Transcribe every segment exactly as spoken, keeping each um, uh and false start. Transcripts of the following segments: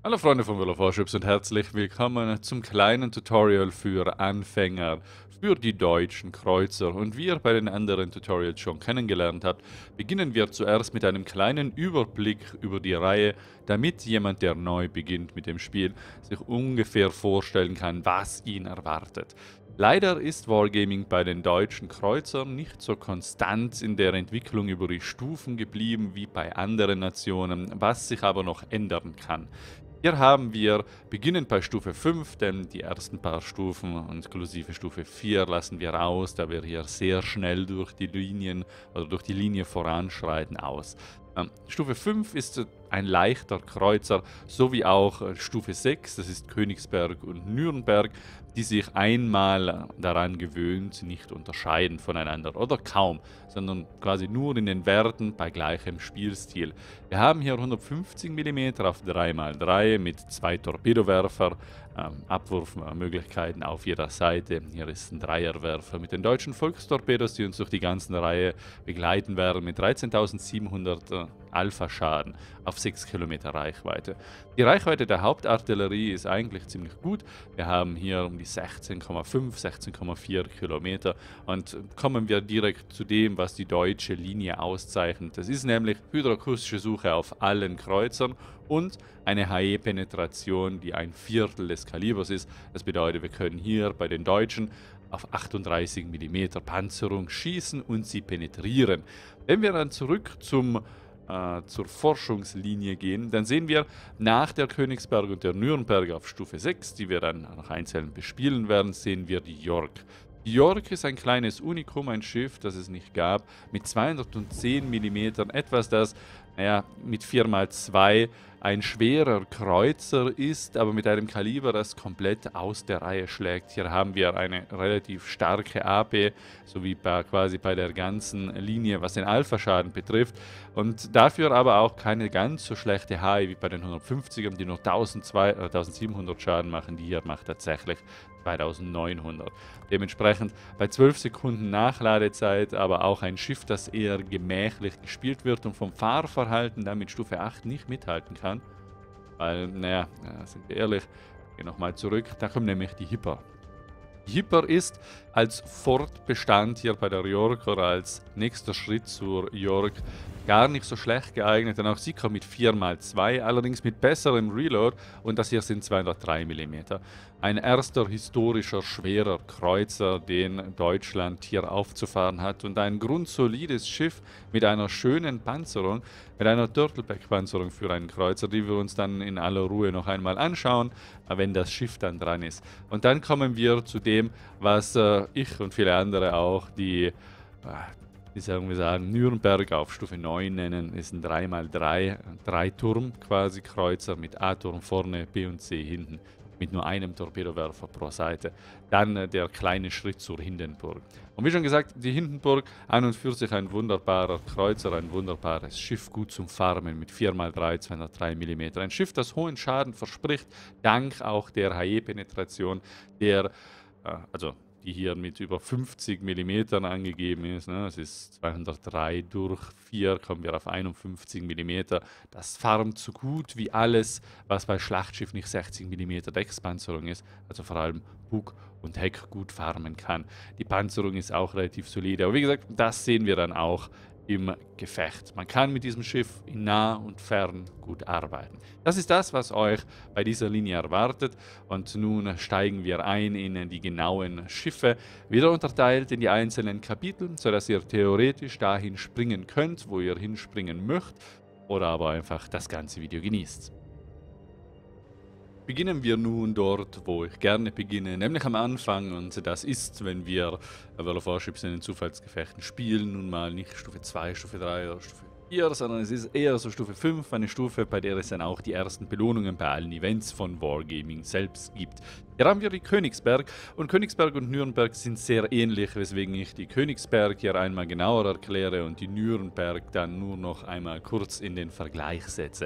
Hallo Freunde von World of Warships und herzlich willkommen zum kleinen Tutorial für Anfänger für die deutschen Kreuzer. Und wie ihr bei den anderen Tutorials schon kennengelernt habt, beginnen wir zuerst mit einem kleinen Überblick über die Reihe, damit jemand, der neu beginnt mit dem Spiel, sich ungefähr vorstellen kann, was ihn erwartet. Leider ist Wargaming bei den deutschen Kreuzern nicht so konstant in der Entwicklung über die Stufen geblieben wie bei anderen Nationen, was sich aber noch ändern kann. Hier haben wir, beginnend bei Stufe fünf, denn die ersten paar Stufen, inklusive Stufe vier, lassen wir aus, da wir hier sehr schnell durch die Linien oder durch die Linie voranschreiten aus. Ähm, Stufe fünf ist äh, ein leichter Kreuzer, sowie auch äh, Stufe sechs, das ist Königsberg und Nürnberg, die sich einmal äh, daran gewöhnt, nicht unterscheiden voneinander oder kaum, sondern quasi nur in den Werten bei gleichem Spielstil. Wir haben hier hundertfünfzig Millimeter auf drei mal drei mit zwei Torpedowerfer, ähm, Abwurfmöglichkeiten auf jeder Seite. Hier ist ein Dreierwerfer mit den deutschen Volkstorpedos, die uns durch die ganze Reihe begleiten werden mit dreizehntausendsiebenhundert äh, Alpha-Schaden auf sechs Kilometer Reichweite. Die Reichweite der Hauptartillerie ist eigentlich ziemlich gut. Wir haben hier um die sechzehn Komma fünf, sechzehn Komma vier Kilometer und kommen wir direkt zu dem, was die deutsche Linie auszeichnet. Das ist nämlich hydroakustische Suche auf allen Kreuzern und eine H E-Penetration, die ein Viertel des Kalibers ist. Das bedeutet, wir können hier bei den Deutschen auf achtunddreißig Millimeter Panzerung schießen und sie penetrieren. Wenn wir dann zurück zum äh, zur Forschungslinie gehen, dann sehen wir nach der Königsberg und der Nürnberg auf Stufe sechs, die wir dann noch einzeln bespielen werden, sehen wir die York. Die York ist ein kleines Unikum, ein Schiff, das es nicht gab, mit zweihundertzehn Millimeter, etwas, das naja, mit vier mal zwei ein schwerer Kreuzer ist, aber mit einem Kaliber, das komplett aus der Reihe schlägt. Hier haben wir eine relativ starke A P, sowie bei, quasi bei der ganzen Linie, was den Alpha-Schaden betrifft. Und dafür aber auch keine ganz so schlechte H E wie bei den hundertfünfzigern, die nur eintausendsiebenhundert Schaden machen. Die hier macht tatsächlich zweitausendneunhundert. Dementsprechend bei zwölf Sekunden Nachladezeit, aber auch ein Schiff, das eher gemächlich gespielt wird und vom Fahrverhalten dann mit Stufe acht nicht mithalten kann. Weil, naja, sind wir ehrlich, gehen nochmal zurück, da kommt nämlich die Hipper. Die Hipper ist als Fortbestand hier bei der York oder als nächster Schritt zur York gar nicht so schlecht geeignet, denn auch sie kommt mit vier mal zwei, allerdings mit besserem Reload und das hier sind zweihundertdrei Millimeter. Ein erster historischer schwerer Kreuzer, den Deutschland hier aufzufahren hat und ein grundsolides Schiff mit einer schönen Panzerung, mit einer Turtleback-Panzerung für einen Kreuzer, die wir uns dann in aller Ruhe noch einmal anschauen, wenn das Schiff dann dran ist. Und dann kommen wir zu dem, was äh, ich und viele andere auch die, äh, wie sagen wir sagen, Nürnberg auf Stufe neun nennen, ist ein drei mal drei, drei Turm quasi Kreuzer mit A-Turm vorne, B und C hinten, mit nur einem Torpedowerfer pro Seite. Dann äh, der kleine Schritt zur Hindenburg. Und wie schon gesagt, die Hindenburg an und für sich ein wunderbarer Kreuzer, ein wunderbares Schiff, gut zum Farmen mit vier mal drei, zweihundertdrei Millimeter. Ein Schiff, das hohen Schaden verspricht, dank auch der H E-Penetration, der, äh, also die hier mit über fünfzig Millimetern angegeben ist. Ne? Es ist zweihundertdrei durch vier, kommen wir auf einundfünfzig Millimeter. Das farmt so gut wie alles, was bei Schlachtschiff nicht sechzig Millimeter Deckspanzerung ist, also vor allem Bug und Heck gut farmen kann. Die Panzerung ist auch relativ solide, aber wie gesagt, das sehen wir dann auch im Gefecht. Man kann mit diesem Schiff in nah und fern gut arbeiten. Das ist das, was euch bei dieser Linie erwartet. Und nun steigen wir ein in die genauen Schiffe, wieder unterteilt in die einzelnen Kapitel, sodass ihr theoretisch dahin springen könnt, wo ihr hinspringen möchtet, oder aber einfach das ganze Video genießt. Beginnen wir nun dort, wo ich gerne beginne, nämlich am Anfang, und das ist, wenn wir World of Warships in den Zufallsgefechten spielen, nun mal nicht Stufe zwei, Stufe drei oder Stufe vier, sondern es ist eher so Stufe fünf, eine Stufe, bei der es dann auch die ersten Belohnungen bei allen Events von Wargaming selbst gibt. Hier haben wir die Königsberg, und Königsberg und Nürnberg sind sehr ähnlich, weswegen ich die Königsberg hier einmal genauer erkläre und die Nürnberg dann nur noch einmal kurz in den Vergleich setze.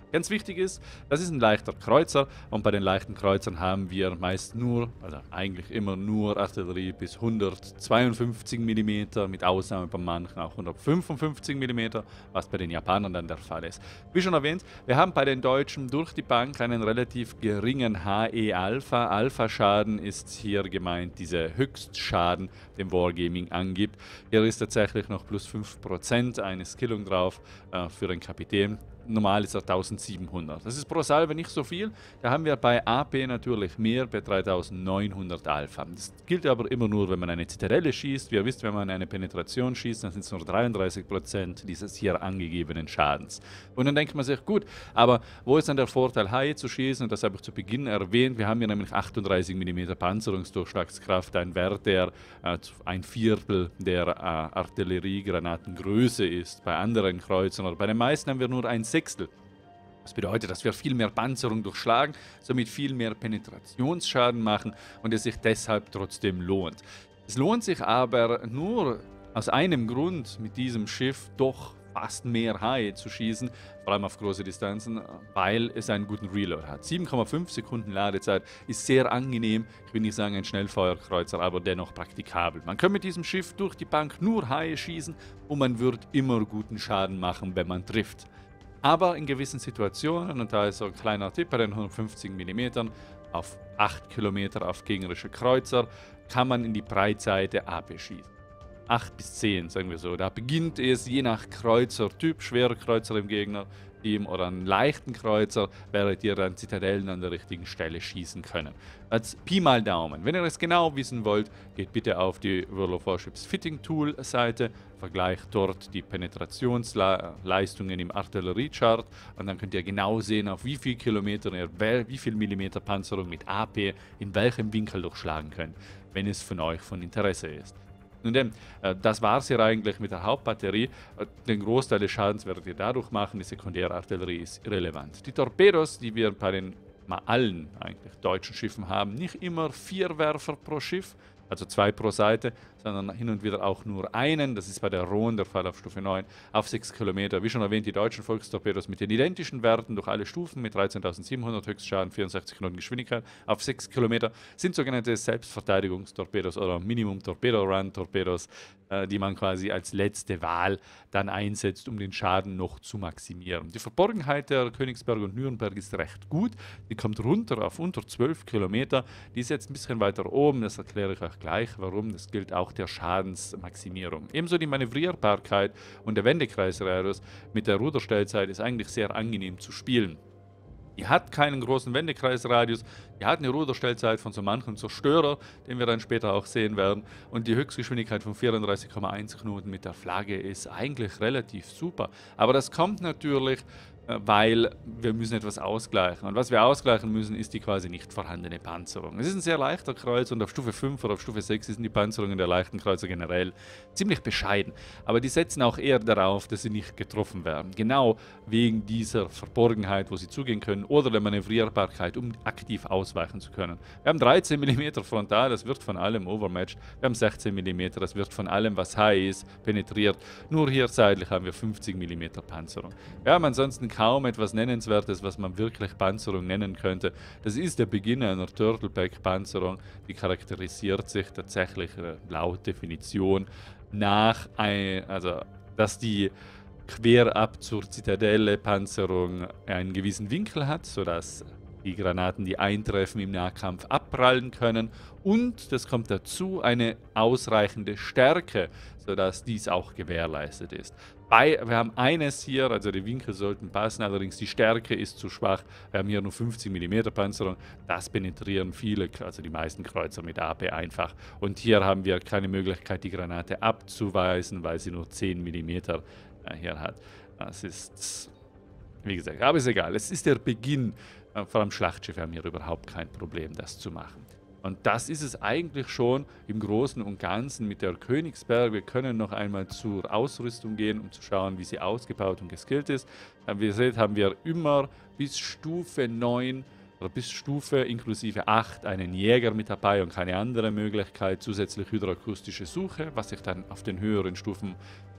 Ganz wichtig ist, das ist ein leichter Kreuzer und bei den leichten Kreuzern haben wir meist nur, also eigentlich immer nur Artillerie bis hundertzweiundfünfzig Millimeter, mit Ausnahme bei manchen auch hundertfünfundfünfzig Millimeter, was bei den Japanern dann der Fall ist. Wie schon erwähnt, wir haben bei den Deutschen durch die Bank einen relativ geringen H E Alpha. Alpha-Schaden ist hier gemeint, dieser Höchstschaden, den Wargaming angibt. Hier ist tatsächlich noch plus fünf Prozent eine Skillung drauf äh, für den Kapitän. Normal ist er eintausendsiebenhundert. Das ist pro Salve nicht so viel. Da haben wir bei A P natürlich mehr, bei dreitausendneunhundert Alpha. Das gilt aber immer nur, wenn man eine Zitadelle schießt. Wie ihr wisst, wenn man eine Penetration schießt, dann sind es nur dreiunddreißig Prozent dieses hier angegebenen Schadens. Und dann denkt man sich, gut, aber wo ist dann der Vorteil, Haie zu schießen? Und das habe ich zu Beginn erwähnt. Wir haben hier nämlich achtunddreißig Millimeter Panzerungsdurchschlagskraft, ein Wert, der äh, ein Viertel der äh, Artilleriegranatengröße ist. Bei anderen Kreuzern oder bei den meisten haben wir nur ein Sechstel. Das bedeutet, dass wir viel mehr Panzerung durchschlagen, somit viel mehr Penetrationsschaden machen und es sich deshalb trotzdem lohnt. Es lohnt sich aber nur aus einem Grund, mit diesem Schiff doch fast mehr Haie zu schießen, vor allem auf große Distanzen, weil es einen guten Reload hat. sieben Komma fünf Sekunden Ladezeit ist sehr angenehm. Ich will nicht sagen ein Schnellfeuerkreuzer, aber dennoch praktikabel. Man kann mit diesem Schiff durch die Bank nur Haie schießen und man wird immer guten Schaden machen, wenn man trifft. Aber in gewissen Situationen, und da ist so ein kleiner Tipp bei den hundertfünfzig Millimeter auf acht Kilometer auf gegnerische Kreuzer, kann man in die Breitseite A P schießen. acht bis zehn, sagen wir so. Da beginnt es je nach Kreuzertyp, schwerer Kreuzer im Gegnerteam oder einen leichten Kreuzer, werdet ihr dann Zitadellen an der richtigen Stelle schießen können. Als Pi mal Daumen. Wenn ihr es genau wissen wollt, geht bitte auf die World of Warships Fitting Tool Seite, vergleicht dort die Penetrationsleistungen im Artillerie-Chart und dann könnt ihr genau sehen, auf wie viel Kilometer ihr wie viel Millimeter Panzerung mit A P in welchem Winkel durchschlagen könnt, wenn es von euch von Interesse ist. Nun denn, äh, das war es hier eigentlich mit der Hauptbatterie. Äh, den Großteil des Schadens werdet ihr dadurch machen, die Sekundärartillerie ist irrelevant. Die Torpedos, die wir bei den mal allen eigentlich deutschen Schiffen haben, nicht immer vier Werfer pro Schiff, also zwei pro Seite, sondern hin und wieder auch nur einen. Das ist bei der Rhone der Fall auf Stufe neun, auf sechs Kilometer. Wie schon erwähnt, die deutschen Volkstorpedos mit den identischen Werten durch alle Stufen mit dreizehntausendsiebenhundert Höchstschaden, vierundsechzig Knoten Geschwindigkeit auf sechs Kilometer sind sogenannte Selbstverteidigungstorpedos oder Minimum-Torpedo-Run-Torpedos, äh, die man quasi als letzte Wahl dann einsetzt, um den Schaden noch zu maximieren. Die Verborgenheit der Königsberg und Nürnberg ist recht gut. Die kommt runter auf unter zwölf Kilometer. Die ist jetzt ein bisschen weiter oben, das erkläre ich euch gleich, warum. Das gilt auch der Schadensmaximierung. Ebenso die Manövrierbarkeit und der Wendekreisradius mit der Ruderstellzeit ist eigentlich sehr angenehm zu spielen. Die hat keinen großen Wendekreisradius, die hat eine Ruderstellzeit von so manchem Zerstörer, den wir dann später auch sehen werden. Und die Höchstgeschwindigkeit von vierunddreißig Komma eins Knoten mit der Flagge ist eigentlich relativ super. Aber das kommt natürlich, weil wir müssen etwas ausgleichen. Und was wir ausgleichen müssen, ist die quasi nicht vorhandene Panzerung. Es ist ein sehr leichter Kreuzer und auf Stufe fünf oder auf Stufe sechs sind die Panzerungen der leichten Kreuzer generell ziemlich bescheiden. Aber die setzen auch eher darauf, dass sie nicht getroffen werden. Genau wegen dieser Verborgenheit, wo sie zugehen können, oder der Manövrierbarkeit, um aktiv ausweichen zu können. Wir haben dreizehn Millimeter frontal, das wird von allem overmatched. Wir haben sechzehn Millimeter, das wird von allem, was high ist, penetriert. Nur hier seitlich haben wir fünfzig Millimeter Panzerung. Wir haben ansonsten kaum etwas Nennenswertes, was man wirklich Panzerung nennen könnte. Das ist der Beginn einer Turtleback-Panzerung. Die charakterisiert sich tatsächlich äh, laut Definition nach, ein, also dass die quer ab zur Zitadelle-Panzerung einen gewissen Winkel hat, sodass die Granaten, die eintreffen, im Nahkampf abprallen können. Und, das kommt dazu, eine ausreichende Stärke, sodass dies auch gewährleistet ist. Bei, wir haben eines hier, also die Winkel sollten passen, allerdings die Stärke ist zu schwach. Wir haben hier nur fünfzig Millimeter Panzerung, das penetrieren viele, also die meisten Kreuzer mit A P einfach. Und hier haben wir keine Möglichkeit, die Granate abzuweisen, weil sie nur zehn Millimeter äh, hier hat. Das ist, wie gesagt, aber ist egal. Es ist der Beginn, äh, vor allem Schlachtschiffe haben hier überhaupt kein Problem, das zu machen. Und das ist es eigentlich schon im Großen und Ganzen mit der Königsberg. Wir können noch einmal zur Ausrüstung gehen, um zu schauen, wie sie ausgebaut und geskillt ist. Wie ihr seht, haben wir immer bis Stufe neun oder bis Stufe inklusive acht einen Jäger mit dabei und keine andere Möglichkeit. Zusätzlich hydroakustische Suche, was sich dann auf den höheren Stufen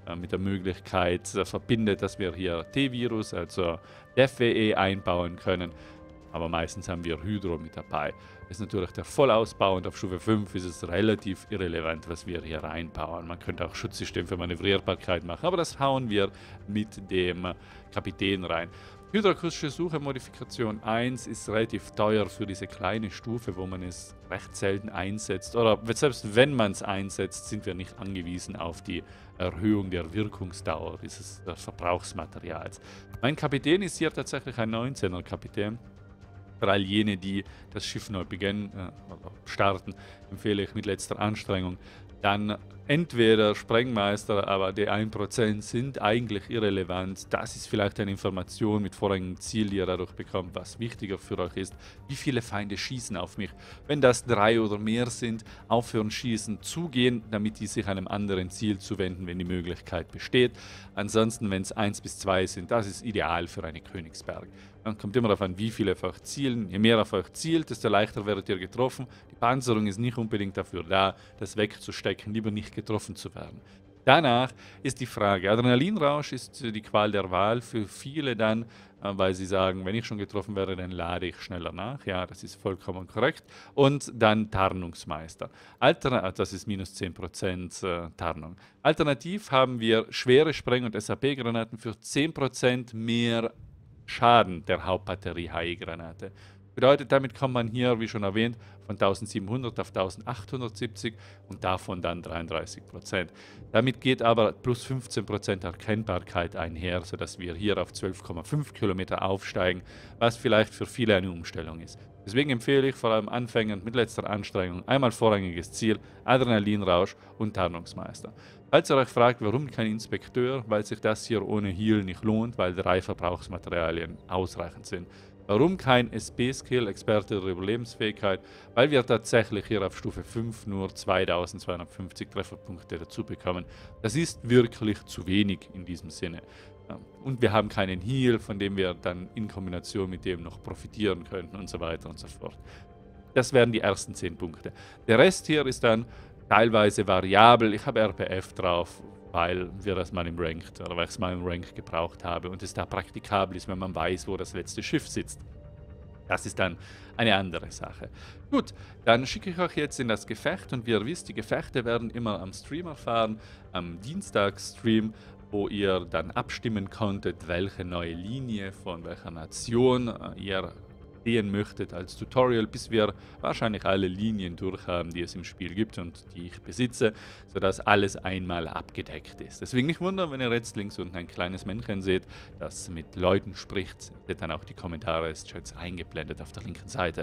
äh, mit der Möglichkeit äh, verbindet, dass wir hier T-Virus, also Def W E einbauen können. Aber meistens haben wir Hydro mit dabei. Das ist natürlich der Vollausbau und auf Stufe fünf ist es relativ irrelevant, was wir hier reinbauen. Man könnte auch Schutzsystem für Manövrierbarkeit machen, aber das hauen wir mit dem Kapitän rein. Hydroakustische Suche Modifikation eins ist relativ teuer für diese kleine Stufe, wo man es recht selten einsetzt. Oder selbst wenn man es einsetzt, sind wir nicht angewiesen auf die Erhöhung der Wirkungsdauer dieses Verbrauchsmaterials. Mein Kapitän ist hier tatsächlich ein neunzehner Kapitän. Für all jene, die das Schiff neu beginnen, äh, starten, empfehle ich mit letzter Anstrengung dann entweder Sprengmeister, aber die ein Prozent sind eigentlich irrelevant. Das ist vielleicht eine Information mit vorrangigem Ziel, die ihr dadurch bekommt, was wichtiger für euch ist. Wie viele Feinde schießen auf mich? Wenn das drei oder mehr sind, aufhören schießen, zugehen, damit die sich einem anderen Ziel zuwenden, wenn die Möglichkeit besteht. Ansonsten, wenn es eins bis zwei sind, das ist ideal für eine Königsberg. Dann kommt immer darauf an, wie viele auf euch zielen. Je mehr auf euch zielt, desto leichter werdet ihr getroffen. Die Panzerung ist nicht unbedingt dafür da, das wegzustecken, lieber nicht getroffen zu werden. Danach ist die Frage, Adrenalinrausch ist die Qual der Wahl für viele dann, weil sie sagen, wenn ich schon getroffen werde, dann lade ich schneller nach. Ja, das ist vollkommen korrekt. Und dann Tarnungsmeister. Altern das ist minus zehn Prozent äh, Tarnung. Alternativ haben wir schwere Spreng- und S A P-Granaten für zehn Prozent mehr Schaden der Hauptbatterie H E-Granate. Bedeutet, damit kommt man hier, wie schon erwähnt, von eintausendsiebenhundert auf eintausendachthundertsiebzig und davon dann dreiunddreißig Prozent. Damit geht aber plus fünfzehn Prozent Erkennbarkeit einher, sodass wir hier auf zwölf Komma fünf Kilometer aufsteigen, was vielleicht für viele eine Umstellung ist. Deswegen empfehle ich vor allem Anfängern mit letzter Anstrengung einmal vorrangiges Ziel, Adrenalinrausch und Tarnungsmeister. Falls ihr euch fragt, warum kein Inspekteur, weil sich das hier ohne Heal nicht lohnt, weil drei Verbrauchsmaterialien ausreichend sind. Warum kein S P-Skill, Experte der Überlebensfähigkeit? Weil wir tatsächlich hier auf Stufe fünf nur zweitausendzweihundertfünfzig Trefferpunkte dazu bekommen. Das ist wirklich zu wenig in diesem Sinne. Und wir haben keinen Heal, von dem wir dann in Kombination mit dem noch profitieren könnten und so weiter und so fort. Das wären die ersten zehn Punkte. Der Rest hier ist dann teilweise variabel. Ich habe R P F drauf, weil wir das mal im Ranked oder weil ich es mal im Rank gebraucht habe und es da praktikabel ist, wenn man weiß, wo das letzte Schiff sitzt. Das ist dann eine andere Sache. Gut, dann schicke ich euch jetzt in das Gefecht und wie ihr wisst, die Gefechte werden immer am Stream erfahren, am Dienstagsstream, wo ihr dann abstimmen konntet, welche neue Linie von welcher Nation ihr sehen möchtet als Tutorial, bis wir wahrscheinlich alle Linien durch haben, die es im Spiel gibt und die ich besitze, sodass alles einmal abgedeckt ist. Deswegen nicht wundern, wenn ihr jetzt links unten ein kleines Männchen seht, das mit Leuten spricht. Seht dann auch die Kommentare des Chats eingeblendet auf der linken Seite.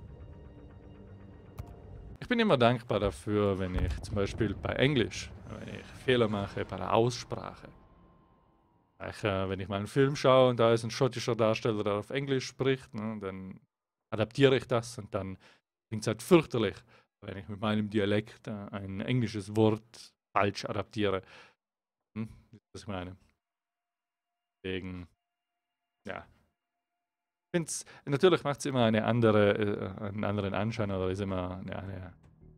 Ich bin immer dankbar dafür, wenn ich zum Beispiel bei Englisch, wenn ich Fehler mache bei der Aussprache. Ich, äh, wenn ich mal einen Film schaue und da ist ein schottischer Darsteller, der auf Englisch spricht, ne, dann adaptiere ich das und dann klingt es halt fürchterlich, wenn ich mit meinem Dialekt äh, ein englisches Wort falsch adaptiere. Hm? Das ich meine. Deswegen, ja. Ich finde es, natürlich macht es immer eine andere, äh, einen anderen Anschein oder ist immer eine, eine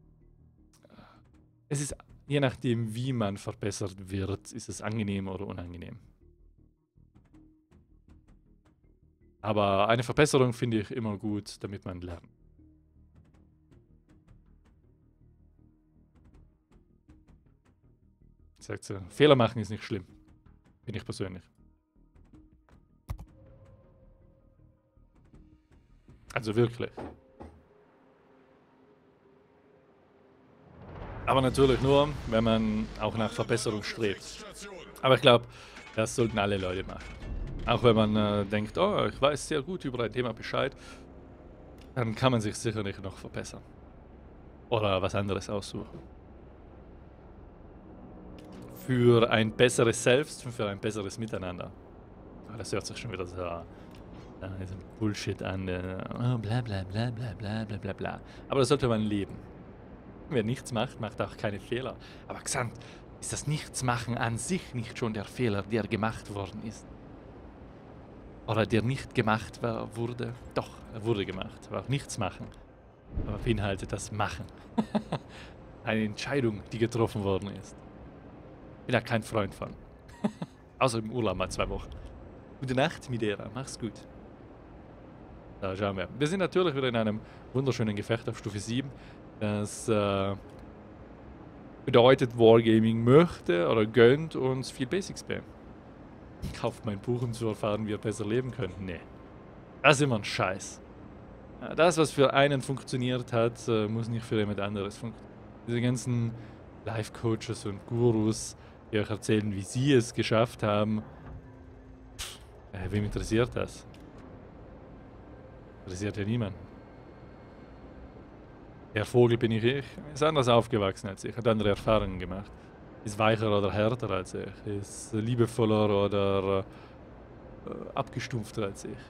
es ist, je nachdem, wie man verbessert wird, ist es angenehm oder unangenehm. Aber eine Verbesserung finde ich immer gut, damit man lernt. Sagt sie, Fehler machen ist nicht schlimm. Bin ich persönlich. Also wirklich. Aber natürlich nur, wenn man auch nach Verbesserung strebt. Aber ich glaube, das sollten alle Leute machen. Auch wenn man äh, denkt, oh, ich weiß sehr gut über ein Thema Bescheid, dann kann man sich sicherlich noch verbessern. Oder was anderes aussuchen. Für ein besseres Selbst und für ein besseres Miteinander. Das hört sich schon wieder so äh, so Bullshit an. Äh, oh, bla bla bla bla bla bla bla bla. Aber das sollte man leben. Wer nichts macht, macht auch keine Fehler. Aber Xant, ist das Nichtsmachen an sich nicht schon der Fehler, der gemacht worden ist? Oder der nicht gemacht war, wurde? Doch, er wurde gemacht. Aber auch nichts machen. Aber beinhaltet das Machen. Eine Entscheidung, die getroffen worden ist. Bin ja kein Freund von. Außer im Urlaub mal zwei Wochen. Gute Nacht, Midera. Mach's gut. Da schauen wir. Wir sind natürlich wieder in einem wunderschönen Gefecht auf Stufe sieben. Das äh, bedeutet, Wargaming möchte oder gönnt uns viel Basic-Spam. Kauft mein Buch, um zu erfahren, wie ihr besser leben könnt. Nee. Das ist immer ein Scheiß. Das, was für einen funktioniert hat, muss nicht für jemand anderes funktionieren. Diese ganzen Life-Coaches und Gurus, die euch erzählen, wie sie es geschafft haben. Pff, äh, wem interessiert das? Interessiert ja niemand. Der Vogel bin ich ich. Ist anders aufgewachsen als ich, hat andere Erfahrungen gemacht. Ist weicher oder härter als ich. Ist liebevoller oder äh, abgestumpfter als ich.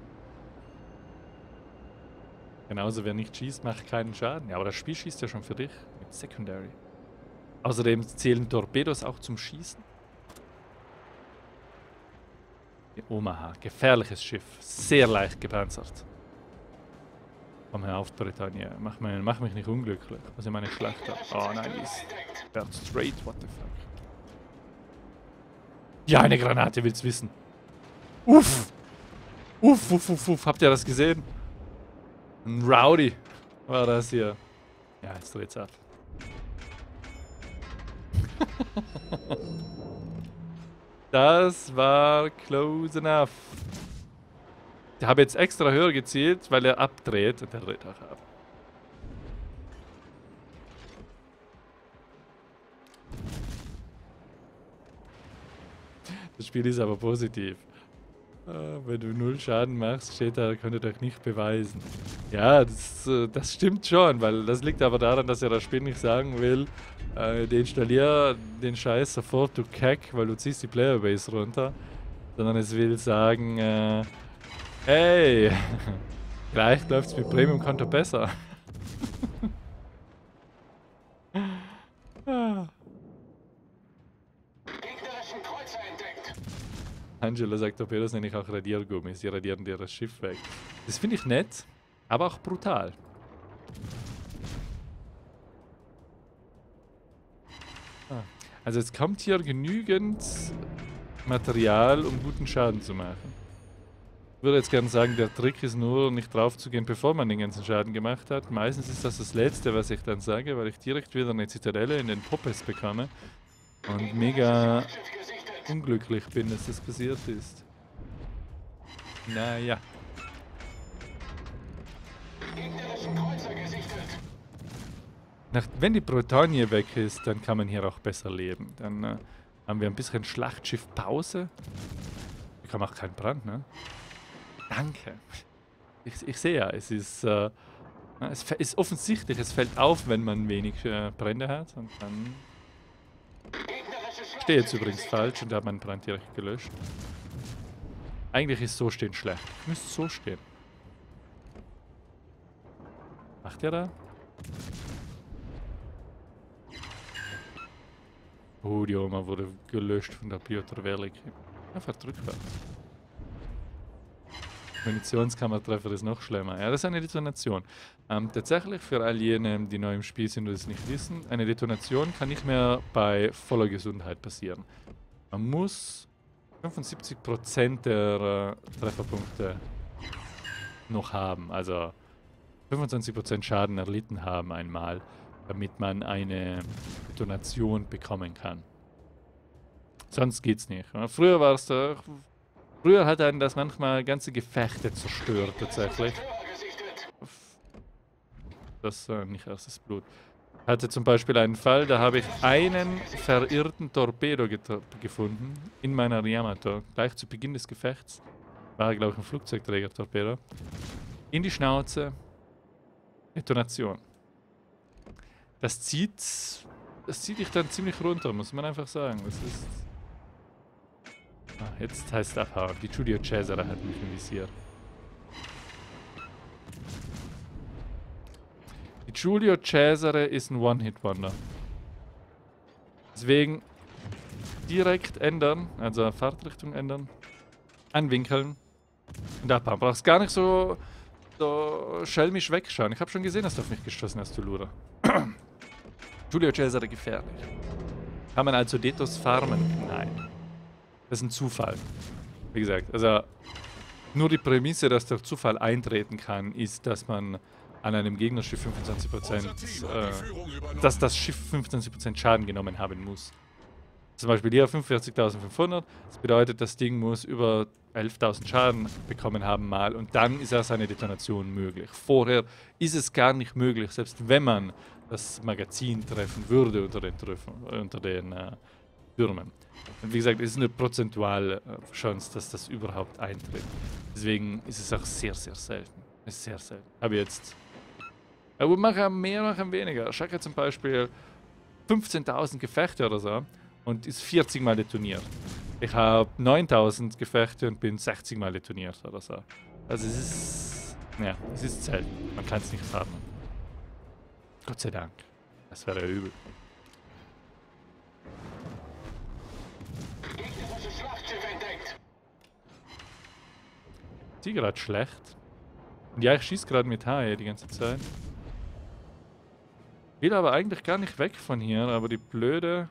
Genauso, wer nicht schießt, macht keinen Schaden. Ja, aber das Spiel schießt ja schon für dich mit Secondary. Außerdem zählen Torpedos auch zum Schießen. Die Omaha, gefährliches Schiff, sehr leicht gepanzert. Komm her auf, Britannia. Mach, mich, mach mich nicht unglücklich. Was ich meine Schlacht habe. Oh nein, die ist fährt straight, what the fuck. Ja, eine Granate will's wissen. Uff! Uff, uff, uff, uff. Habt ihr das gesehen? Ein Rowdy war das hier. Ja, jetzt dreht's ab. Das war close enough. Ich habe jetzt extra höher gezielt, weil er abdreht und er dreht auch ab. Das Spiel ist aber positiv. Uh, wenn du null Schaden machst, steht da, könntet ihr euch nicht beweisen. Ja, das, das stimmt schon, weil das liegt aber daran, dass er das Spiel nicht sagen will, äh, deinstallier den Scheiß sofort, du Kack, weil du ziehst die Playerbase runter. Sondern es will sagen, äh, hey, vielleicht läuft es mit Premium-Konto besser. ah. Angela sagt, Torpedos nenne ich auch Radiergummi. Sie radieren dir das Schiff weg. Das finde ich nett, aber auch brutal. Ah. Also es kommt hier genügend Material, um guten Schaden zu machen. Ich würde jetzt gerne sagen, der Trick ist nur, nicht drauf zu gehen, bevor man den ganzen Schaden gemacht hat. Meistens ist das das Letzte, was ich dann sage, weil ich direkt wieder eine Zitadelle in den Poppes bekomme. Und mega unglücklich bin, dass das passiert ist. Naja. Nach, wenn die Bretagne weg ist, dann kann man hier auch besser leben. Dann äh, haben wir ein bisschen Schlachtschiff-Pause. Wir haben auch keinen Brand, ne? Danke. Ich, ich sehe ja, es ist, äh, es ist offensichtlich, es fällt auf, wenn man wenig äh, Brände hat. Und dann... Ich stehe jetzt übrigens falsch und habe meinen Brand direkt gelöscht. Eigentlich ist so stehen schlecht. Ich müsste so stehen. Macht ihr da? Oh, die Oma wurde gelöscht von der Piotr Velik. Einfach rückwärts. Munitionskammertreffer ist noch schlimmer. Ja, das ist eine Detonation. Ähm, tatsächlich, für all jene, die neu im Spiel sind und es nicht wissen, eine Detonation kann nicht mehr bei voller Gesundheit passieren. Man muss fünfundsiebzig Prozent der äh, Trefferpunkte noch haben. Also fünfundzwanzig Prozent Schaden erlitten haben einmal, damit man eine Detonation bekommen kann. Sonst geht's nicht. Früher war es doch... Früher hat einen das manchmal ganze Gefechte zerstört, tatsächlich. Das war äh, nicht erstes Blut. Ich hatte zum Beispiel einen Fall, da habe ich einen verirrten Torpedo gefunden in meiner Yamato. Gleich zu Beginn des Gefechts. War, glaube ich, ein Flugzeugträger-Torpedo. In die Schnauze. Detonation. Das zieht... Das zieht dich dann ziemlich runter, muss man einfach sagen. Das ist... Ah, jetzt heißt es abhauen. Die Giulio Cesare hat mich im Visier. Die Giulio Cesare ist ein One-Hit-Wonder. Deswegen direkt ändern, also Fahrtrichtung ändern, anwinkeln und abhauen. Brauchst gar nicht so, so schelmisch wegschauen. Ich habe schon gesehen, dass du auf mich geschossen hast, du Luder. Giulio Cesare gefährlich. Kann man also Detos farmen? Nein. Das ist ein Zufall. Wie gesagt, also nur die Prämisse, dass der Zufall eintreten kann, ist, dass man an einem Gegnerschiff fünfundzwanzig Prozent, äh, dass das Schiff fünfundzwanzig Prozent Schaden genommen haben muss. Zum Beispiel hier fünfundvierzigtausendfünfhundert. Das bedeutet, das Ding muss über elftausend Schaden bekommen haben mal und dann ist erst eine Detonation möglich. Vorher ist es gar nicht möglich, selbst wenn man das Magazin treffen würde unter den, Trüffen, unter den äh, Türmen. Und wie gesagt, es ist eine prozentuale äh, Chance, dass das überhaupt eintritt. Deswegen ist es auch sehr, sehr selten. Es ist sehr selten. Aber jetzt... Aber machen mehr, machen weniger. Shaka zum Beispiel fünfzehntausend Gefechte oder so und ist vierzig Mal detoniert. Ich habe neuntausend Gefechte und bin sechzig Mal detoniert oder so. Also es ist... Ja, es ist selten. Man kann es nicht farmen. Gott sei Dank. Das wäre übel. Die gerade schlecht. Und ja, ich schieße gerade mit H E die ganze Zeit. Will aber eigentlich gar nicht weg von hier, aber die blöde...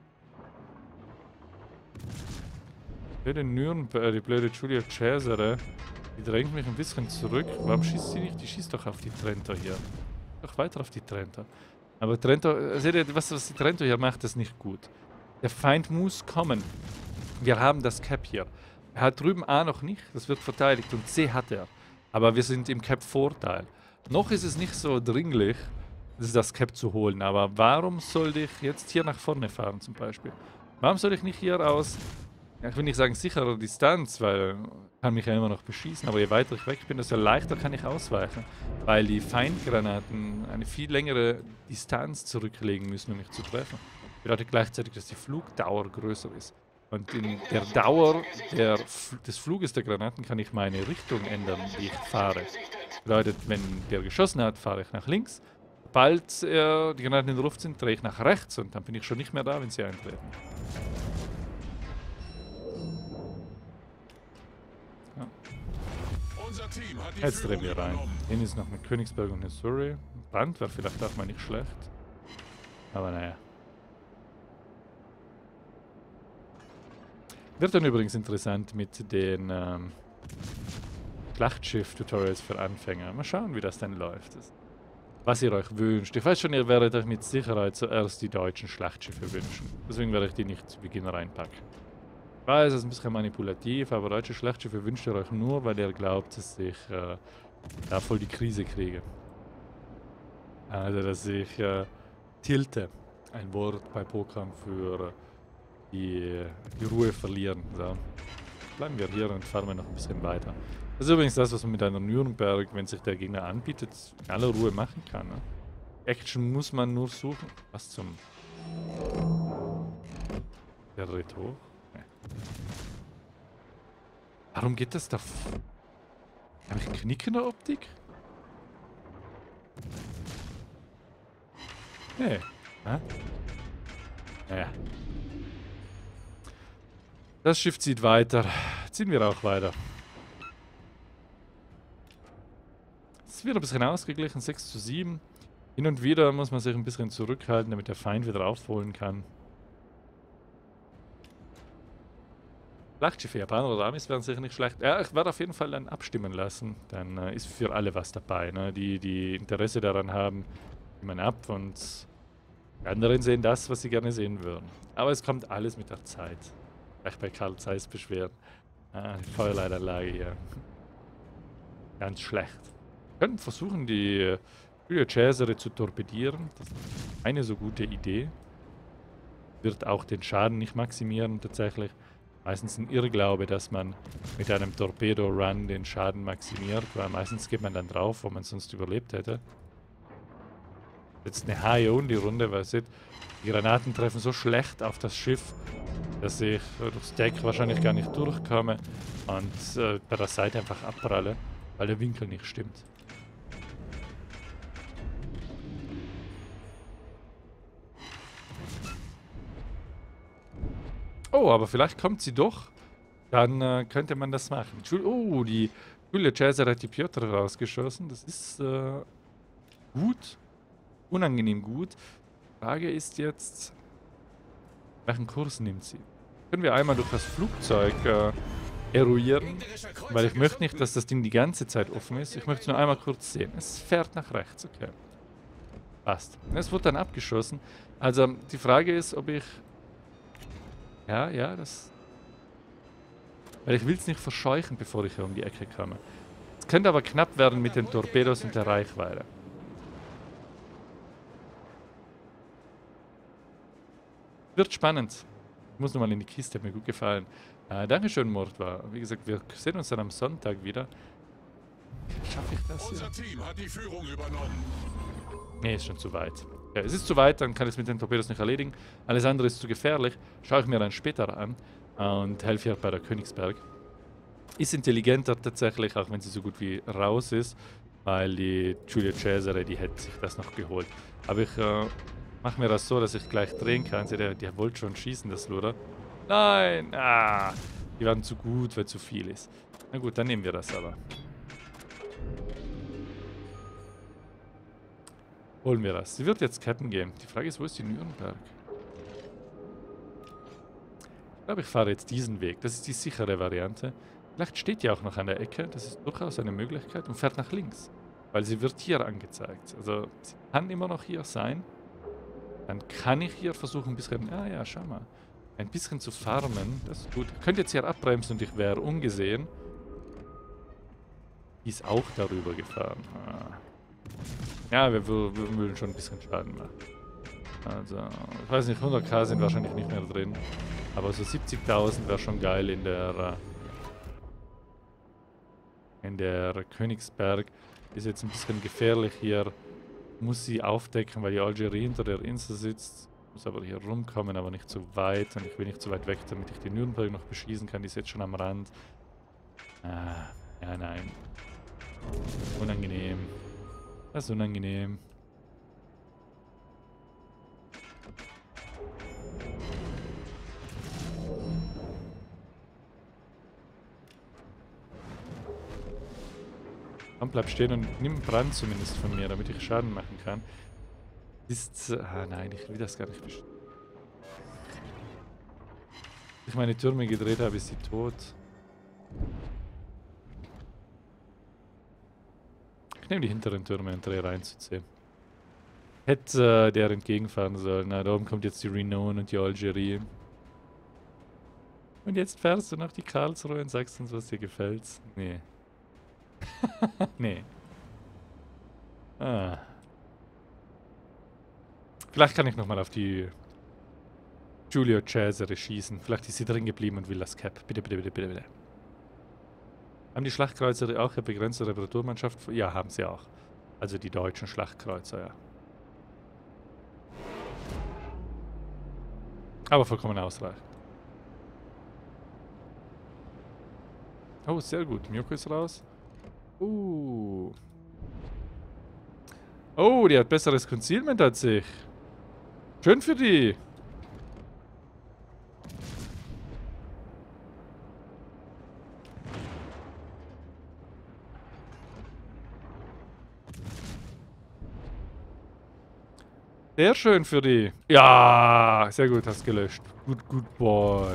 blöde Nürnberg, äh, die blöde Julia Cesare, die drängt mich ein bisschen zurück. Warum schießt sie nicht? Die schießt doch auf die Trento hier. Doch weiter auf die Trento. Aber Trento, seht ihr, was, was die Trento hier macht, ist nicht gut. Der Feind muss kommen. Wir haben das Cap hier. Er hat drüben A noch nicht, das wird verteidigt und C hat er. Aber wir sind im Cap-Vorteil. Noch ist es nicht so dringlich, das Cap zu holen, aber warum soll ich jetzt hier nach vorne fahren zum Beispiel? Warum soll ich nicht hier aus, ja, ich will nicht sagen sicherer Distanz, weil ich kann mich ja immer noch beschießen, aber je weiter ich weg bin, desto leichter kann ich ausweichen. Weil die Feindgranaten eine viel längere Distanz zurücklegen müssen, um mich zu treffen. Bedeutet gleichzeitig, dass die Flugdauer größer ist. Und in der Dauer der, des Fluges der Granaten kann ich meine Richtung ändern, die ich fahre. Bedeutet, wenn der geschossen hat, fahre ich nach links. Sobald er, die Granaten in der Luft sind, drehe ich nach rechts und dann bin ich schon nicht mehr da, wenn sie eintreten. Ja. Jetzt drehen wir rein. Hier ist noch mit Königsberg und Missouri. Brand wäre vielleicht auch mal nicht schlecht. Aber naja. Wird dann übrigens interessant mit den ähm, Schlachtschiff-Tutorials für Anfänger. Mal schauen, wie das dann läuft. Was ihr euch wünscht. Ich weiß schon, ihr werdet euch mit Sicherheit zuerst die deutschen Schlachtschiffe wünschen. Deswegen werde ich die nicht zu Beginn reinpacken. Ich weiß, es ist ein bisschen manipulativ, aber deutsche Schlachtschiffe wünscht ihr euch nur, weil ihr glaubt, dass ich äh, da voll die Krise kriege. Also, dass ich äh, tilte. Ein Wort bei Pokern für äh, die, die Ruhe verlieren. So. Bleiben wir hier und fahren wir noch ein bisschen weiter. Das ist übrigens das, was man mit einer Nürnberg, wenn sich der Gegner anbietet, in aller Ruhe machen kann. Ne? Action muss man nur suchen. Was zum... Der dreht hoch? Nee. Warum geht das da... Habe ich einen Knick in der Optik? Nee. Hä? Naja. Das Schiff zieht weiter. Ziehen wir auch weiter. Es ist wieder ein bisschen ausgeglichen, sechs zu sieben. Hin und wieder muss man sich ein bisschen zurückhalten, damit der Feind wieder aufholen kann. Schlachtschiffe, Japaner oder Amis wären sicher nicht schlecht. Ja, ich werde auf jeden Fall dann abstimmen lassen. Dann äh, ist für alle was dabei. Ne? Die, die Interesse daran haben, stimmen ab und die anderen sehen das, was sie gerne sehen würden. Aber es kommt alles mit der Zeit. Gleich bei Carl Zeiss beschweren. Ah, die Feuerleitanlage hier. Ganz schlecht. Wir könnten versuchen, die Julia Cesare zu torpedieren. Das ist eine so gute Idee. Wird auch den Schaden nicht maximieren tatsächlich. Meistens ein Irrglaube, dass man mit einem Torpedo-Run den Schaden maximiert, weil meistens geht man dann drauf, wo man sonst überlebt hätte. Jetzt eine H E um die Runde, weil seht, die Granaten treffen so schlecht auf das Schiff, dass ich durchs Deck wahrscheinlich gar nicht durchkomme und äh, bei der Seite einfach abpralle, weil der Winkel nicht stimmt. Oh, aber vielleicht kommt sie doch. Dann äh, könnte man das machen. Oh, die Julia Cesare hat die Piotr rausgeschossen. Das ist äh, gut. Unangenehm gut. Die Frage ist jetzt... Welchen Kurs nimmt sie? Können wir einmal durch das Flugzeug äh, eruieren? Weil ich möchte nicht, dass das Ding die ganze Zeit offen ist. Ich möchte es nur einmal kurz sehen. Es fährt nach rechts, okay. Passt. Es wird dann abgeschossen. Also die Frage ist, ob ich... Ja, ja, das... Weil ich will es nicht verscheuchen, bevor ich hier um die Ecke komme. Es könnte aber knapp werden mit den Torpedos und der Reichweite. Wird spannend. Ich muss nochmal in die Kiste, hat mir gut gefallen. Äh, Dankeschön, Mordwa. Wie gesagt, wir sehen uns dann am Sonntag wieder. Schaffe ich das hier? Unser Team hat die Führung übernommen. Nee, ist schon zu weit. Ja, es ist zu weit, dann kann ich es mit den Torpedos nicht erledigen. Alles andere ist zu gefährlich. Schaue ich mir dann später an. Und helfe hier bei der Königsberg. Ist intelligenter tatsächlich, auch wenn sie so gut wie raus ist. Weil die Giulio Cesare, die hätte sich das noch geholt. Aber ich äh, mache mir das so, dass ich gleich drehen kann. Sie, der, der wollte schon schießen, das Luder. Nein! Ah! Die waren zu gut, weil zu viel ist. Na gut, dann nehmen wir das aber. Holen wir das. Sie wird jetzt Captain gehen. Die Frage ist, wo ist die Nürnberg? Ich glaube, ich fahre jetzt diesen Weg. Das ist die sichere Variante. Vielleicht steht die auch noch an der Ecke. Das ist durchaus eine Möglichkeit. Und fährt nach links. Weil sie wird hier angezeigt. Also, sie kann immer noch hier sein. Dann kann ich hier versuchen, ein bisschen... Ah ja, schau mal. Ein bisschen zu farmen. Das ist gut. Ich könnte jetzt hier abbremsen und ich wäre ungesehen. Die ist auch darüber gefahren. Ah. Ja, wir, wir, wir wollen schon ein bisschen Schaden machen. Also, ich weiß nicht, hunderttausend sind wahrscheinlich nicht mehr drin. Aber so siebzigtausend wäre schon geil in der... In der Königsberg. Ist jetzt ein bisschen gefährlich hier. Muss sie aufdecken, weil die Algerie hinter der Insel sitzt. Muss aber hier rumkommen, aber nicht zu weit. Und ich will nicht zu weit weg, damit ich die Nürnberg noch beschießen kann. Die ist jetzt schon am Rand. Ah, ja, nein. Unangenehm. Das ist unangenehm. Komm, bleib stehen und nimm Brand zumindest von mir, damit ich Schaden machen kann. Ist... Ah nein, ich will das gar nicht bestimmen. Als ich meine Türme gedreht habe, ist sie tot. Ich nehme die hinteren Türme und drehe rein zu zehn. Hätte äh, der entgegenfahren sollen. Na, da oben kommt jetzt die Renown und die Algerie. Und jetzt fährst du nach die Karlsruhe und sagst uns, was dir gefällt. Nee. Nee. Ah. Vielleicht kann ich nochmal auf die Giulio Cesare schießen. Vielleicht ist sie drin geblieben und will das Cap. Bitte, bitte, bitte, bitte, bitte. Haben die Schlachtkreuzer auch eine begrenzte Reparaturmannschaft? Ja, haben sie auch. Also die deutschen Schlachtkreuzer, ja. Aber vollkommen ausreichend. Oh, sehr gut. Miyoko ist raus. Uh. Oh, die hat besseres Concealment als ich. Schön für die. Sehr schön für die. Ja, sehr gut, hast gelöscht. Good, good boy.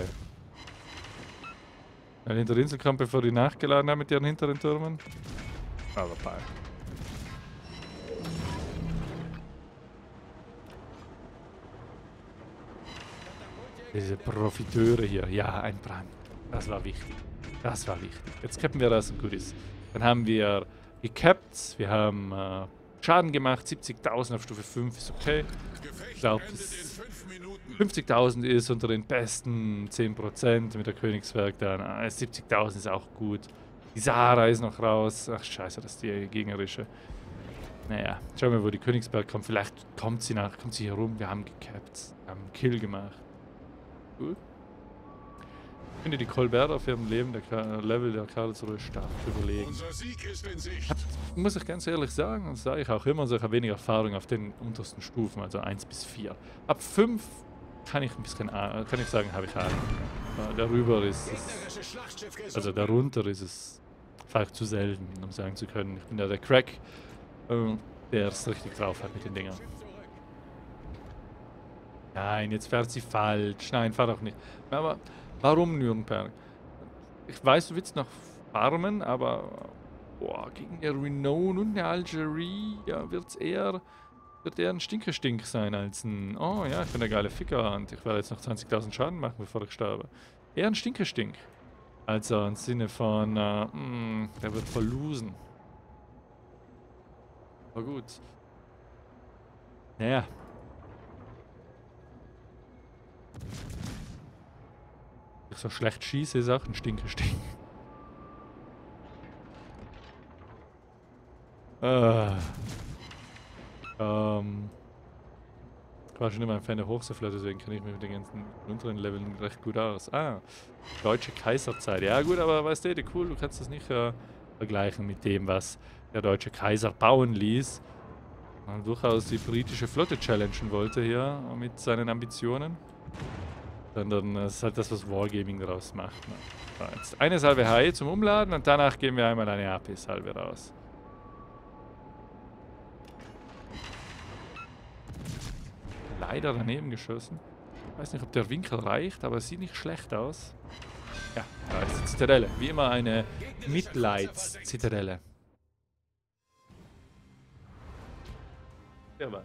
Dann hinter der Insel kommt, bevor die nachgeladen haben mit ihren hinteren Türmen. Aber bye. Diese Profiteure hier. Ja, ein Brand. Das war wichtig. Das war wichtig. Jetzt cappen wir das und gut ist. Dann haben wir gecapt. Wir haben äh, Schaden gemacht. siebzigtausend auf Stufe fünf ist okay. Ich glaube, fünfzigtausend ist unter den besten zehn Prozent mit der Königsberg. Dann äh, siebzigtausend ist auch gut. Die Sahara ist noch raus. Ach scheiße, das ist die gegnerische. Naja, schauen wir, wo die Königsberg kommt. Vielleicht kommt sie nach, kommt sie hier rum. Wir haben gecapt. Wir haben einen Kill gemacht. Gut. Ich finde die Colbert auf ihrem Leben, der Ka Level der Karlsruhe stark überlegen. Unser Sieg ist in Sicht. Hat, muss ich ganz ehrlich sagen, das sage ich auch immer, so ich habe weniger Erfahrung auf den untersten Stufen, also eins bis vier. Ab fünf kann ich ein bisschen, kann ich sagen, habe ich Ahnung. Darüber ist es, also darunter ist es vielleicht zu selten, um sagen zu können. Ich bin da der Crack, der es richtig drauf hat mit den Dingern. Nein, jetzt fährt sie falsch. Nein, fahr doch nicht. Aber warum Nürnberg? Ich weiß, du willst noch farmen, aber boah, gegen eine Renown und eine Algerie, ja, wird's eher, wird eher ein Stinke-Stink sein als ein, oh ja, ich bin der geile Ficker und ich werde jetzt noch zwanzigtausend Schaden machen, bevor ich sterbe. Eher ein Stinke-Stink. Also im Sinne von, äh, mh, der wird verlosen. Aber gut. Naja. Ich so schlecht schieße, ist auch ein Stinke-Stink. Äh. Ähm. Ich war schon immer ein Fan der Hochseeflotte, deswegen kenne ich mich mit den ganzen unteren Leveln recht gut aus. Ah, deutsche Kaiserzeit. Ja gut, aber weißt du, cool, du kannst das nicht äh, vergleichen mit dem, was der deutsche Kaiser bauen ließ. Man durchaus die britische Flotte challengen wollte hier mit seinen Ambitionen. Sondern es ist halt das, was Wargaming daraus macht. Ne? So, jetzt eine Salve H E zum Umladen und danach gehen wir einmal eine A P-Salve raus. Leider daneben geschossen. Ich weiß nicht, ob der Winkel reicht, aber es sieht nicht schlecht aus. Ja, da ist die Zitadelle. Wie immer eine Mitleids-Zitadelle. Ja, was?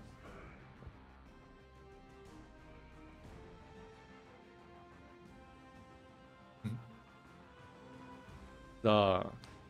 Da.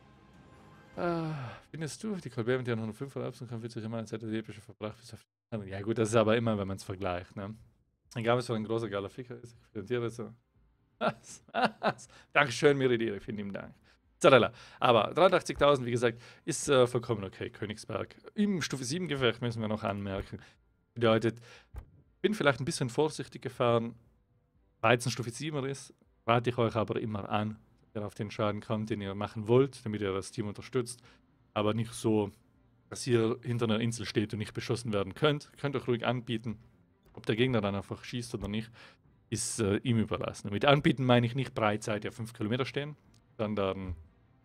Äh, findest du, die Kolber mit ihren hundertfünf verabschieden kann, wird sich immer als hätte die epische Verbrauch bis auf die. Ja, gut, das ist aber immer, wenn man es vergleicht, ne? Egal, was für ein großer geiler Ficker ist. Ich präsentiere so. Was? Was? Dankeschön, Miridir, vielen lieben Dank. Zadala. Aber dreiundachtzigtausend, wie gesagt, ist äh, vollkommen okay, Königsberg. Im Stufe sieben Gefecht müssen wir noch anmerken. Bedeutet, bin vielleicht ein bisschen vorsichtig gefahren, weil es ein Stufe sieben ist, rate ich euch aber immer an, dass ihr auf den Schaden kommt, den ihr machen wollt, damit ihr das Team unterstützt. Aber nicht so, dass ihr hinter einer Insel steht und nicht beschossen werden könnt. Könnt euch ruhig anbieten. Ob der Gegner dann einfach schießt oder nicht, ist äh, ihm überlassen. Mit anbieten meine ich nicht Breitseite auf fünf Kilometer stehen, sondern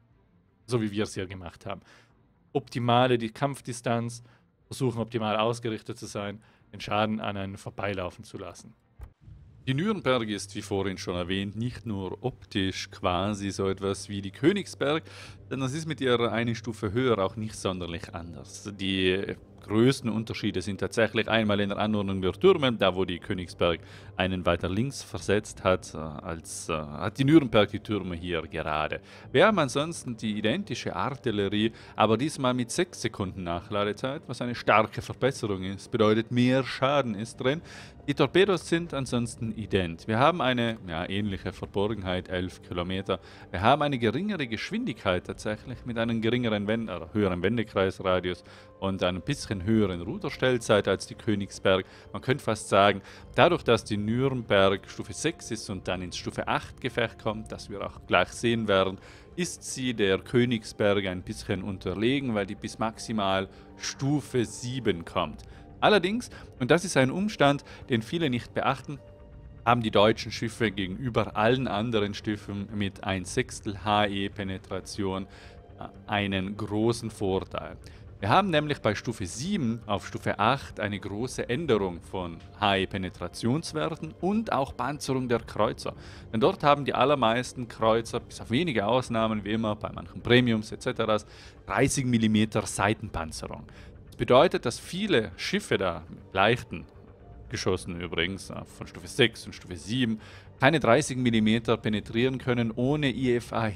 so wie wir es hier gemacht haben. Optimale die Kampfdistanz, versuchen optimal ausgerichtet zu sein, den Schaden an einen vorbeilaufen zu lassen. Die Nürnberg ist, wie vorhin schon erwähnt, nicht nur optisch quasi so etwas wie die Königsberg, denn das ist mit ihrer eine Stufe höher auch nicht sonderlich anders. Die größten Unterschiede sind tatsächlich einmal in der Anordnung der Türme, da wo die Königsberg einen weiter links versetzt hat, als äh, hat die Nürnberg die Türme hier gerade. Wir haben ansonsten die identische Artillerie, aber diesmal mit sechs Sekunden Nachladezeit, was eine starke Verbesserung ist, bedeutet mehr Schaden ist drin. Die Torpedos sind ansonsten ident. Wir haben eine ja, ähnliche Verborgenheit, elf Kilometer. Wir haben eine geringere Geschwindigkeit tatsächlich mit einem geringeren Wend oder höheren Wendekreisradius und einer bisschen höheren Ruderstellzeit als die Königsberg. Man könnte fast sagen, dadurch, dass die Nürnberg Stufe sechs ist und dann ins Stufe acht Gefecht kommt, das wir auch gleich sehen werden, ist sie der Königsberg ein bisschen unterlegen, weil die bis maximal Stufe sieben kommt. Allerdings, und das ist ein Umstand, den viele nicht beachten, haben die deutschen Schiffe gegenüber allen anderen Schiffen mit ein Sechstel H E-Penetration einen großen Vorteil. Wir haben nämlich bei Stufe sieben auf Stufe acht eine große Änderung von H E-Penetrationswerten und auch Panzerung der Kreuzer. Denn dort haben die allermeisten Kreuzer, bis auf wenige Ausnahmen wie immer, bei manchen Premiums et cetera, dreißig Millimeter Seitenpanzerung. Bedeutet, dass viele Schiffe da mit leichten Geschossen übrigens von Stufe sechs und Stufe sieben keine dreißig Millimeter penetrieren können, ohne I F H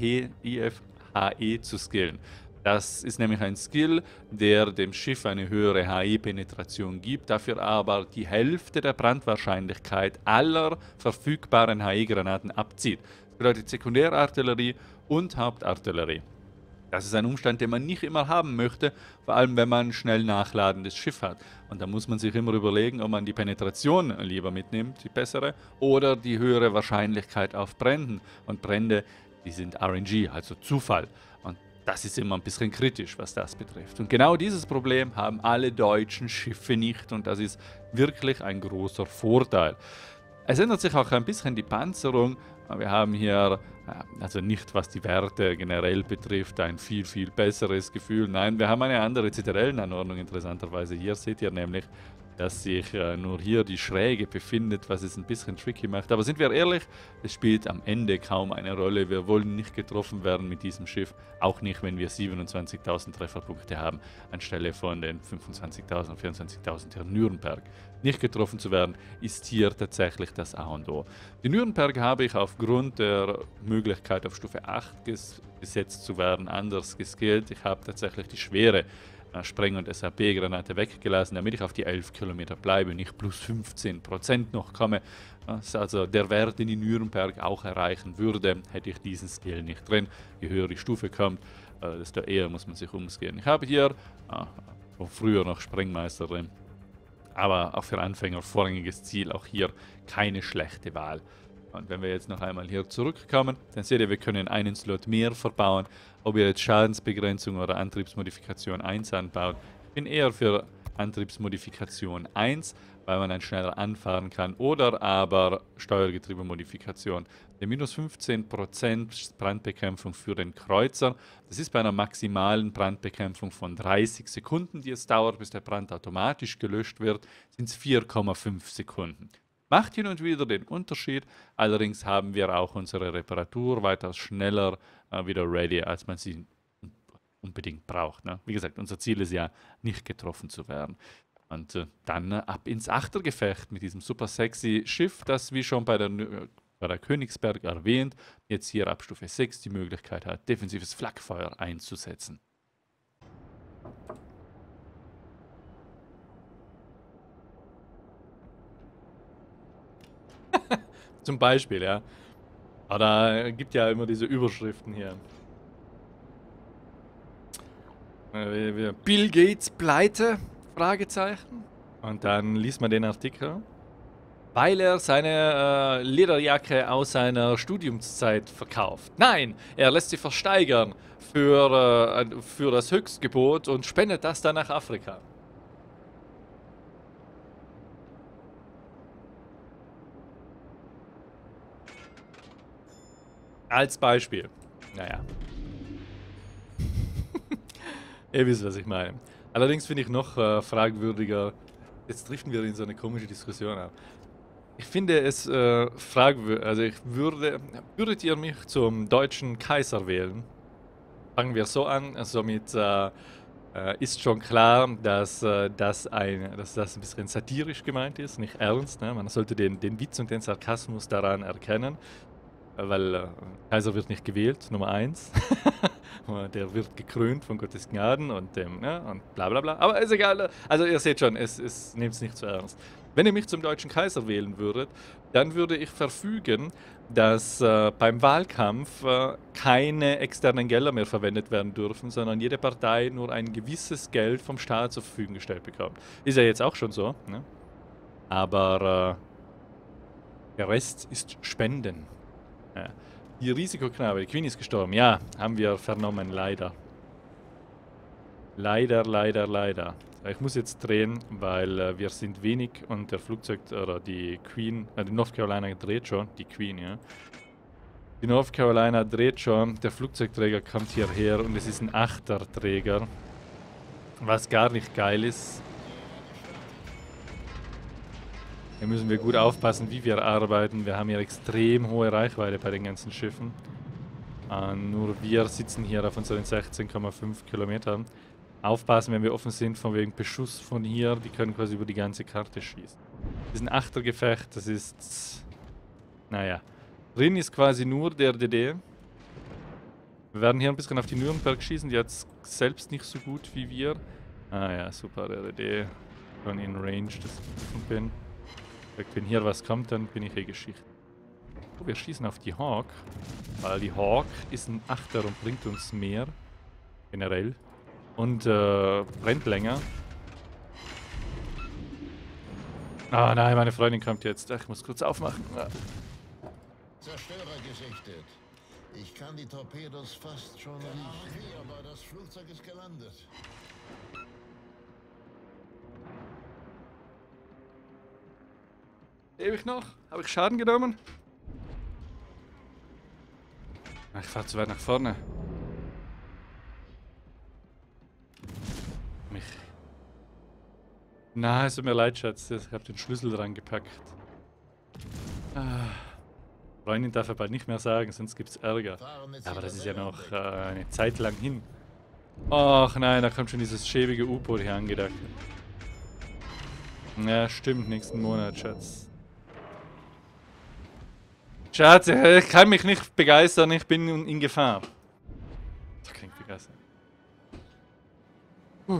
E zu skillen. Das ist nämlich ein Skill, der dem Schiff eine höhere H E-Penetration gibt, dafür aber die Hälfte der Brandwahrscheinlichkeit aller verfügbaren H E-Granaten abzieht. Das bedeutet Sekundärartillerie und Hauptartillerie. Das ist ein Umstand, den man nicht immer haben möchte, vor allem wenn man ein schnell nachladendes Schiff hat. Und da muss man sich immer überlegen, ob man die Penetration lieber mitnimmt, die bessere, oder die höhere Wahrscheinlichkeit auf Bränden. Und Brände, die sind R N G, also Zufall. Und das ist immer ein bisschen kritisch, was das betrifft. Und genau dieses Problem haben alle deutschen Schiffe nicht und das ist wirklich ein großer Vorteil. Es ändert sich auch ein bisschen die Panzerung. Wir haben hier, also nicht was die Werte generell betrifft, ein viel, viel besseres Gefühl. Nein, wir haben eine andere Zitadellenanordnung interessanterweise. Hier seht ihr nämlich, dass sich äh, nur hier die Schräge befindet, was es ein bisschen tricky macht. Aber sind wir ehrlich, es spielt am Ende kaum eine Rolle. Wir wollen nicht getroffen werden mit diesem Schiff, auch nicht, wenn wir siebenundzwanzigtausend Trefferpunkte haben, anstelle von den fünfundzwanzigtausend, vierundzwanzigtausend der Nürnberg. Nicht getroffen zu werden, ist hier tatsächlich das A und O. Die Nürnberg habe ich aufgrund der Möglichkeit auf Stufe acht ges gesetzt zu werden, anders geskillt. Ich habe tatsächlich die schwere Spreng- und S A P-Granate weggelassen, damit ich auf die elf Kilometer bleibe und nicht plus fünfzehn Prozent noch komme. Also der Wert, den die Nürnberg auch erreichen würde, hätte ich diesen Skill nicht drin. Je höher die Stufe kommt, desto eher muss man sich umsehen. Ich habe hier ah, früher noch Sprengmeister drin, aber auch für Anfänger vorrangiges Ziel, auch hier keine schlechte Wahl. Und wenn wir jetzt noch einmal hier zurückkommen, dann seht ihr, wir können einen Slot mehr verbauen. Ob ihr jetzt Schadensbegrenzung oder Antriebsmodifikation eins anbaut, ich bin eher für Antriebsmodifikation eins, weil man dann schneller anfahren kann, oder aber Steuergetriebemodifikation. Der minus fünfzehn Prozent Brandbekämpfung für den Kreuzer, das ist bei einer maximalen Brandbekämpfung von dreißig Sekunden, die es dauert, bis der Brand automatisch gelöscht wird, sind es vier Komma fünf Sekunden. Macht hin und wieder den Unterschied, allerdings haben wir auch unsere Reparatur weitaus schneller äh, wieder ready, als man sie unbedingt braucht. Ne? Wie gesagt, unser Ziel ist ja, nicht getroffen zu werden. Und äh, dann äh, ab ins Achtergefecht mit diesem super sexy Schiff, das wie schon bei der, bei der Königsberg erwähnt, jetzt hier ab Stufe sechs die Möglichkeit hat, defensives Flakfeuer einzusetzen. Zum Beispiel, ja. Aber da gibt ja immer diese Überschriften hier. Äh, Bill Gates pleite? Fragezeichen. Und dann liest man den Artikel. Weil er seine äh, Lederjacke aus seiner Studiumszeit verkauft. Nein, er lässt sie versteigern für, äh, für das Höchstgebot und spendet das dann nach Afrika. Als Beispiel. Naja. Ihr wisst, was ich meine. Allerdings finde ich noch äh, fragwürdiger. Jetzt driften wir in so eine komische Diskussion ab. Ich finde es äh, fragwürdig. Also, ich würde. Würdet ihr mich zum deutschen Kaiser wählen? Fangen wir so an. Also, mit. Äh, äh, ist schon klar, dass, äh, das ein, dass das ein bisschen satirisch gemeint ist, nicht ernst. Ne? Man sollte den, den Witz und den Sarkasmus daran erkennen. Weil äh, Kaiser wird nicht gewählt, Nummer eins. Der wird gekrönt von Gottes Gnaden und dem, ja, und bla bla bla. Aber ist egal, also ihr seht schon, es, es nehmt es nicht zu ernst. Wenn ihr mich zum deutschen Kaiser wählen würdet, dann würde ich verfügen, dass äh, beim Wahlkampf äh, keine externen Gelder mehr verwendet werden dürfen, sondern jede Partei nur ein gewisses Geld vom Staat zur Verfügung gestellt bekommt. Ist ja jetzt auch schon so, ne? Aber äh, der Rest ist Spenden. Ja. Die Risikoknabe, die Queen ist gestorben. Ja, haben wir vernommen, leider. Leider, leider, leider. Ich muss jetzt drehen, weil äh, wir sind wenig und der Flugzeug, oder die Queen, äh, die North Carolina dreht schon, die Queen, ja. Die North Carolina dreht schon, der Flugzeugträger kommt hierher und es ist ein Achterträger, was gar nicht geil ist. Hier müssen wir gut aufpassen, wie wir arbeiten. Wir haben hier extrem hohe Reichweite bei den ganzen Schiffen. Äh, nur wir sitzen hier auf unseren sechzehn Komma fünf Kilometern. Aufpassen, wenn wir offen sind, von wegen Beschuss von hier, die können quasi über die ganze Karte schießen. Das ist ein Achtergefecht, das ist... Naja. Drin ist quasi nur der D D. Wir werden hier ein bisschen auf die Nürnberg schießen, die hat es selbst nicht so gut wie wir. Ah ja, super, der D D. Schon in Range, dass ich offen bin. Wenn hier was kommt, dann bin ich eh Geschichte. Oh, wir schießen auf die Hawk, weil die Hawk ist ein Achter und bringt uns mehr. Generell. Und äh, brennt länger. Ah nein, meine Freundin kommt jetzt. Ach, ich muss kurz aufmachen. Ja. Zerstörer gesichtet. Ich kann die Torpedos fast schon riechen, aber das Flugzeug ist gelandet. Ewig noch? Habe ich Schaden genommen? Ich fahre zu weit nach vorne. Mich. Na, es tut mir leid, Schatz. Ich habe den Schlüssel dran gepackt. Ah. Freundin darf er bald nicht mehr sagen, sonst gibt's Ärger. Aber das ist ja noch äh, eine Zeit lang hin. Ach nein, da kommt schon dieses schäbige U-Boot hier angedacht. Ja, stimmt, nächsten Monat, Schatz. Schatz, ich kann mich nicht begeistern, ich bin in, in Gefahr. Das klingt begeistert. Uh.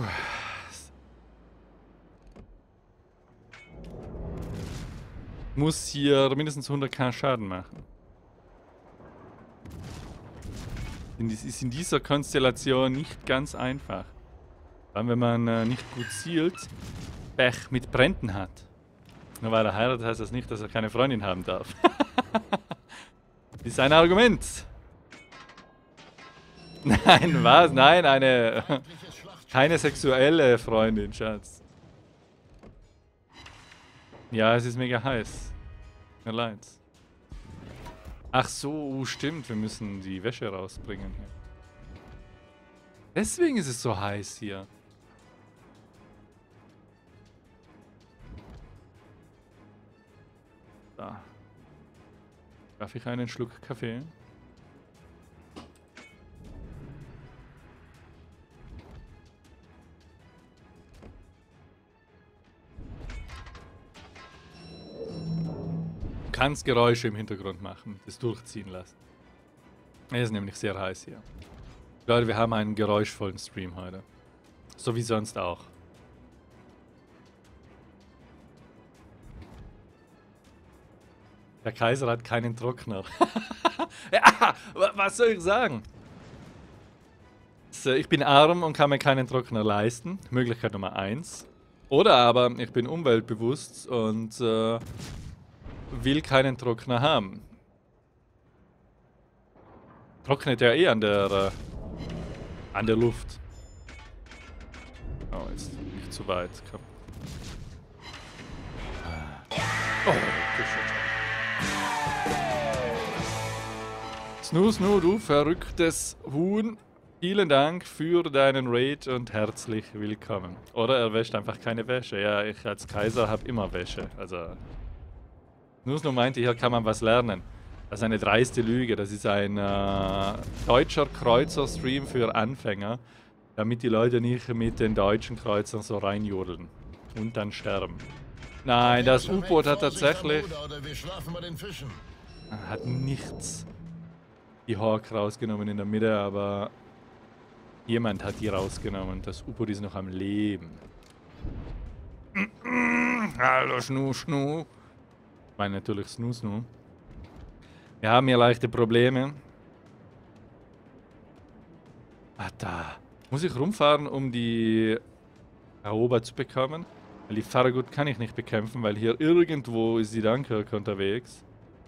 Muss hier mindestens hunderttausend Schaden machen. Das ist in dieser Konstellation nicht ganz einfach. Vor allem, wenn man äh, nicht gut zielt, Pech mit Bränden hat. Nur weil er heiratet, heißt das nicht, dass er keine Freundin haben darf. Das ist ein Argument. Nein, was? Nein, eine... keine sexuelle Freundin, Schatz. Ja, es ist mega heiß. Mir leid. Ach so, stimmt. Wir müssen die Wäsche rausbringen hier. Deswegen ist es so heiß hier. Da. Darf ich einen Schluck Kaffee? Du kannst Geräusche im Hintergrund machen, das durchziehen lassen. Es ist nämlich sehr heiß hier. Leute, wir haben einen geräuschvollen Stream heute. So wie sonst auch. Der Kaiser hat keinen Trockner. Ja, was soll ich sagen? Ich bin arm und kann mir keinen Trockner leisten. Möglichkeit Nummer eins. Oder aber ich bin umweltbewusst und äh, will keinen Trockner haben. Trocknet ja eh an der äh, an der Luft. Oh, jetzt nicht zu weit. Komm. Oh, Snoo, Snoo, du verrücktes Huhn. Vielen Dank für deinen Raid und herzlich willkommen. Oder er wäscht einfach keine Wäsche. Ja, ich als Kaiser habe immer Wäsche. Also Snoo meinte, hier kann man was lernen. Das ist eine dreiste Lüge. Das ist ein äh, deutscher Kreuzer-Stream für Anfänger, damit die Leute nicht mit den deutschen Kreuzern so reinjodeln und dann sterben. Nein, das U-Boot hat tatsächlich... Hat nichts die Hawk rausgenommen in der Mitte, aber jemand hat die rausgenommen. Das U-Boot ist noch am Leben. Hallo Schnu, Schnu. Ich meine natürlich Snoo, Snoo. Wir haben hier leichte Probleme. Ah, da. Muss ich rumfahren, um die Erober zu bekommen? Weil die Farragut kann ich nicht bekämpfen, weil hier irgendwo ist die Dunkirk unterwegs.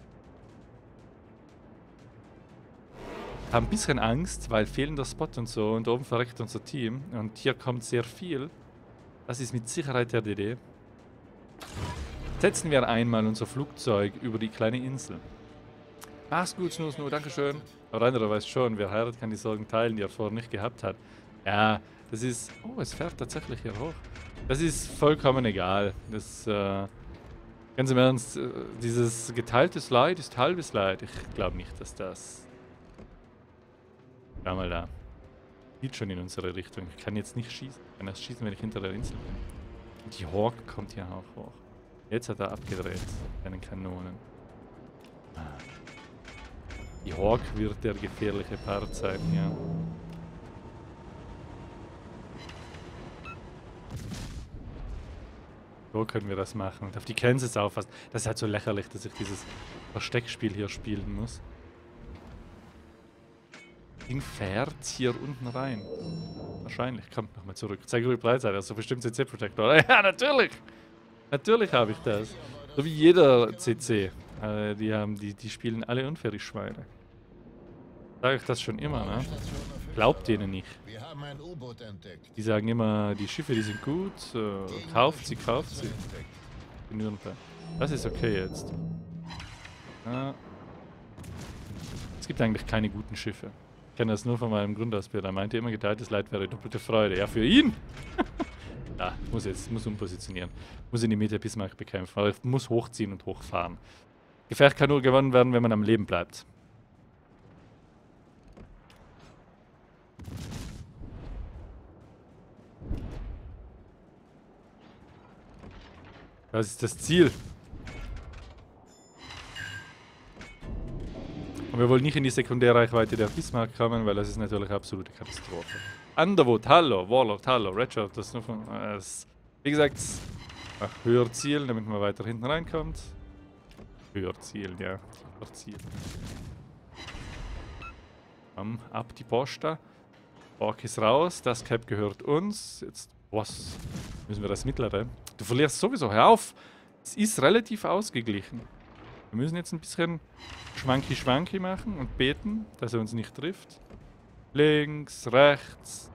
Ich habe ein bisschen Angst, weil fehlender Spot und so und oben verreckt unser Team. Und hier kommt sehr viel. Das ist mit Sicherheit der D D. Setzen wir einmal unser Flugzeug über die kleine Insel. Mach's gut, Snoo, Snoo, dankeschön. Aber anderer weiß schon, wer heiratet, kann die Sorgen teilen, die er vorher nicht gehabt hat. Ja, das ist... Oh, es fährt tatsächlich hier hoch. Das ist vollkommen egal. Das, äh... Ganz im Ernst, äh, dieses geteiltes Leid ist halbes Leid. Ich glaube nicht, dass das... Schau mal da. Geht schon in unsere Richtung. Ich kann jetzt nicht schießen. Ich kann erst schießen, wenn ich hinter der Insel bin. Und die Hawk kommt hier auch hoch. Jetzt hat er abgedreht. Seinen Kanonen. Ah. Die Hawk wird der gefährliche Part sein, ja. So können wir das machen. Und auf die Kansas aufpassen. Das ist halt so lächerlich, dass ich dieses Versteckspiel hier spielen muss. Das Ding fährt hier unten rein. Wahrscheinlich. Kommt nochmal zurück. Zeige ruhig Breitseite. Also bestimmt C C-Protector. Ja, natürlich! Natürlich habe ich das. So wie jeder C C. Äh, die, haben, die, die spielen alle unfair, die Schweine. Sage ich das schon immer, ne? Glaubt denen nicht. Die sagen immer, die Schiffe, die sind gut. Äh, kauft sie, kauft sie. In Nürnberg. Das ist okay jetzt. Ja. Es gibt eigentlich keine guten Schiffe. Ich kenne das nur von meinem Grundausbilder. Er meinte immer, geteiltes Leid wäre doppelte Freude. Ja, für ihn! Da, muss jetzt, muss umpositionieren. Muss in die Mitte Bismarck bekämpfen. Aber ich muss hochziehen und hochfahren. Gefecht kann nur gewonnen werden, wenn man am Leben bleibt. Das ist das Ziel. Und wir wollen nicht in die Sekundärreichweite der Bismarck kommen, weil das ist natürlich eine absolute Katastrophe. Underwood, hallo, Warlord, hallo, Redshirt, das ist nur von... Äh, das, wie gesagt, ach, höher zielen, damit man weiter hinten reinkommt. Höher zielen, ja. Höher zielen. Um, ab die Posta. Ork ist raus, das Cap gehört uns. Jetzt, was? Müssen wir das mittlere? Du verlierst sowieso, hör auf! Es ist relativ ausgeglichen. Wir müssen jetzt ein bisschen Schwanki-Schwanki machen und beten, dass er uns nicht trifft. Links, rechts.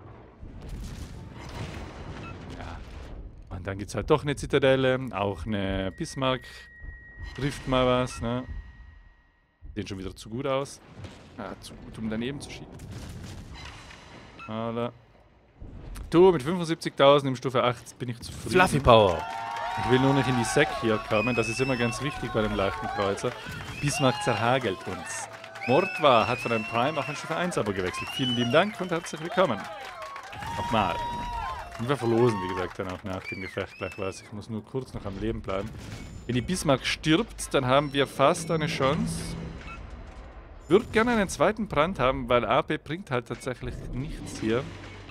Ja. Und dann gibt es halt doch eine Zitadelle, auch eine Bismarck. Trifft mal was, ne? Sehen schon wieder zu gut aus. Ja, zu gut, um daneben zu schieben. Alter. Du, mit fünfundsiebzigtausend im Stufe acht bin ich zufrieden. Fluffy Power. Ich will nur nicht in die Sack hier kommen, das ist immer ganz wichtig bei dem leichten Kreuzer. Bismarck zerhagelt uns. Mordwa hat von einem Prime auf ein Stufe eins aber gewechselt. Vielen lieben Dank und herzlich willkommen. Nochmal. Und wir verlosen, wie gesagt, dann auch nach dem Gefecht gleich was. Ich muss nur kurz noch am Leben bleiben. Wenn die Bismarck stirbt, dann haben wir fast eine Chance. Ich würde gerne einen zweiten Brand haben, weil A P bringt halt tatsächlich nichts hier.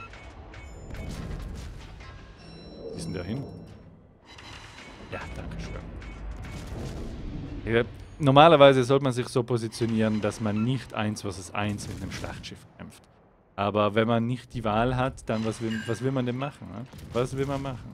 Wie ist denn der hin? Ja, danke schön. Ja, normalerweise sollte man sich so positionieren, dass man nicht eins versus eins mit einem Schlachtschiff kämpft. Aber wenn man nicht die Wahl hat, dann was will, was will man denn machen? Ne? Was will man machen?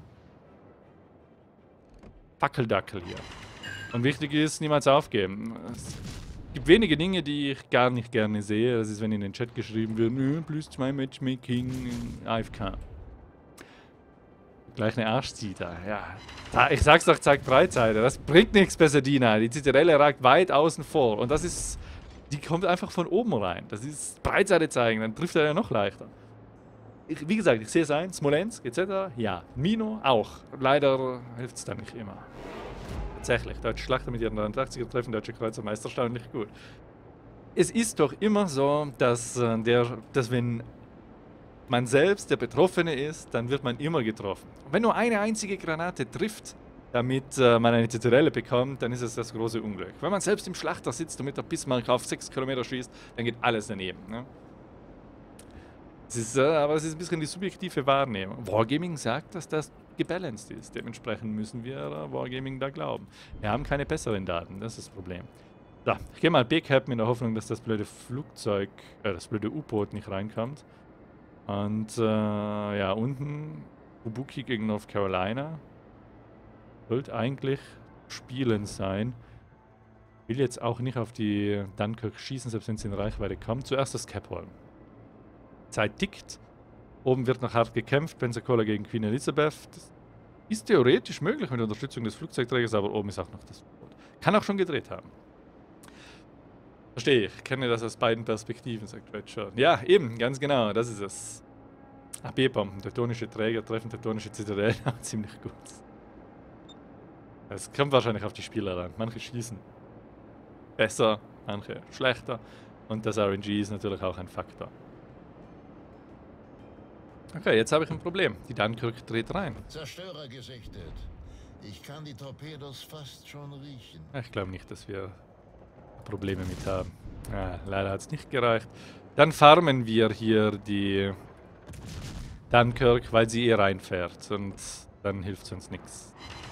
Fackeldackel hier. Und wichtig ist, niemals aufgeben. Es gibt wenige Dinge, die ich gar nicht gerne sehe. Das ist, wenn in den Chat geschrieben wird, nö, plus zwei Matchmaking, A F K. Gleich eine Arschzita, ja. Da, ich sag's doch, zeigt Breitseite. Das bringt nichts, Pasadena. Die Zitadelle ragt weit außen vor. Und das ist... Die kommt einfach von oben rein. Das ist Breitseite zeigen, dann trifft er ja noch leichter. Ich, wie gesagt, ich sehe es ein. Smolensk et cetera. Ja. Mino auch. Leider hilft es dann nicht immer. Tatsächlich. Deutsche Schlachter mit ihren neunundachtziger treffen Deutsche Kreuzermeister erstaunlich gut. Es ist doch immer so, dass, äh, der, dass wenn man selbst der Betroffene ist, dann wird man immer getroffen. Und wenn nur eine einzige Granate trifft, damit äh, man eine Zitadelle bekommt, dann ist es das große Unglück. Wenn man selbst im Schlachter sitzt und mit der Bismarck auf sechs Kilometer schießt, dann geht alles daneben. Ne? Es ist, äh, aber es ist ein bisschen die subjektive Wahrnehmung. Wargaming sagt, dass das gebalanced ist. Dementsprechend müssen wir äh, Wargaming da glauben. Wir haben keine besseren Daten, das ist das Problem. So, ich gehe mal B-Cap in der Hoffnung, dass das blöde Flugzeug, äh, das blöde U-Boot nicht reinkommt. Und äh, ja, unten Ubuki gegen North Carolina. Sollte eigentlich spielen sein. Will jetzt auch nicht auf die Dunkirk schießen, selbst wenn sie in Reichweite kommt. Zuerst das Cap holen. Zeit tickt. Oben wird noch hart gekämpft. Pensacola gegen Queen Elizabeth. Das ist theoretisch möglich mit Unterstützung des Flugzeugträgers, aber oben ist auch noch das U-Boot. Kann auch schon gedreht haben. Verstehe ich. Kenne das aus beiden Perspektiven, sagt Redshirt. Ja, eben, ganz genau. Das ist es. A B-Bomben. Teutonische Träger treffen teutonische Zitadellen. Ziemlich gut. Es kommt wahrscheinlich auf die Spieler ran. Manche schießen besser, manche schlechter. Und das R N G ist natürlich auch ein Faktor. Okay, jetzt habe ich ein Problem. Die Dunkirk dreht rein. Zerstörer gesichtet. Ich kann die Torpedos fast schon riechen. Ich glaube nicht, dass wir Probleme mit haben. Ja, leider hat es nicht gereicht. Dann farmen wir hier die Dunkirk, weil sie eh reinfährt. Und dann hilft es uns nichts.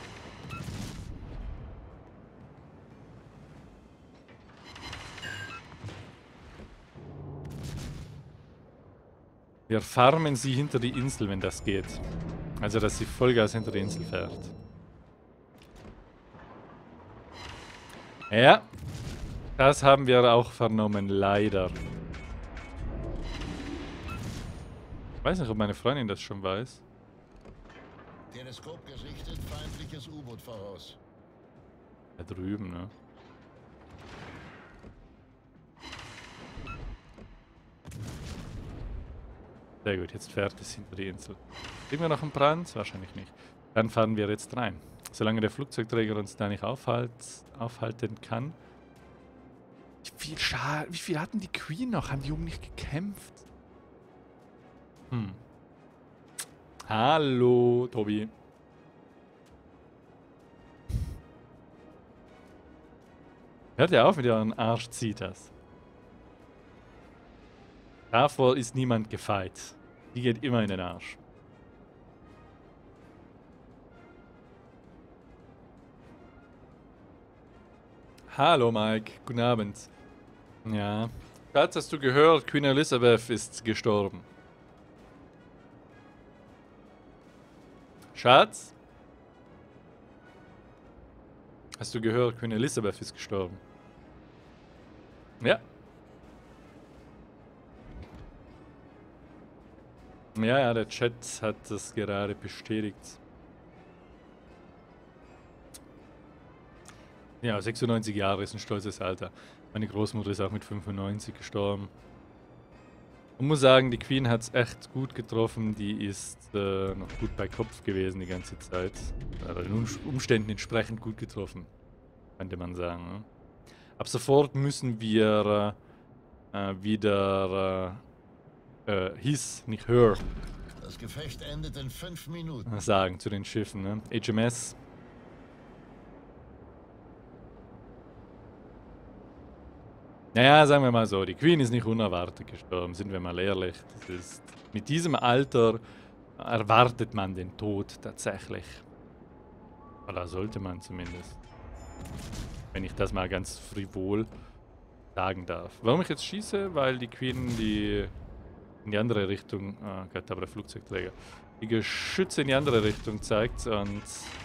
Wir farmen sie hinter die Insel, wenn das geht. Also, dass sie Vollgas hinter die Insel fährt. Ja, das haben wir auch vernommen, leider. Ich weiß nicht, ob meine Freundin das schon weiß. Teleskop gesichtet, feindliches U-Boot voraus. Da drüben, ne? Sehr gut, jetzt fährt es hinter die Insel. Kriegen wir noch einen Brand? Wahrscheinlich nicht. Dann fahren wir jetzt rein. Solange der Flugzeugträger uns da nicht aufhalt, aufhalten kann. Wie viel, Scha Wie viel hatten die Queen noch? Haben die oben nicht gekämpft? Hm. Hallo, Tobi. Hört ihr auf mit euren Arsch-Zitas. Davor ist niemand gefeit. Die geht immer in den Arsch. Hallo Mike, guten Abend. Ja. Schatz, hast du gehört, Queen Elizabeth ist gestorben. Schatz? Hast du gehört, Queen Elizabeth ist gestorben? Ja. Ja, ja, der Chat hat das gerade bestätigt. Ja, sechsundneunzig Jahre ist ein stolzes Alter. Meine Großmutter ist auch mit fünfundneunzig gestorben. Man muss sagen, die Queen hat es echt gut getroffen. Die ist äh, noch gut bei Kopf gewesen die ganze Zeit. Also den Umständen entsprechend gut getroffen, könnte man sagen. Ne? Ab sofort müssen wir äh, wieder äh, äh, his, nicht her, Das Gefecht endet in fünf Minuten. sagen zu den Schiffen. Ne? H M S. Naja, sagen wir mal so, die Queen ist nicht unerwartet gestorben, sind wir mal ehrlich. Das ist, mit diesem Alter erwartet man den Tod tatsächlich. Oder sollte man zumindest. Wenn ich das mal ganz frivol sagen darf. Warum ich jetzt schieße? Weil die Queen die in die andere Richtung, oh Gott, aber der Flugzeugträger, die Geschütze in die andere Richtung zeigt und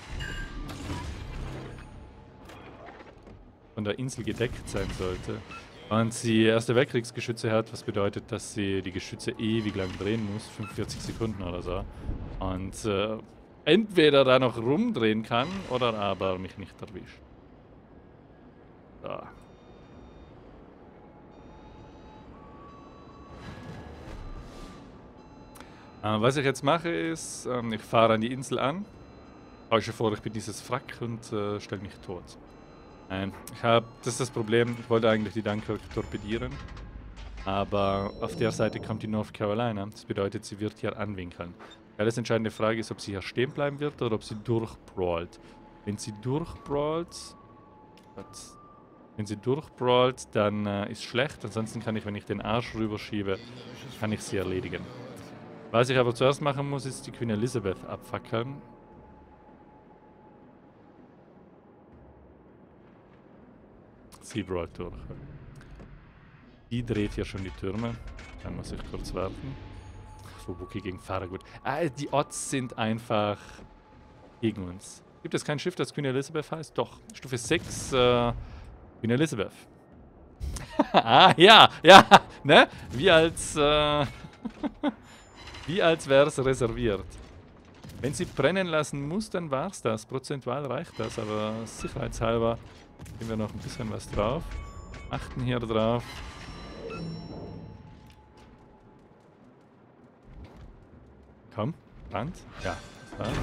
von der Insel gedeckt sein sollte. Und sie Erste Weltkriegsgeschütze hat, was bedeutet, dass sie die Geschütze ewig lang drehen muss, fünfundvierzig Sekunden oder so. Und äh, entweder da noch rumdrehen kann oder aber mich nicht erwischt. So. Äh, was ich jetzt mache ist, ähm, ich fahre an die Insel an, tausche vor, ich bin dieses Wrack und äh, stelle mich tot. Nein, ich habe, das ist das Problem, ich wollte eigentlich die Dunkirk torpedieren, aber auf der Seite kommt die North Carolina, das bedeutet, sie wird hier anwinkeln. Ja, das entscheidende Frage ist, ob sie hier stehen bleiben wird oder ob sie durchbrawlt. Wenn sie durchbrawlt, wenn sie durchbrawlt, dann äh, ist schlecht, ansonsten kann ich, wenn ich den Arsch rüberschiebe, kann ich sie erledigen. Was ich aber zuerst machen muss, ist die Queen Elizabeth abfackeln. Sie brawlt durch. Die dreht hier schon die Türme. Dann muss ich kurz warten. Fubuki gegen Farragut. Ah, die Odds sind einfach gegen uns. Gibt es kein Schiff, das Queen Elizabeth heißt? Doch. Stufe sechs, äh, Queen Elizabeth. Ah, ja, ja, ne? Wie als, äh, wie als wäre es reserviert. Wenn sie brennen lassen muss, dann war's das. Prozentual reicht das, aber sicherheitshalber geben wir noch ein bisschen was drauf. Achten hier drauf. Komm, Brand. Ja, das war's.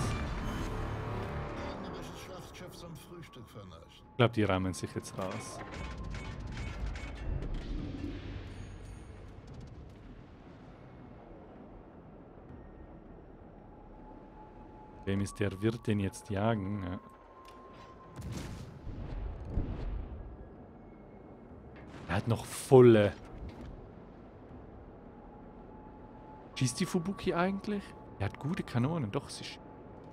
Ich glaube, die rammen sich jetzt raus. Wem ist der wird den jetzt jagen? Ja. Er hat noch volle. Schießt die Fubuki eigentlich? Er hat gute Kanonen, doch, sie schießt.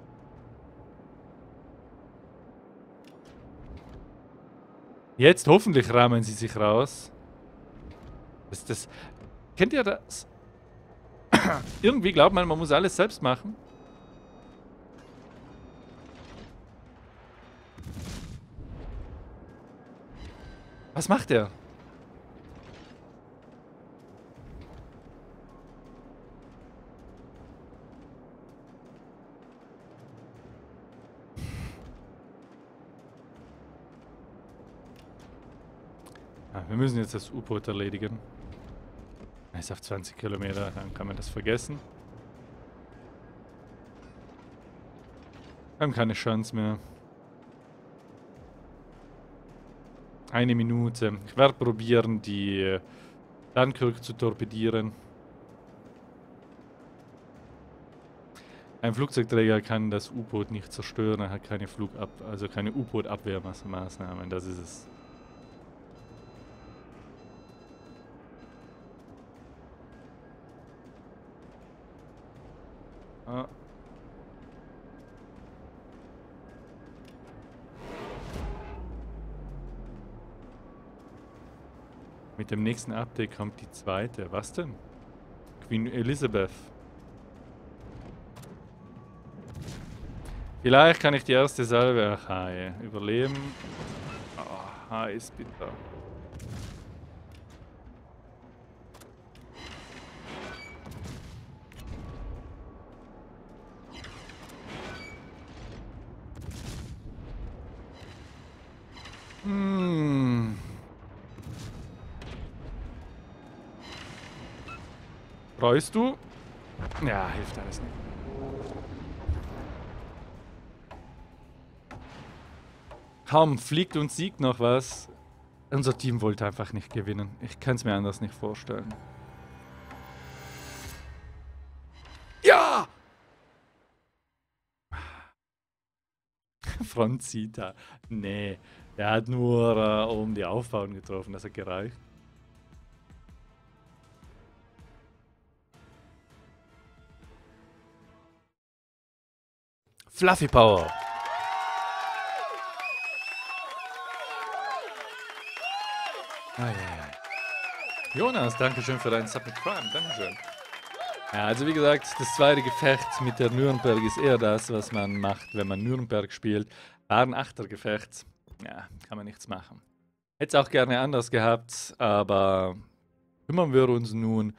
Jetzt hoffentlich rammen sie sich raus. Das ist das. Kennt ihr das? Irgendwie glaubt man, man muss alles selbst machen. Was macht er? Ah, wir müssen jetzt das U-Boot erledigen. ist auf zwanzig Kilometer, dann kann man das vergessen. Wir haben keine Chance mehr. Eine Minute. Ich werde probieren, die Dunkirk zu torpedieren. Ein Flugzeugträger kann das U-Boot nicht zerstören, er hat keine Flugab, also keine U-Boot-Abwehrmaßnahmen, das ist es. Ah. Mit dem nächsten Update kommt die zweite. Was denn? Queen Elizabeth. Vielleicht kann ich die erste Salve. Ach, Hai. Überleben. Oh, Hai ist bitter. Hm. Freust du? Ja, hilft alles nicht. Kaum fliegt und siegt noch was. Unser Team wollte einfach nicht gewinnen. Ich kann es mir anders nicht vorstellen. Ja! Frontzita. Nee, der hat nur äh, oben die Aufbauten getroffen. Das hat gereicht. Fluffy Power. Ah, ja, ja. Jonas, danke schön für deinen Sub mit Prime. Dankeschön. Ja, also wie gesagt, das zweite Gefecht mit der Nürnberg ist eher das, was man macht, wenn man Nürnberg spielt. War ein Achtergefecht. Ja, kann man nichts machen. Hätte es auch gerne anders gehabt, aber kümmern wir uns nun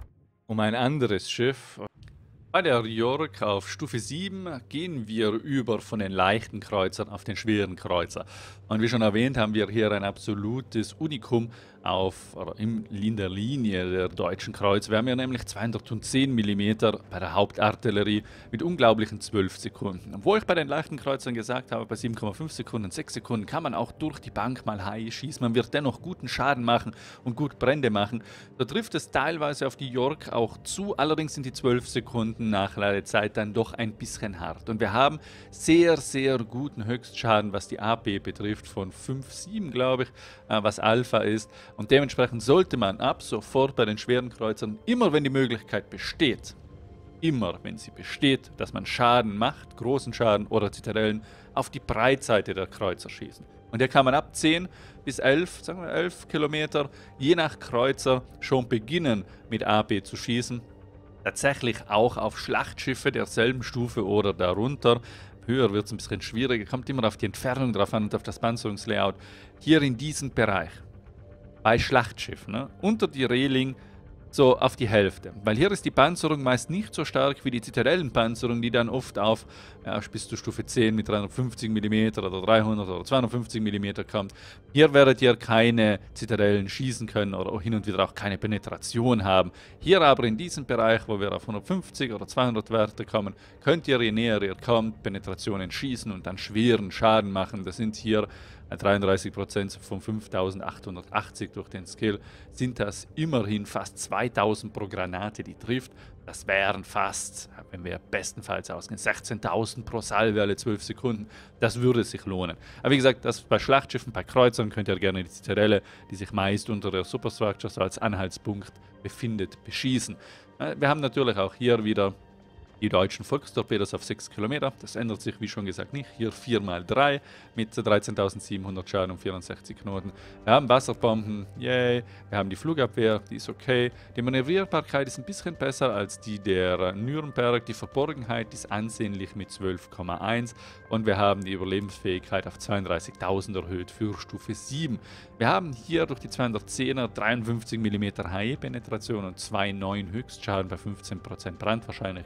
um ein anderes Schiff. Bei der York auf Stufe sieben gehen wir über von den leichten Kreuzern auf den schweren Kreuzer. Und wie schon erwähnt, haben wir hier ein absolutes Unikum auf, in der Linie der deutschen Kreuzer. Wir haben hier nämlich zweihundertzehn Millimeter bei der Hauptartillerie mit unglaublichen zwölf Sekunden. Obwohl ich bei den leichten Kreuzern gesagt habe, bei sieben Komma fünf Sekunden, sechs Sekunden kann man auch durch die Bank mal high schießen. Man wird dennoch guten Schaden machen und gut Brände machen. Da trifft es teilweise auf die York auch zu, allerdings sind die zwölf Sekunden Nachladezeit dann doch ein bisschen hart. Und wir haben sehr, sehr guten Höchstschaden, was die A P betrifft, von fünf Komma sieben, glaube ich, äh, was Alpha ist. Und dementsprechend sollte man ab sofort bei den schweren Kreuzern, immer wenn die Möglichkeit besteht, immer wenn sie besteht, dass man Schaden macht, großen Schaden oder Zitadellen, auf die Breitseite der Kreuzer schießen. Und hier kann man ab zehn bis elf, sagen wir elf Kilometer, je nach Kreuzer schon beginnen mit A P zu schießen. Tatsächlich auch auf Schlachtschiffe derselben Stufe oder darunter. Höher wird es ein bisschen schwieriger, kommt immer auf die Entfernung drauf an und auf das Panzerungslayout. Hier in diesem Bereich, bei Schlachtschiffen, ne, unter die Reling, so auf die Hälfte. Weil hier ist die Panzerung meist nicht so stark wie die Zitadellenpanzerung, die dann oft auf ja, bis zur Stufe zehn mit dreihundertfünfzig Millimeter oder dreihundert oder zweihundertfünfzig Millimeter kommt. Hier werdet ihr keine Zitadellen schießen können oder auch hin und wieder auch keine Penetration haben. Hier aber in diesem Bereich, wo wir auf hundertfünfzig oder zweihundert Werte kommen, könnt ihr, je näher ihr kommt, Penetrationen schießen und dann schweren Schaden machen. Das sind hier dreiunddreißig Prozent von fünftausendachthundertachtzig durch den Skill, sind das immerhin fast zweitausend pro Granate, die trifft. Das wären fast, wenn wir bestenfalls ausgehen, sechzehntausend pro Salve alle zwölf Sekunden. Das würde sich lohnen. Aber wie gesagt, das bei Schlachtschiffen, bei Kreuzern könnt ihr gerne die Zitadelle, die sich meist unter der Superstructure so als Anhaltspunkt befindet, beschießen. Wir haben natürlich auch hier wieder die deutschen Volkstorpedos auf sechs Kilometer. Das ändert sich, wie schon gesagt, nicht. Hier vier mal drei mit dreizehntausendsiebenhundert Schaden und vierundsechzig Knoten. Wir haben Wasserbomben, yay. Wir haben die Flugabwehr, die ist okay. Die Manövrierbarkeit ist ein bisschen besser als die der Nürnberg. Die Verborgenheit ist ansehnlich mit zwölf Komma eins. Und wir haben die Überlebensfähigkeit auf zweiunddreißigtausend erhöht für Stufe sieben. Wir haben hier durch die zweihundertzehner dreiundfünfzig Millimeter H E-Penetration und zwei Komma neun Höchstschaden bei fünfzehn Prozent Brandwahrscheinlichkeit, was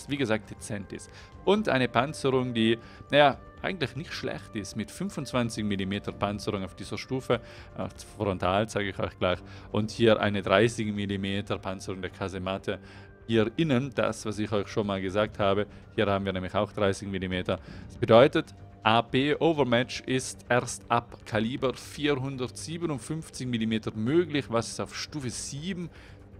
wie gesagt, dezent ist. Und eine Panzerung, die, naja, eigentlich nicht schlecht ist, mit fünfundzwanzig Millimeter Panzerung auf dieser Stufe, äh, frontal zeige ich euch gleich, und hier eine dreißig Millimeter Panzerung der Kasematte. Hier innen, das, was ich euch schon mal gesagt habe, hier haben wir nämlich auch dreißig Millimeter. Das bedeutet, A P Overmatch ist erst ab Kaliber vierhundertsiebenundfünfzig Millimeter möglich, was es auf Stufe sieben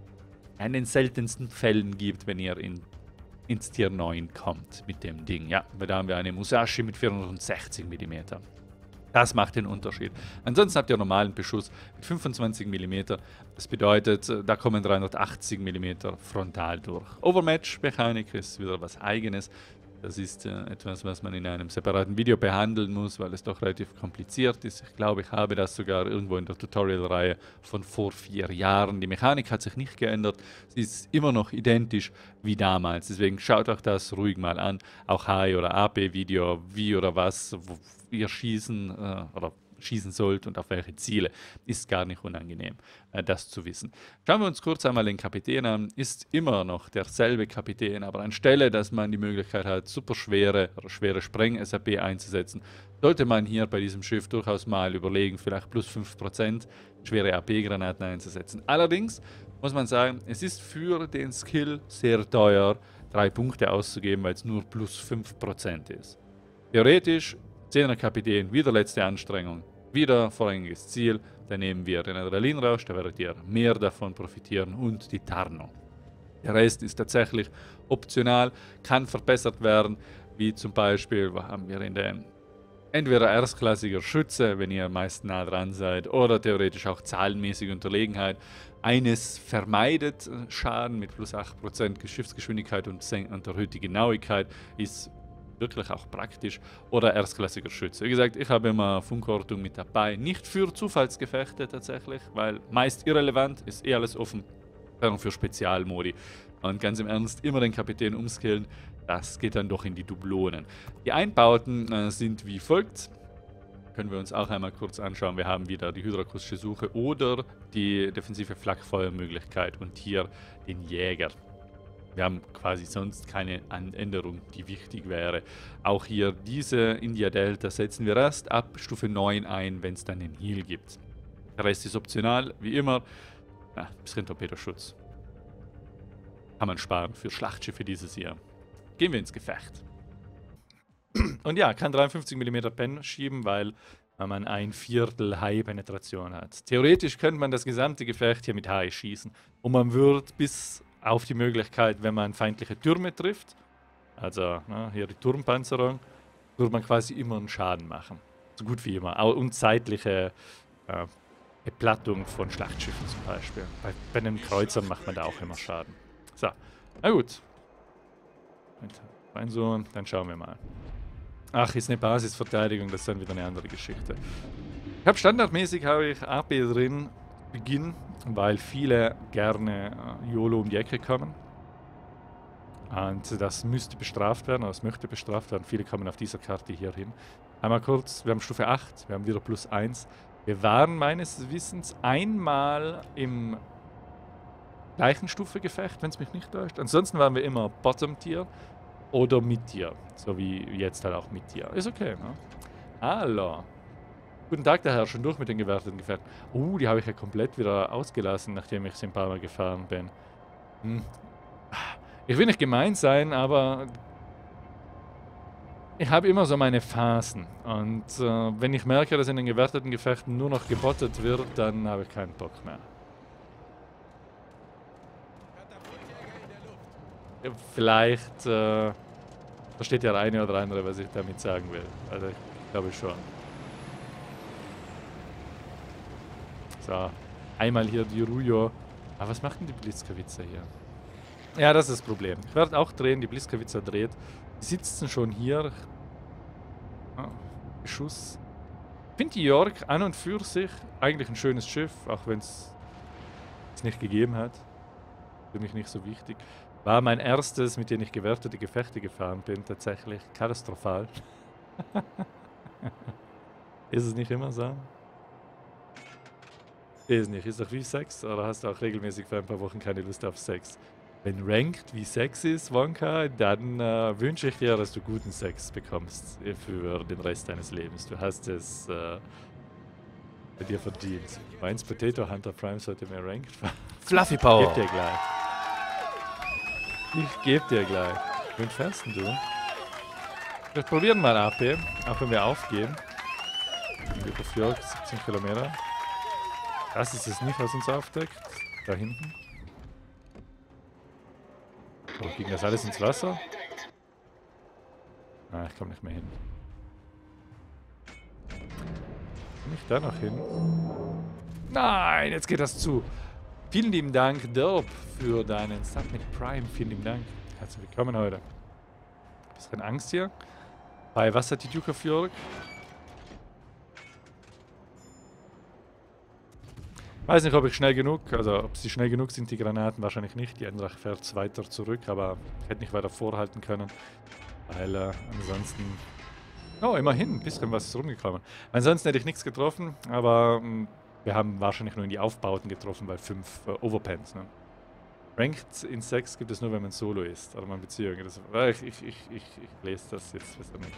in den seltensten Fällen gibt, wenn ihr in, ins Tier neun kommt mit dem Ding. Ja, weil da haben wir eine Musashi mit vierhundertsechzig Millimeter. Das macht den Unterschied. Ansonsten habt ihr normalen Beschuss mit fünfundzwanzig Millimeter. Das bedeutet, da kommen dreihundertachtzig Millimeter frontal durch. Overmatch-Mechanik ist wieder was Eigenes. Das ist äh, etwas, was man in einem separaten Video behandeln muss, weil es doch relativ kompliziert ist. Ich glaube, ich habe das sogar irgendwo in der Tutorial-Reihe von vor vier Jahren. Die Mechanik hat sich nicht geändert. Sie ist immer noch identisch wie damals. Deswegen schaut euch das ruhig mal an. Auch H I- oder A P-Video, wie oder was, wo ihr schießen äh, oder schießen sollt und auf welche Ziele, ist gar nicht unangenehm, äh, das zu wissen. Schauen wir uns kurz einmal den Kapitän an. Ist immer noch derselbe Kapitän, aber anstelle, dass man die Möglichkeit hat, super schwere oder schwere Spreng-S A P einzusetzen, sollte man hier bei diesem Schiff durchaus mal überlegen, vielleicht plus fünf Prozent schwere A P-Granaten einzusetzen. Allerdings muss man sagen, es ist für den Skill sehr teuer, drei Punkte auszugeben, weil es nur plus fünf Prozent ist. Theoretisch, zehner Kapitän, wieder letzte Anstrengung. Wieder vorrangiges Ziel, dann nehmen wir den Adrenalinrausch, da werdet ihr mehr davon profitieren und die Tarnung. Der Rest ist tatsächlich optional, kann verbessert werden, wie zum Beispiel, was haben wir in den entweder erstklassiger Schütze, wenn ihr meist nah dran seid, oder theoretisch auch zahlenmäßige Unterlegenheit. Eines vermeidet Schaden mit plus acht Prozent Schiffsgeschwindigkeit und, und erhöhte Genauigkeit, ist wirklich auch praktisch, oder erstklassiger Schütze. Wie gesagt, ich habe immer Funkortung mit dabei, nicht für Zufallsgefechte tatsächlich, weil meist irrelevant, ist eh alles offen, sondern für Spezialmodi. Und ganz im Ernst, immer den Kapitän umskillen, das geht dann doch in die Dublonen. Die Einbauten äh, sind wie folgt. Können wir uns auch einmal kurz anschauen. Wir haben wieder die hydrakustische Suche oder die defensive Flakfeuermöglichkeit und hier den Jäger. Wir haben quasi sonst keine Änderung, die wichtig wäre. Auch hier diese India Delta setzen wir erst ab Stufe neun ein, wenn es dann den Heal gibt. Der Rest ist optional, wie immer. Ja, bisschen Torpedoschutz. Kann man sparen für Schlachtschiffe dieses Jahr. Gehen wir ins Gefecht. Und ja, kann dreiundfünfzig Millimeter Pen schieben, weil man ein Viertel High-Penetration hat. Theoretisch könnte man das gesamte Gefecht hier mit High schießen. Und man wird bis auf die Möglichkeit, wenn man feindliche Türme trifft, also ne, hier die Turmpanzerung, würde man quasi immer einen Schaden machen. So gut wie immer. Und zeitliche äh, Beplattung von Schlachtschiffen zum Beispiel. Bei, bei den Kreuzern macht man da auch immer Schaden. So, na gut. Rein so, dann schauen wir mal. Ach, ist eine Basisverteidigung, das ist dann wieder eine andere Geschichte. Ich habe standardmäßig habe ich A P drin, Beginn, weil viele gerne äh, YOLO um die Ecke kommen. Und das müsste bestraft werden, oder das möchte bestraft werden. Viele kommen auf dieser Karte hier hin. Einmal kurz, wir haben Stufe acht, wir haben wieder plus eins. Wir waren meines Wissens einmal im gleichen Stufegefecht, wenn es mich nicht täuscht. Ansonsten waren wir immer Bottom-Tier oder Mid-Tier. So wie jetzt halt auch Mid-Tier. Ist okay, ne? Hallo. Guten Tag, der Herr, schon durch mit den gewerteten Gefährten. Uh, die habe ich ja komplett wieder ausgelassen, nachdem ich sie ein paar Mal gefahren bin. Hm. Ich will nicht gemein sein, aber ich habe immer so meine Phasen. Und äh, wenn ich merke, dass in den gewerteten Gefechten nur noch gebottet wird, dann habe ich keinen Bock mehr. Ja, vielleicht äh, versteht ja der eine oder andere, was ich damit sagen will. Also ich glaube schon. So, einmal hier die Rujo. Aber was macht denn die Blitzkowitzer hier? Ja, das ist das Problem. Ich werde auch drehen, die Blitzkowitzer dreht. Die sitzen schon hier. Ah, Beschuss. Ich finde die York an und für sich eigentlich ein schönes Schiff, auch wenn es es nicht gegeben hat. Für mich nicht so wichtig. War mein erstes, mit dem ich gewertete Gefechte gefahren bin, tatsächlich katastrophal. Ist es nicht immer so? Ist nicht. Ist doch wie Sex? Oder hast du auch regelmäßig für ein paar Wochen keine Lust auf Sex? Wenn Ranked wie Sex ist, Wonka, dann äh, wünsche ich dir, dass du guten Sex bekommst für den Rest deines Lebens. Du hast es äh, bei dir verdient. Meinst Potato Hunter Prime sollte mehr Ranked fahren? Fluffy Ich Power. geb dir gleich. Ich geb dir gleich. Wen fährst denn du? Wir probieren mal A P, auch wenn wir aufgehen. Über Fjord, siebzehn Kilometer. Das ist es nicht, was uns aufdeckt. Da hinten. Oh, ging das alles ins Wasser? Ah, ich komme nicht mehr hin. Kann ich da noch hin? Nein, jetzt geht das zu. Vielen lieben Dank, Derb, für deinen Sub mit Prime. Vielen lieben Dank. Herzlich willkommen heute. Bisschen Angst hier. Bei was hat die Duke of York? Weiß nicht, ob ich schnell genug, also ob sie schnell genug sind, die Granaten, wahrscheinlich nicht. Die Eintracht fährt weiter zurück, aber ich hätte nicht weiter vorhalten können, weil äh, ansonsten... Oh, immerhin, ein bisschen was ist rumgekommen. Ansonsten hätte ich nichts getroffen, aber mh, wir haben wahrscheinlich nur in die Aufbauten getroffen, weil fünf äh, Overpens, ne? Ranked in Sex gibt es nur, wenn man Solo ist, oder man Beziehungen. Das, äh, ich, ich, ich, ich, ich lese das jetzt besser nicht.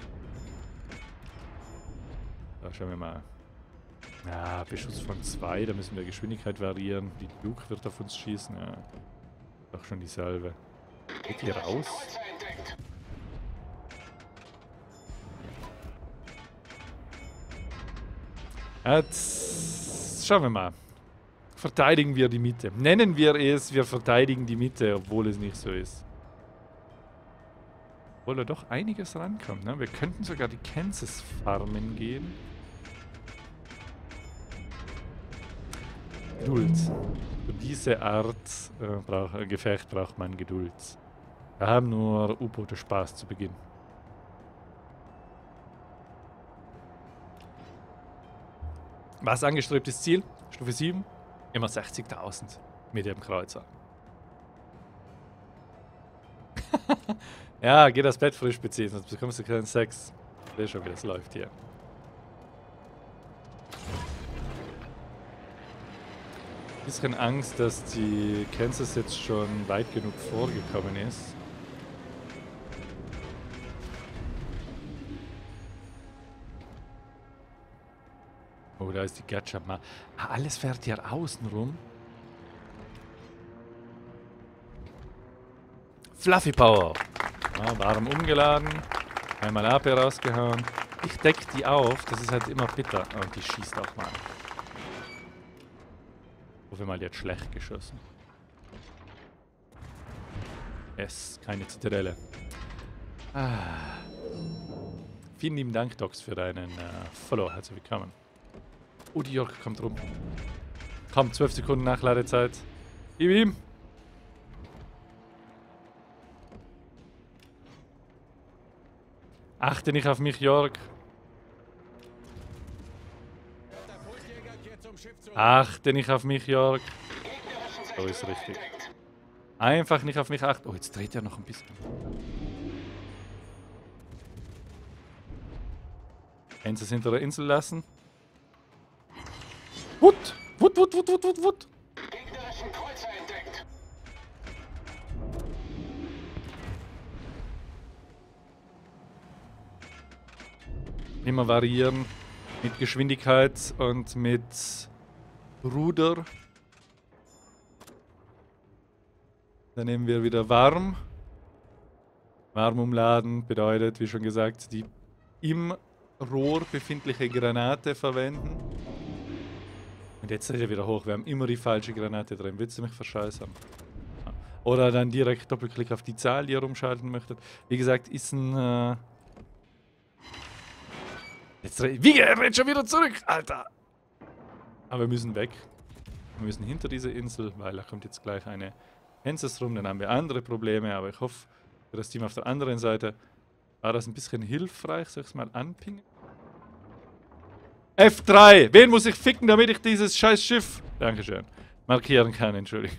Da schauen wir mal. Ja, Beschuss von zwei, da müssen wir Geschwindigkeit variieren. Die Duke wird auf uns schießen, ja. Doch schon dieselbe. Geht hier raus? Jetzt schauen wir mal. Verteidigen wir die Mitte. Nennen wir es, wir verteidigen die Mitte, obwohl es nicht so ist. Obwohl da doch einiges rankommt, ne? Wir könnten sogar die Kansas farmen gehen. Geduld. Für diese Art äh, brauch, äh, Gefecht braucht man Geduld. Wir haben nur U-Boote Spaß zu Beginn. Was angestrebtes Ziel? Stufe sieben? Immer sechzigtausend mit dem Kreuzer. Ja, geh das Bett frisch beziehen, sonst bekommst du keinen Sex. Ich weiß schon, wie das läuft hier. Bisschen Angst, dass die Kansas jetzt schon weit genug vorgekommen ist. Oh, da ist die Gatschama. Ah, alles fährt hier außen rum. Fluffy Power. Ja, warm umgeladen. Einmal A P rausgehauen. Ich deck die auf, das ist halt immer bitter. Und die schießt auch mal. Hoffe mal, die hat schlecht geschossen. Es, keine Zitadelle. Ah. Vielen lieben Dank, Docs, für deinen äh, Follow. Herzlich willkommen. Oh, die York kommt rum. Komm, zwölf Sekunden Nachladezeit. Gib ihm. Achte nicht auf mich, York. Achte nicht auf mich, York. So ist richtig. Einfach nicht auf mich achten. Oh, jetzt dreht er noch ein bisschen. Kansas hinter der Insel lassen. Wut! Wut, wut, wut, wut, wut, wut! Gegnerischen Kreuzer entdeckt. Immer variieren mit Geschwindigkeit und mit Ruder. Dann nehmen wir wieder warm. Warm umladen bedeutet, wie schon gesagt, die im Rohr befindliche Granate verwenden. Und jetzt seid ihr wieder hoch. Wir haben immer die falsche Granate drin. Willst du mich verscheißern? Oder dann direkt Doppelklick auf die Zahl, die ihr umschalten möchtet. Wie gesagt, ist ein... Äh jetzt Wie, er rennt schon wieder zurück, Alter! Aber wir müssen weg. Wir müssen hinter diese Insel, weil da kommt jetzt gleich eine Kansas rum. Dann haben wir andere Probleme. Aber ich hoffe, für das Team auf der anderen Seite war das ein bisschen hilfreich. Soll ich es mal anpingen? F drei! Wen muss ich ficken, damit ich dieses scheiß Schiff, Dankeschön, markieren kann, Entschuldigung.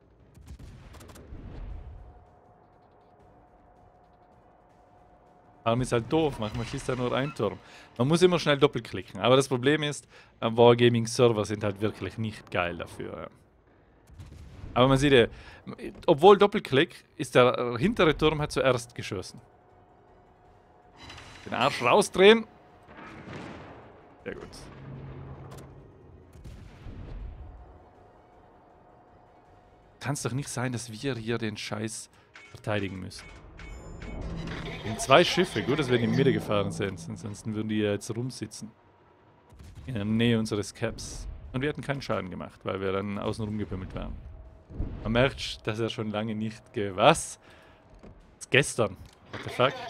Arm ist halt doof, manchmal schießt er nur ein Turm. Man muss immer schnell doppelklicken, aber das Problem ist, Wargaming-Server sind halt wirklich nicht geil dafür. Aber man sieht ja, obwohl Doppelklick, ist der hintere Turm hat zuerst geschossen. Den Arsch rausdrehen. Sehr gut. Kann es doch nicht sein, dass wir hier den Scheiß verteidigen müssen. In zwei Schiffe, gut, dass wir in die Mitte gefahren sind, ansonsten würden die ja jetzt rumsitzen. In der Nähe unseres Caps. Und wir hätten keinen Schaden gemacht, weil wir dann außen rumgebimmelt waren. Man merkt, dass er schon lange nicht ge... Was? Das ist gestern. What the fuck?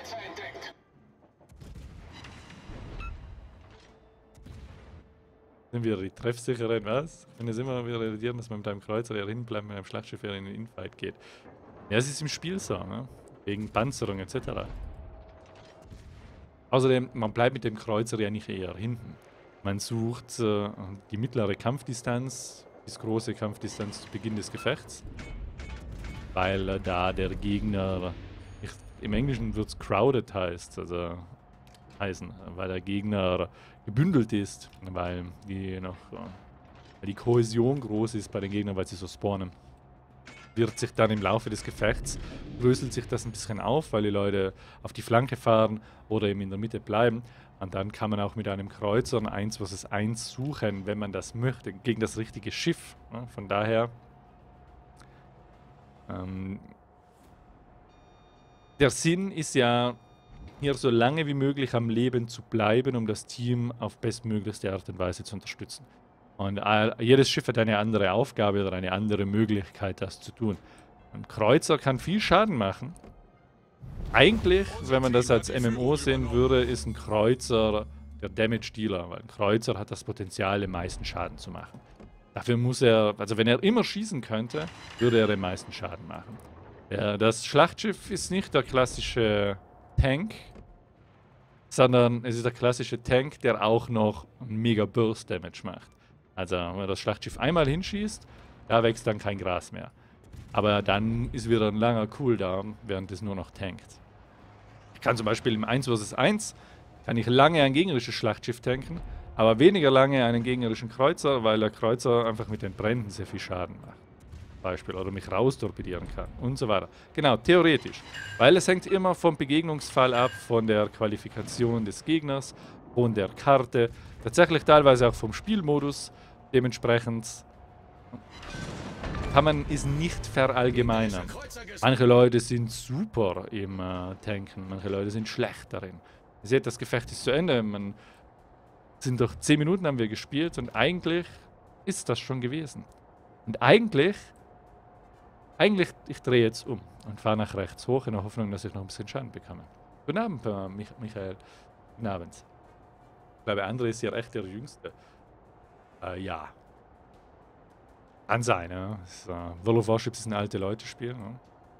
Sind wir die treffsicheren, was? Wenn es immer wieder reagieren, dass man mit einem Kreuzer eher hinten bleibt, mit einem Schlachtschiff eher in den Infight geht. Ja, es ist im Spiel so, ne? Wegen Panzerung et cetera. Außerdem, man bleibt mit dem Kreuzer ja nicht eher hinten. Man sucht äh, die mittlere Kampfdistanz bis große Kampfdistanz zu Beginn des Gefechts. Weil äh, da der Gegner, ich, im Englischen wird es crowded heißt, also heißen, weil der Gegner gebündelt ist, weil die noch äh, weil die Kohäsion groß ist bei den Gegnern, weil sie so spawnen. Wird sich dann im Laufe des Gefechts, bröselt sich das ein bisschen auf, weil die Leute auf die Flanke fahren oder eben in der Mitte bleiben. Und dann kann man auch mit einem Kreuzer ein eins versus eins suchen, wenn man das möchte, gegen das richtige Schiff. Ne? Von daher, ähm, der Sinn ist ja, hier so lange wie möglich am Leben zu bleiben, um das Team auf bestmöglichste Art und Weise zu unterstützen. Und äh, jedes Schiff hat eine andere Aufgabe oder eine andere Möglichkeit, das zu tun. Ein Kreuzer kann viel Schaden machen. Eigentlich, wenn man das als M M O sehen würde, ist ein Kreuzer der Damage-Dealer, weil ein Kreuzer hat das Potenzial, den meisten Schaden zu machen. Dafür muss er, also wenn er immer schießen könnte, würde er den meisten Schaden machen. Ja, das Schlachtschiff ist nicht der klassische Tank, sondern es ist der klassische Tank, der auch noch mega Burst-Damage macht. Also, wenn man das Schlachtschiff einmal hinschießt, da wächst dann kein Gras mehr. Aber dann ist wieder ein langer Cooldown, während es nur noch tankt. Ich kann zum Beispiel im eins versus eins kann ich lange ein gegnerisches Schlachtschiff tanken, aber weniger lange einen gegnerischen Kreuzer, weil der Kreuzer einfach mit den Bränden sehr viel Schaden macht. Beispiel, oder mich raustorpedieren kann und so weiter. Genau, theoretisch. Weil es hängt immer vom Begegnungsfall ab, von der Qualifikation des Gegners, von der Karte, tatsächlich teilweise auch vom Spielmodus. Dementsprechend kann man es nicht verallgemeinern. Manche Leute sind super im äh, Tanken, manche Leute sind schlecht darin. Ihr seht, das Gefecht ist zu Ende. Man sind doch zehn Minuten haben wir gespielt und eigentlich ist das schon gewesen. Und eigentlich, eigentlich, ich drehe jetzt um und fahre nach rechts hoch in der Hoffnung, dass ich noch ein bisschen Schaden bekomme. Guten Abend, äh, Mich Michael. Guten Abend. Ich glaube, André ist ja echt der Jüngste. Äh, ja. Kann sein, ja. Das, äh, World of Warships ist ein alte Leute-Spiel. Ne?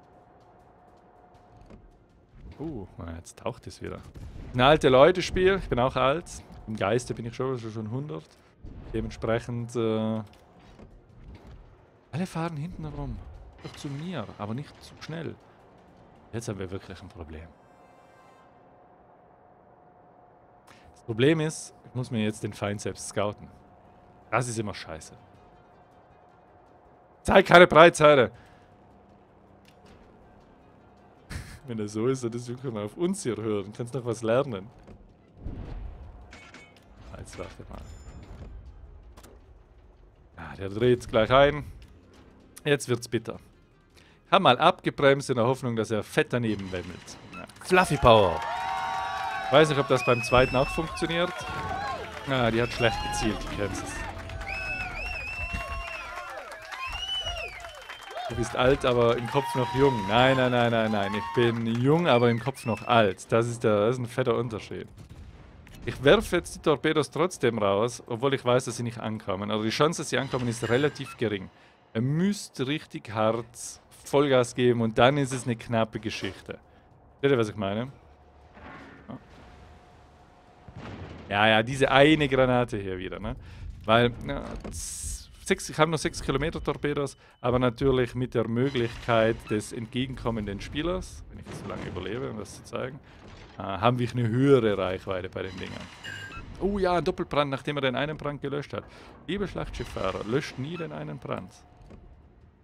Uh, jetzt taucht es wieder. Ein alte Leute-Spiel, ich bin auch alt. Im Geiste bin ich schon, schon hundert. Dementsprechend, äh, alle fahren hinten rum. Doch zu mir, aber nicht zu schnell. Jetzt haben wir wirklich ein Problem. Das Problem ist, ich muss mir jetzt den Feind selbst scouten. Das ist immer scheiße. Zeig keine Breitseite! Wenn er so ist, dann ist wirklich mal auf uns hier hören. Kannst noch was lernen. Jetzt warte mal. Ah, der dreht gleich ein. Jetzt wird's bitter. Ich habe mal abgebremst in der Hoffnung, dass er fett daneben wemmelt. Ja. Fluffy Power! Ich weiß nicht, ob das beim zweiten auch funktioniert. Ah, die hat schlecht gezielt, die Kansas. Du bist alt, aber im Kopf noch jung. Nein, nein, nein, nein, nein. Ich bin jung, aber im Kopf noch alt. Das ist, der, das ist ein fetter Unterschied. Ich werfe jetzt die Torpedos trotzdem raus, obwohl ich weiß, dass sie nicht ankommen. Also die Chance, dass sie ankommen, ist relativ gering. Er müsste richtig hart Vollgas geben und dann ist es eine knappe Geschichte. Seht ihr, was ich meine? Ja, ja, diese eine Granate hier wieder, ne? Weil, ja, sechs, ich habe nur sechs Kilometer Torpedos, aber natürlich mit der Möglichkeit des entgegenkommenden Spielers, wenn ich so lange überlebe, um das zu zeigen, äh, haben wir eine höhere Reichweite bei den Dingern. Oh ja, ein Doppelbrand, nachdem er den einen Brand gelöscht hat. Liebe Schlachtschifffahrer, löscht nie den einen Brand.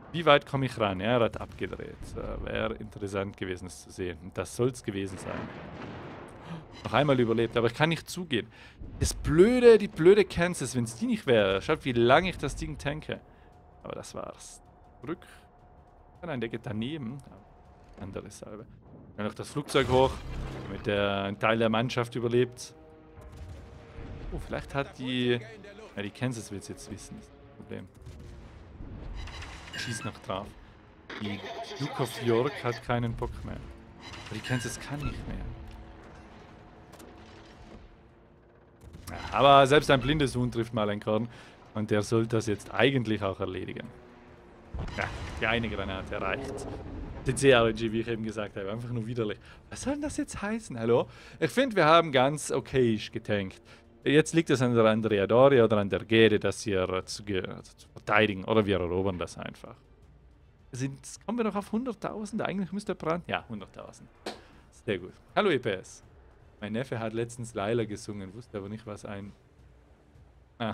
Wie weit komme ich ran? Ja, er hat abgedreht. Äh, Wäre interessant gewesen, es zu sehen. Und das soll es gewesen sein. Noch einmal überlebt, aber ich kann nicht zugehen. Das Blöde, die blöde Kansas, wenn es die nicht wäre. Schaut, wie lange ich das Ding tanke. Aber das war's. Zurück. Nein, der geht daneben. Andere Salbe. Dann noch das Flugzeug hoch, damit der, ein Teil der Mannschaft überlebt. Oh, vielleicht hat die... Ja, die Kansas will es jetzt wissen. Das ist das Problem. Schießt noch drauf. Die Duke of York hat keinen Bock mehr. Aber die Kansas kann nicht mehr. Ja, aber selbst ein blindes Huhn trifft mal ein Korn. Und der sollte das jetzt eigentlich auch erledigen. Ja, die eine Granate reicht. Die C R G, wie ich eben gesagt habe, einfach nur widerlich. Was soll denn das jetzt heißen? Hallo? Ich finde, wir haben ganz okayisch getankt. Jetzt liegt es an der Andrea Doria oder an der Gede, das hier zu, also zu verteidigen. Oder wir erobern das einfach. Sind, kommen wir noch auf hunderttausend? Eigentlich müsste er brand. Ja, hunderttausend. Sehr gut. Hallo E P S. Mein Neffe hat letztens Laila gesungen, wusste aber nicht, was ein... Ah.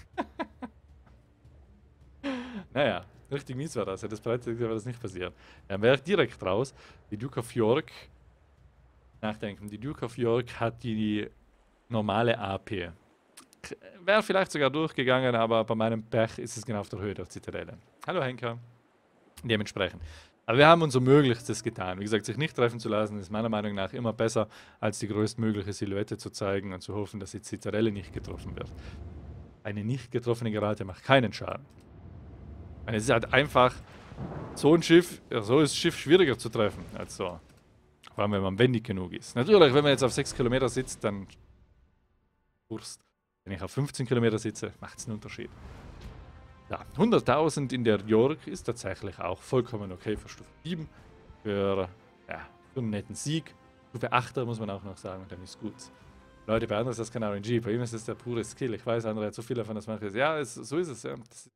Naja, richtig mies war das. Ja, das Breite war das nicht passiert. Dann wäre ich direkt raus. Die Duke of York... Nachdenken. Die Duke of York hat die normale A P. Wäre vielleicht sogar durchgegangen, aber bei meinem Pech ist es genau auf der Höhe der Zitadelle. Hallo Henker. Dementsprechend. Aber wir haben unser Möglichstes getan. Wie gesagt, sich nicht treffen zu lassen, ist meiner Meinung nach immer besser, als die größtmögliche Silhouette zu zeigen und zu hoffen, dass die Zitadelle nicht getroffen wird. Eine nicht getroffene Granate macht keinen Schaden. Es ist halt einfach so ein Schiff, ja, so ist das Schiff schwieriger zu treffen als so. Vor allem, wenn man wendig genug ist. Natürlich, wenn man jetzt auf sechs Kilometer sitzt, dann Wurst. Wenn ich auf fünfzehn Kilometer sitze, macht es einen Unterschied. Ja, hunderttausend in der York ist tatsächlich auch vollkommen okay für Stufe sieben. Für, ja, für einen netten Sieg. Stufe acht muss man auch noch sagen, dann ist gut. Leute, bei anderen ist das kein R N G, bei ihm ist das der pure Skill. Ich weiß, andere hat so viel davon, dass man ist. Ja, es, so ist es. Ja. Das,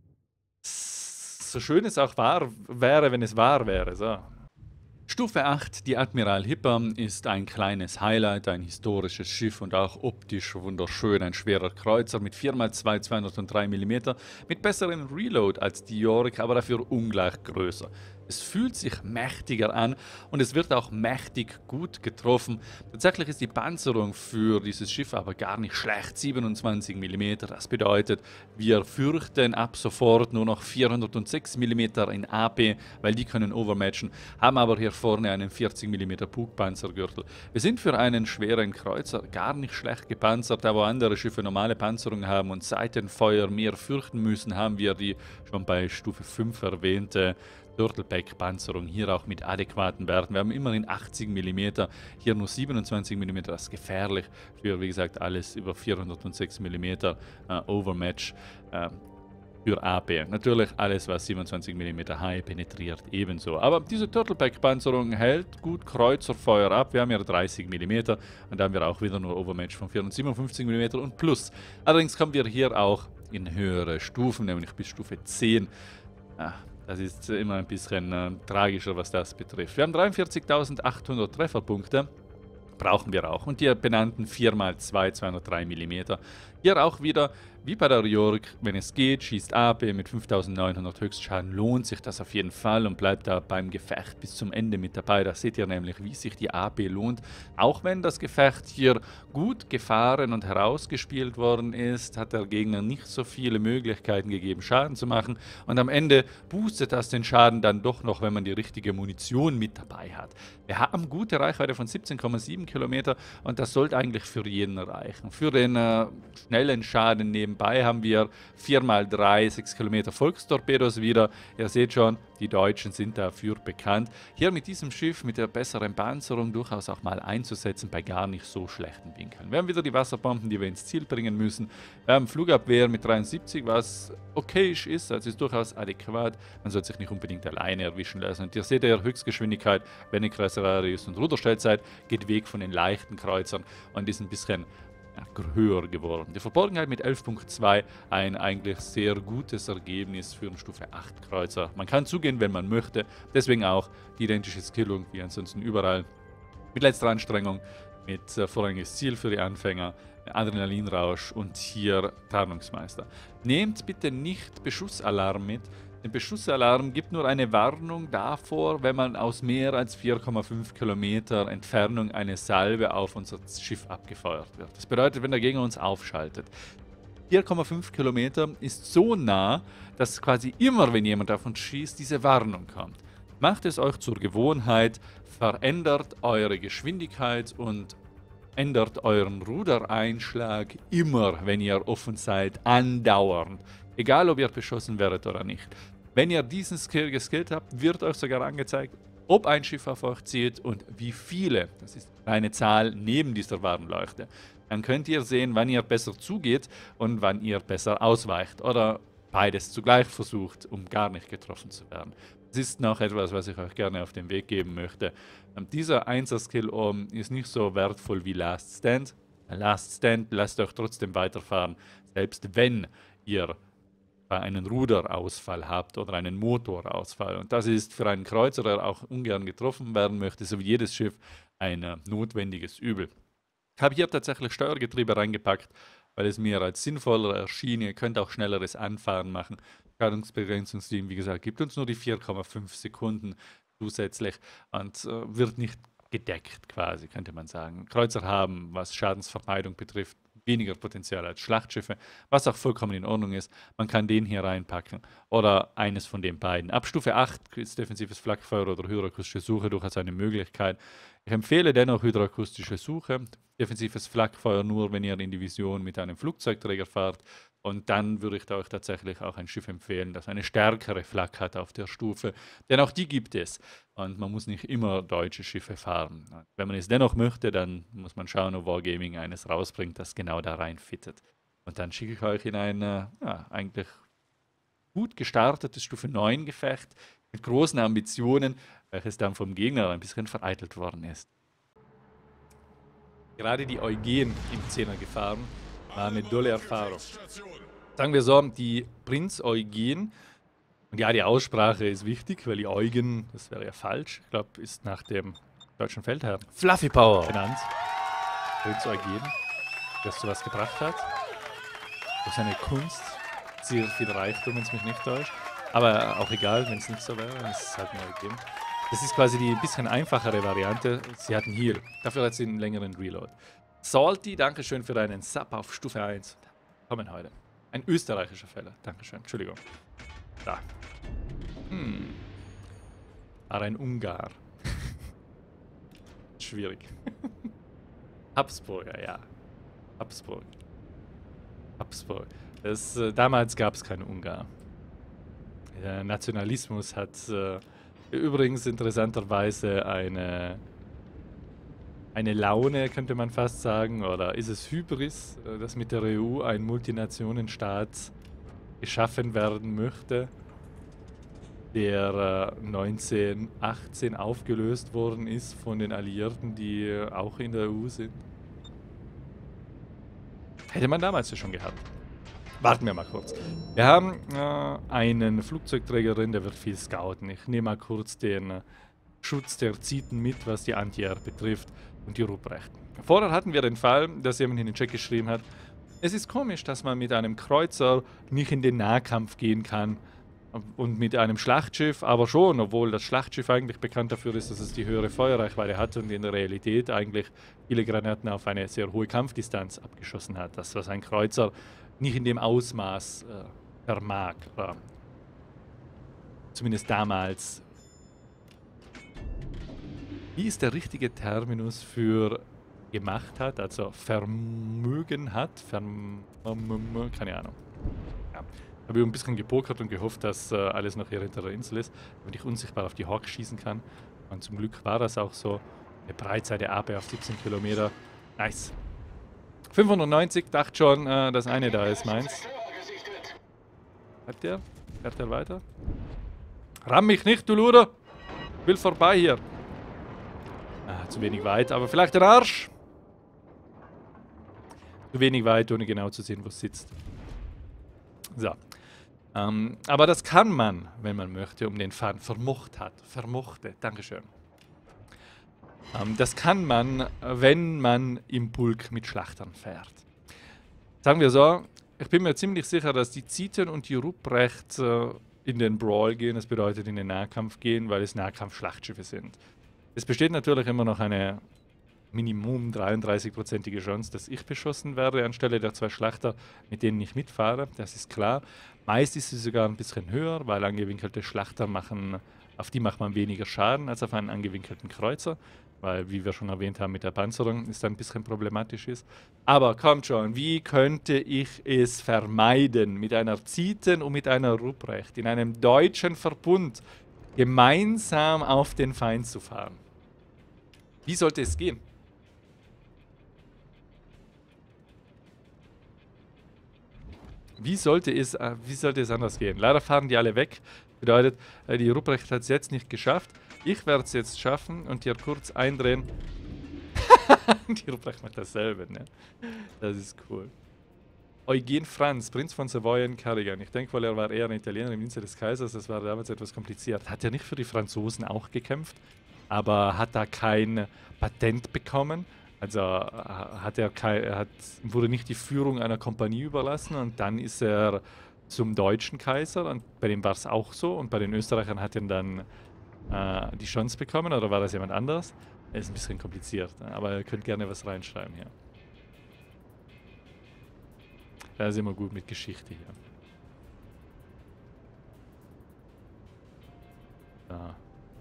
so schön es auch wahr wäre, wenn es wahr wäre. So. Stufe acht, die Admiral Hipper, ist ein kleines Highlight, ein historisches Schiff und auch optisch wunderschön. Ein schwerer Kreuzer mit vier mal zwei zweihundertdrei Millimeter, mit besserem Reload als die York, aber dafür ungleich größer. Es fühlt sich mächtiger an und es wird auch mächtig gut getroffen. Tatsächlich ist die Panzerung für dieses Schiff aber gar nicht schlecht, siebenundzwanzig Millimeter. Das bedeutet, wir fürchten ab sofort nur noch vierhundertsechs Millimeter in A P, weil die können overmatchen, haben aber hier vorne einen vierzig Millimeter Bugpanzergürtel. Wir sind für einen schweren Kreuzer gar nicht schlecht gepanzert, da wo andere Schiffe normale Panzerung haben und Seitenfeuer mehr fürchten müssen, haben wir die schon bei Stufe fünf erwähnte Turtleback-Panzerung hier auch mit adäquaten Werten. Wir haben immerhin achtzig Millimeter, hier nur siebenundzwanzig Millimeter, das ist gefährlich für, wie gesagt, alles über vierhundertsechs Millimeter äh, Overmatch äh, für A P. Natürlich alles, was siebenundzwanzig Millimeter High penetriert, ebenso. Aber diese Turtleback-Panzerung hält gut Kreuzerfeuer ab. Wir haben hier dreißig Millimeter und da haben wir auch wieder nur Overmatch von vierhundertsiebenundfünfzig Millimeter und plus. Allerdings kommen wir hier auch in höhere Stufen, nämlich bis Stufe zehn. Ah, Das ist immer ein bisschen äh, tragischer, was das betrifft. Wir haben dreiundvierzigtausendachthundert Trefferpunkte, brauchen wir auch. Und die benannten vier mal zwei zweihundertdrei Millimeter. Hier auch wieder, wie bei der York, wenn es geht, schießt A P mit fünftausendneunhundert Höchstschaden, lohnt sich das auf jeden Fall und bleibt da beim Gefecht bis zum Ende mit dabei. Da seht ihr nämlich, wie sich die A P lohnt. Auch wenn das Gefecht hier gut gefahren und herausgespielt worden ist, hat der Gegner nicht so viele Möglichkeiten gegeben, Schaden zu machen. Und am Ende boostet das den Schaden dann doch noch, wenn man die richtige Munition mit dabei hat. Wir haben gute Reichweite von siebzehn Komma sieben Kilometer und das sollte eigentlich für jeden reichen. Für den äh, schnellen Schaden nebenbei haben wir vier mal drei, sechs Kilometer Volkstorpedos wieder. Ihr seht schon, die Deutschen sind dafür bekannt. Hier mit diesem Schiff, mit der besseren Panzerung, durchaus auch mal einzusetzen bei gar nicht so schlechten Winkeln. Wir haben wieder die Wasserbomben, die wir ins Ziel bringen müssen. Wir haben Flugabwehr mit dreiundsiebzig, was okay ist, also ist durchaus adäquat. Man sollte sich nicht unbedingt alleine erwischen lassen. Und ihr seht ja, Höchstgeschwindigkeit, Wendekreuzer-Radius und Ruderstellzeit geht weg von den leichten Kreuzern und ist ein bisschen höher geworden. Die Verborgenheit mit elf Komma zwei, ein eigentlich sehr gutes Ergebnis für einen Stufe acht Kreuzer. Man kann zugehen, wenn man möchte, deswegen auch die identische Skillung wie ansonsten überall. Mit letzter Anstrengung, mit äh, vorrangiges Ziel für die Anfänger, Adrenalinrausch und hier Tarnungsmeister. Nehmt bitte nicht Beschussalarm mit, Der Beschussalarm gibt nur eine Warnung davor, wenn man aus mehr als vier Komma fünf Kilometer Entfernung eine Salve auf unser Schiff abgefeuert wird. Das bedeutet, wenn der Gegner uns aufschaltet. vier Komma fünf Kilometer ist so nah, dass quasi immer, wenn jemand auf uns schießt, diese Warnung kommt. Macht es euch zur Gewohnheit, verändert eure Geschwindigkeit und ändert euren Rudereinschlag immer, wenn ihr offen seid, andauernd. Egal, ob ihr beschossen werdet oder nicht. Wenn ihr diesen Skill geskillt habt, wird euch sogar angezeigt, ob ein Schiff auf euch zieht und wie viele. Das ist eine Zahl neben dieser Warnleuchte. Dann könnt ihr sehen, wann ihr besser zugeht und wann ihr besser ausweicht. Oder beides zugleich versucht, um gar nicht getroffen zu werden. Das ist noch etwas, was ich euch gerne auf den Weg geben möchte. Und dieser Einser-Skill oben ist nicht so wertvoll wie Last Stand. Last Stand lasst euch trotzdem weiterfahren, selbst wenn ihr einen Ruderausfall habt oder einen Motorausfall. Und das ist für einen Kreuzer, der auch ungern getroffen werden möchte, so wie jedes Schiff, ein äh, notwendiges Übel. Ich habe hier tatsächlich Steuergetriebe reingepackt, weil es mir als sinnvoller erschien. Ihr könnt auch schnelleres Anfahren machen. Ladungsbegrenzungsteam, wie gesagt, gibt uns nur die vier Komma fünf Sekunden zusätzlich und äh, wird nicht gedeckt quasi, könnte man sagen. Kreuzer haben, was Schadensvermeidung betrifft, weniger Potenzial als Schlachtschiffe, was auch vollkommen in Ordnung ist. Man kann den hier reinpacken oder eines von den beiden. Ab Stufe acht ist defensives Flakfeuer oder hydroakustische Suche durchaus eine Möglichkeit. Ich empfehle dennoch hydroakustische Suche. Defensives Flakfeuer nur, wenn ihr in die Vision mit einem Flugzeugträger fahrt. Und dann würde ich euch tatsächlich auch ein Schiff empfehlen, das eine stärkere Flak hat auf der Stufe. Denn auch die gibt es. Und man muss nicht immer deutsche Schiffe fahren. Wenn man es dennoch möchte, dann muss man schauen, ob Wargaming eines rausbringt, das genau da reinfittet. Und dann schicke ich euch in ein ja, eigentlich gut gestartetes Stufe neun Gefecht mit großen Ambitionen, welches dann vom Gegner ein bisschen vereitelt worden ist. Gerade die Eugen im Zehner gefahren war eine tolle Erfahrung. Sagen wir so, die Prinz Eugen, und ja, die Aussprache ist wichtig, weil die Eugen, das wäre ja falsch, ich glaube, ist nach dem deutschen Feldherrn Fluffy Power benannt. Prinz Eugen, der sowas gebracht hat. Durch seine Kunst, sehr viel Reichtum, wenn es mich nicht täuscht. Aber auch egal, wenn es nicht so wäre, dann ist es halt nur Eugen. Das ist quasi die bisschen einfachere Variante. Sie hatten Heal. Dafür hat sie einen längeren Reload. Salty, dankeschön für deinen Sub auf Stufe eins. Kommen heute. Ein österreichischer Fälle. Dankeschön. Entschuldigung. Da. Hm. Aber ein Ungar. Schwierig. Habsburger, ja. Habsburg. Habsburg. Das, äh, damals gab es keinen Ungar. Der Nationalismus hat äh, übrigens interessanterweise eine, eine Laune, könnte man fast sagen, oder ist es Hybris, äh, dass mit der E U ein Multinationenstaat geschaffen werden möchte, der äh, neunzehnhundertachtzehn aufgelöst worden ist von den Alliierten, die äh, auch in der E U sind. Hätte man damals ja schon gehabt. Warten wir mal kurz. Wir haben äh, einen Flugzeugträgerin, der wird viel scouten. Ich nehme mal kurz den äh, Schutz der Ziten mit, was die Anti-Air betrifft und die Ruprechten. Vorher hatten wir den Fall, dass jemand in den Chat geschrieben hat, es ist komisch, dass man mit einem Kreuzer nicht in den Nahkampf gehen kann und mit einem Schlachtschiff aber schon, obwohl das Schlachtschiff eigentlich bekannt dafür ist, dass es die höhere Feuerreichweite hat und in der Realität eigentlich viele Granaten auf eine sehr hohe Kampfdistanz abgeschossen hat. Das, was ein Kreuzer nicht in dem Ausmaß äh, vermag, oder zumindest damals. Wie ist der richtige Terminus für gemacht hat, also Vermögen hat? Verm keine Ahnung. Ja. Habe ich ein bisschen gepokert und gehofft, dass äh, alles noch hier hinter der Insel ist, damit ich unsichtbar auf die Hawks schießen kann. Und zum Glück war das auch so. Eine Breitseite A P auf siebzehn Kilometer. Nice. fünfhundertneunzig, dachte schon, äh, das eine da ist meins. Bleibt der? Fährt der weiter? Ramm mich nicht, du Luder! Ich will vorbei hier. Ah, zu wenig weit, aber vielleicht den Arsch! Zu wenig weit, ohne genau zu sehen, wo es sitzt. So. Ähm, aber das kann man, wenn man möchte, um den Faden vermocht hat. Vermochte, Dankeschön. Ähm, das kann man, wenn man im Bulk mit Schlachtern fährt. Sagen wir so, ich bin mir ziemlich sicher, dass die Ziten und die Ruprecht äh, in den Brawl gehen, das bedeutet in den Nahkampf gehen, weil es Nahkampf-Schlachtschiffe sind. Es besteht natürlich immer noch eine Minimum dreiunddreißig-prozentige Chance, dass ich beschossen werde anstelle der zwei Schlachter, mit denen ich mitfahre, das ist klar. Meist ist sie sogar ein bisschen höher, weil angewinkelte Schlachter machen, auf die macht man weniger Schaden als auf einen angewinkelten Kreuzer, weil, wie wir schon erwähnt haben, mit der Panzerung ist ein bisschen problematisch ist. Aber kommt schon, wie könnte ich es vermeiden, mit einer Zieten und mit einer Ruprecht in einem deutschen Verbund gemeinsam auf den Feind zu fahren? Wie sollte es gehen? Wie sollte es, äh, wie sollte es anders gehen? Leider fahren die alle weg. Bedeutet, äh, die Ruprecht hat es jetzt nicht geschafft. Ich werde es jetzt schaffen und hier kurz eindrehen. Die Ruprecht macht dasselbe, ne? Das ist cool. Eugen Franz, Prinz von Savoyen, Kerrigan. Ich denke wohl, er war eher ein Italiener im Dienste des Kaisers. Das war damals etwas kompliziert. Hat er nicht für die Franzosen auch gekämpft, aber hat da kein Patent bekommen. Also hat er, kein, er hat, wurde nicht die Führung einer Kompanie überlassen und dann ist er zum deutschen Kaiser und bei dem war es auch so und bei den Österreichern hat er dann äh, die Chance bekommen oder war das jemand anderes? Ist ein bisschen kompliziert, ne? Aber ihr könnt gerne was reinschreiben hier. Da ist immer gut mit Geschichte hier. Da.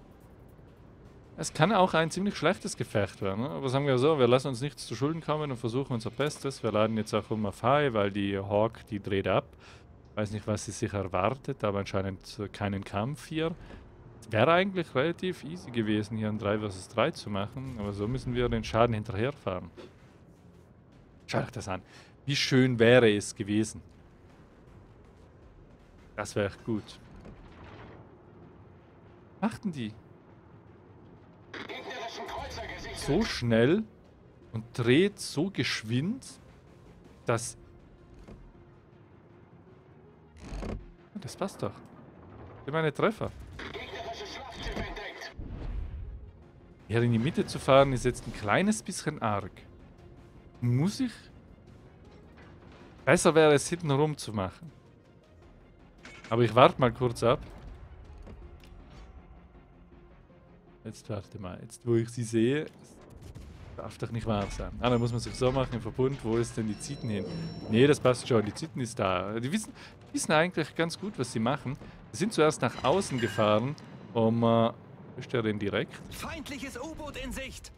Es kann auch ein ziemlich schlechtes Gefecht werden, ne? Aber sagen wir so, wir lassen uns nichts zu Schulden kommen und versuchen unser Bestes. Wir laden jetzt auch um auf High, weil die Hawk, die dreht ab. Ich weiß nicht, was sie sich erwartet, aber anscheinend keinen Kampf hier. Es wäre eigentlich relativ easy gewesen, hier ein drei versus drei zu machen, aber so müssen wir den Schaden hinterherfahren. Schaut euch das an. Wie schön wäre es gewesen. Das wäre echt gut. Was machten die? So schnell und dreht so geschwind, dass... Das passt doch. Ich meine Treffer. Hier in die Mitte zu fahren ist jetzt ein kleines bisschen arg. Muss ich? Besser wäre es hinten rum zu machen. Aber ich warte mal kurz ab. Jetzt warte mal. Jetzt wo ich sie sehe, darf doch nicht wahr sein. Ah, dann muss man sich so machen im Verbund. Wo ist denn die Zieten hin? Nee, das passt schon. Die Zieten ist da. Die wissen, die wissen eigentlich ganz gut, was sie machen. Sie sind zuerst nach außen gefahren, um... Äh, ist der denn direkt? Feindliches U-Boot in Sicht!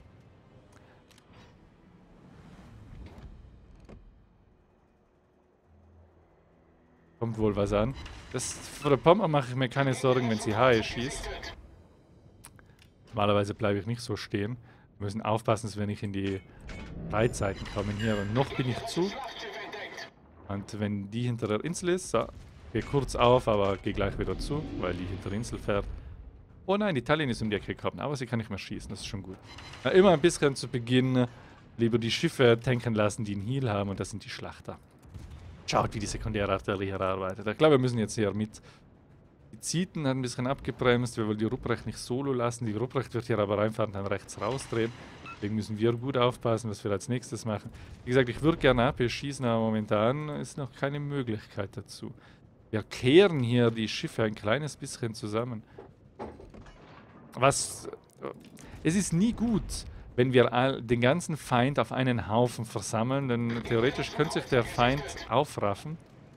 Kommt wohl was an. Das, vor der Pommer mache ich mir keine Sorgen, wenn sie Haie schießt. Normalerweise bleibe ich nicht so stehen. Wir müssen aufpassen, dass wir nicht in die Breitseiten kommen hier. Und noch bin ich zu. Und wenn die hinter der Insel ist, so, gehe kurz auf, aber gehe gleich wieder zu, weil die hinter der Insel fährt. Oh nein, die Tallinn ist um die Ecke gekommen, aber sie kann nicht mehr schießen, das ist schon gut. Na, immer ein bisschen zu Beginn lieber die Schiffe tanken lassen, die einen Heal haben, und das sind die Schlachter. Schaut, wie die sekundäre Artillerie hier arbeitet. Ich glaube, wir müssen jetzt hier mit... Die Zieten hat ein bisschen abgebremst, wir wollen die Ruprecht nicht solo lassen. Die Ruprecht wird hier aber reinfahren und dann rechts rausdrehen. Deswegen müssen wir gut aufpassen, was wir als nächstes machen. Wie gesagt, ich würde gerne ab hier schießen, aber momentan ist noch keine Möglichkeit dazu. Wir kehren hier die Schiffe ein kleines bisschen zusammen. Was... Es ist nie gut, wenn wir all, den ganzen Feind auf einen Haufen versammeln, denn theoretisch könnte sich der Feind aufraffen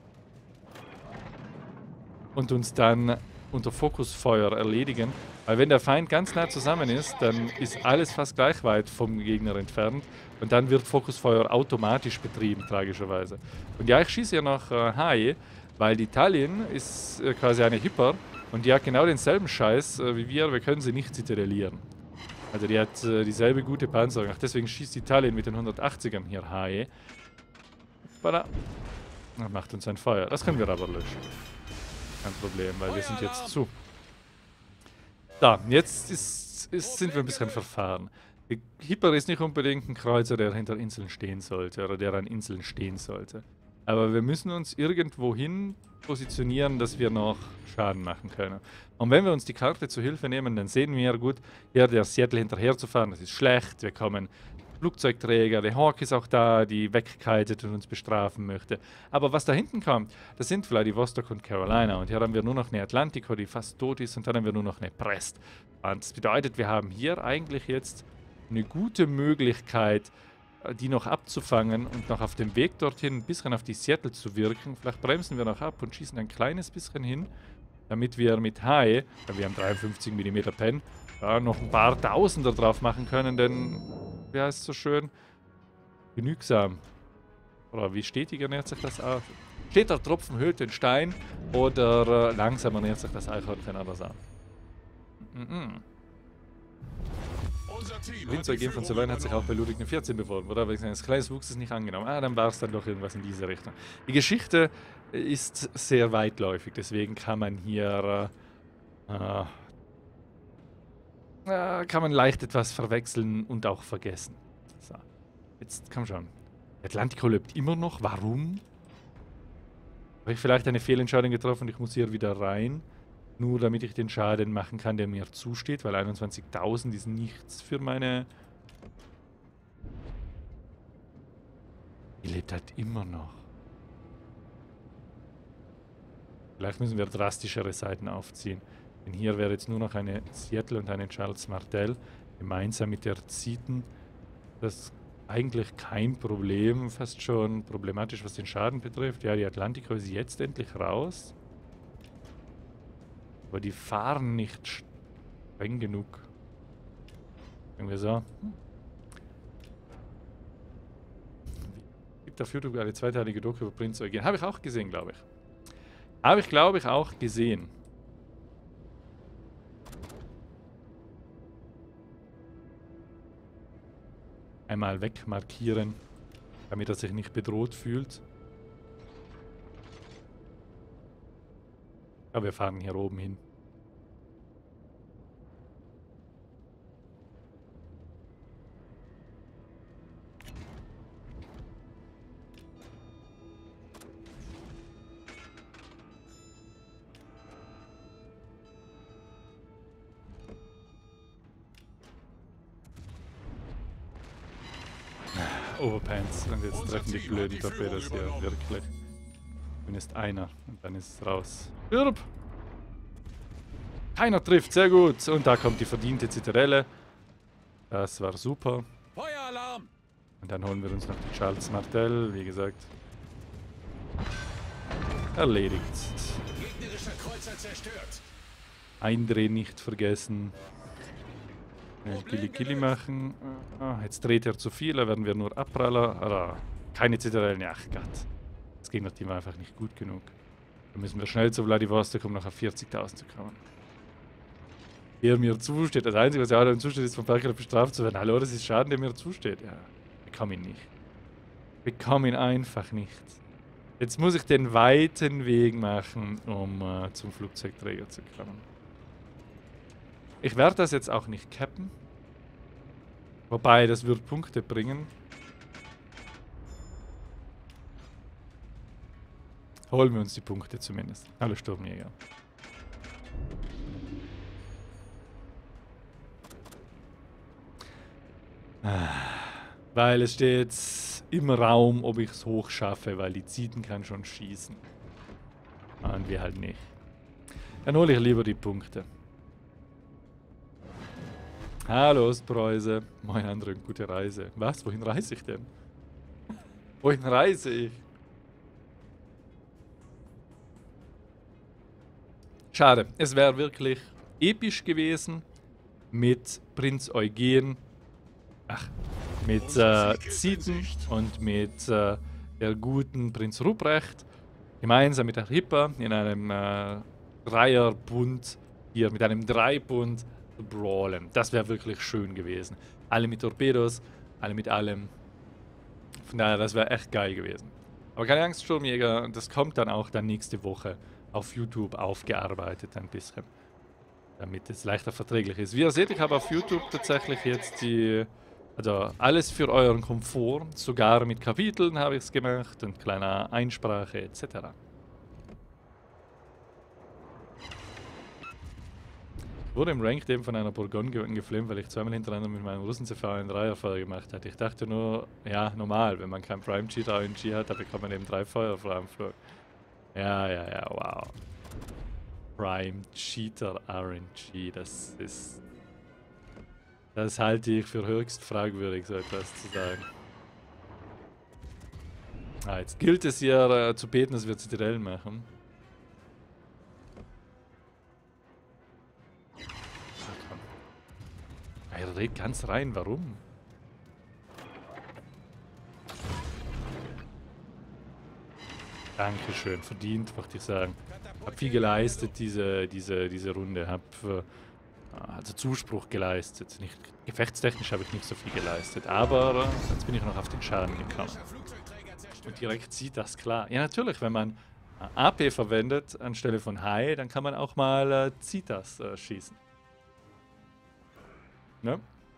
und uns dann unter Fokusfeuer erledigen. Weil wenn der Feind ganz nah zusammen ist, dann ist alles fast gleich weit vom Gegner entfernt und dann wird Fokusfeuer automatisch betrieben, tragischerweise. Und ja, ich schieße ja noch äh, Haie, weil die Tallinn ist äh, quasi eine Hyper und die hat genau denselben Scheiß äh, wie wir, wir können sie nicht zitadellieren. Also die hat äh, dieselbe gute Panzerung. Ach, deswegen schießt die Tallinn mit den hundertachtzigern hier Haie. Voilà. Das macht uns ein Feuer. Das können wir aber löschen. Kein Problem, weil wir sind jetzt zu. Da, jetzt ist, ist, sind wir ein bisschen verfahren. Die Hyper ist nicht unbedingt ein Kreuzer, der hinter Inseln stehen sollte oder der an Inseln stehen sollte. Aber wir müssen uns irgendwo hin positionieren, dass wir noch Schaden machen können. Und wenn wir uns die Karte zu Hilfe nehmen, dann sehen wir, gut, hier der Seattle hinterher zu fahren, das ist schlecht. Wir kommen Flugzeugträger, der Hawk ist auch da, die wegkitet und uns bestrafen möchte. Aber was da hinten kommt, das sind Vladivostok und Carolina. Und hier haben wir nur noch eine Atlantico, die fast tot ist, und dann haben wir nur noch eine Brest. Und das bedeutet, wir haben hier eigentlich jetzt eine gute Möglichkeit, die noch abzufangen und noch auf dem Weg dorthin ein bisschen auf die Seattle zu wirken. Vielleicht bremsen wir noch ab und schießen ein kleines bisschen hin, damit wir mit High, weil wir haben dreiundfünfzig Millimeter Pen, ja, noch ein paar Tausender drauf machen können, denn, wie heißt es so schön, genügsam. Oder wie stetig ernährt sich das aus? Steter Tropfen höhlt den Stein oder äh, langsam ernährt sich das Eichhörnchen an der Samen. Mhm. Prinz Eugen von Sylvain hat sich auch bei Ludwig der vierzehnten beworben, oder? Weil das kleines Wuchs ist nicht angenommen. Ah, dann war es dann doch irgendwas in diese Richtung. Die Geschichte ist sehr weitläufig, deswegen kann man hier äh, äh, kann man leicht etwas verwechseln und auch vergessen. So, jetzt komm schon. Atlantico lebt immer noch. Warum? Habe ich vielleicht eine Fehlentscheidung getroffen und ich muss hier wieder rein? Nur damit ich den Schaden machen kann, der mir zusteht, weil einundzwanzigtausend ist nichts für meine... Die lebt halt immer noch. Vielleicht müssen wir drastischere Seiten aufziehen. Denn hier wäre jetzt nur noch eine Seattle und eine Charles Martel gemeinsam mit der Zieten. Das ist eigentlich kein Problem, fast schon problematisch, was den Schaden betrifft. Ja, die Atlantico ist jetzt endlich raus. Aber die fahren nicht streng genug. Irgendwie so. Es gibt auf YouTube eine zweiteilige Doku über Prinz Eugen. Habe ich auch gesehen, glaube ich. Habe ich, glaube ich, auch gesehen. Einmal wegmarkieren, damit er sich nicht bedroht fühlt. Ja, wir fahren hier oben hin. Overpants. Und jetzt treffen die blöden Torpedos hier wirklich. Zumindest einer. Und dann ist es raus. Stirb! Keiner trifft, sehr gut. Und da kommt die verdiente Zitadelle. Das war super. Feueralarm! Und dann holen wir uns noch die Charles Martel, wie gesagt. Erledigt. Gegnerischer Kreuzer zerstört. Eindrehen nicht vergessen. Äh, Killi Killi machen. Ah, jetzt dreht er zu viel, da werden wir nur Abpraller. Ah, keine Zitadellen, ach Gott. Das Gegnerteam war einfach nicht gut genug. Da müssen wir schnell zu Vladivostok, um noch auf vierzigtausend zu kommen. Der mir zusteht. Das Einzige, was ja im zusteht, ist von Berger bestraft zu werden. Hallo, das ist Schaden, der mir zusteht. Ja, bekomm ihn nicht. Bekomm ihn einfach nicht. Jetzt muss ich den weiten Weg machen, um äh, zum Flugzeugträger zu kommen. Ich werde das jetzt auch nicht cappen. Wobei, das wird Punkte bringen. Holen wir uns die Punkte zumindest. Alle Sturmjäger. Weil es steht im Raum, ob ich es hoch schaffe, weil die Zieten kann schon schießen. Und wir halt nicht. Dann hole ich lieber die Punkte. Hallo Ostpreuße. Moin andere, gute Reise. Was? Wohin reise ich denn? Wohin reise ich? Schade. Es wäre wirklich episch gewesen mit Prinz Eugen. Ach, mit äh, Zieten und mit äh, der guten Prinz Ruprecht. Gemeinsam mit der Hipper in einem äh, Dreierbund. Hier mit einem Dreibund. Brawlen. Das wäre wirklich schön gewesen. Alle mit Torpedos, alle mit allem. Von daher, das wäre echt geil gewesen. Aber keine Angst, Sturmjäger, das kommt dann auch dann nächste Woche auf YouTube aufgearbeitet ein bisschen. Damit es leichter verträglich ist. Wie ihr seht, ich habe auf YouTube tatsächlich jetzt die, also alles für euren Komfort, sogar mit Kapiteln habe ich es gemacht und kleiner Einsprache et cetera. Wurde im Ranked eben von einer Bourgogne ge geflammt, weil ich zweimal hintereinander mit meinem Russen-C V einen Dreierfeuer gemacht hatte. Ich dachte nur, ja, normal, wenn man kein Prime-Cheater R N G hat, da bekommt man eben drei Feuer vor einem Flug. Ja, ja, ja, wow. Prime-Cheater R N G, das ist... Das halte ich für höchst fragwürdig, so etwas zu sagen. Ah, jetzt gilt es hier äh, zu beten, dass wir Zitadellen machen. Er dreht ganz rein, warum? Dankeschön, verdient, möchte ich sagen. Hab viel geleistet, diese, diese, diese Runde. Hab äh, also Zuspruch geleistet. Nicht, gefechtstechnisch habe ich nicht so viel geleistet, aber äh, jetzt bin ich noch auf den Schaden gekommen. Und direkt sieht das klar. Ja, natürlich, wenn man äh, A P verwendet anstelle von High, dann kann man auch mal äh, Zitas äh, schießen. Ne?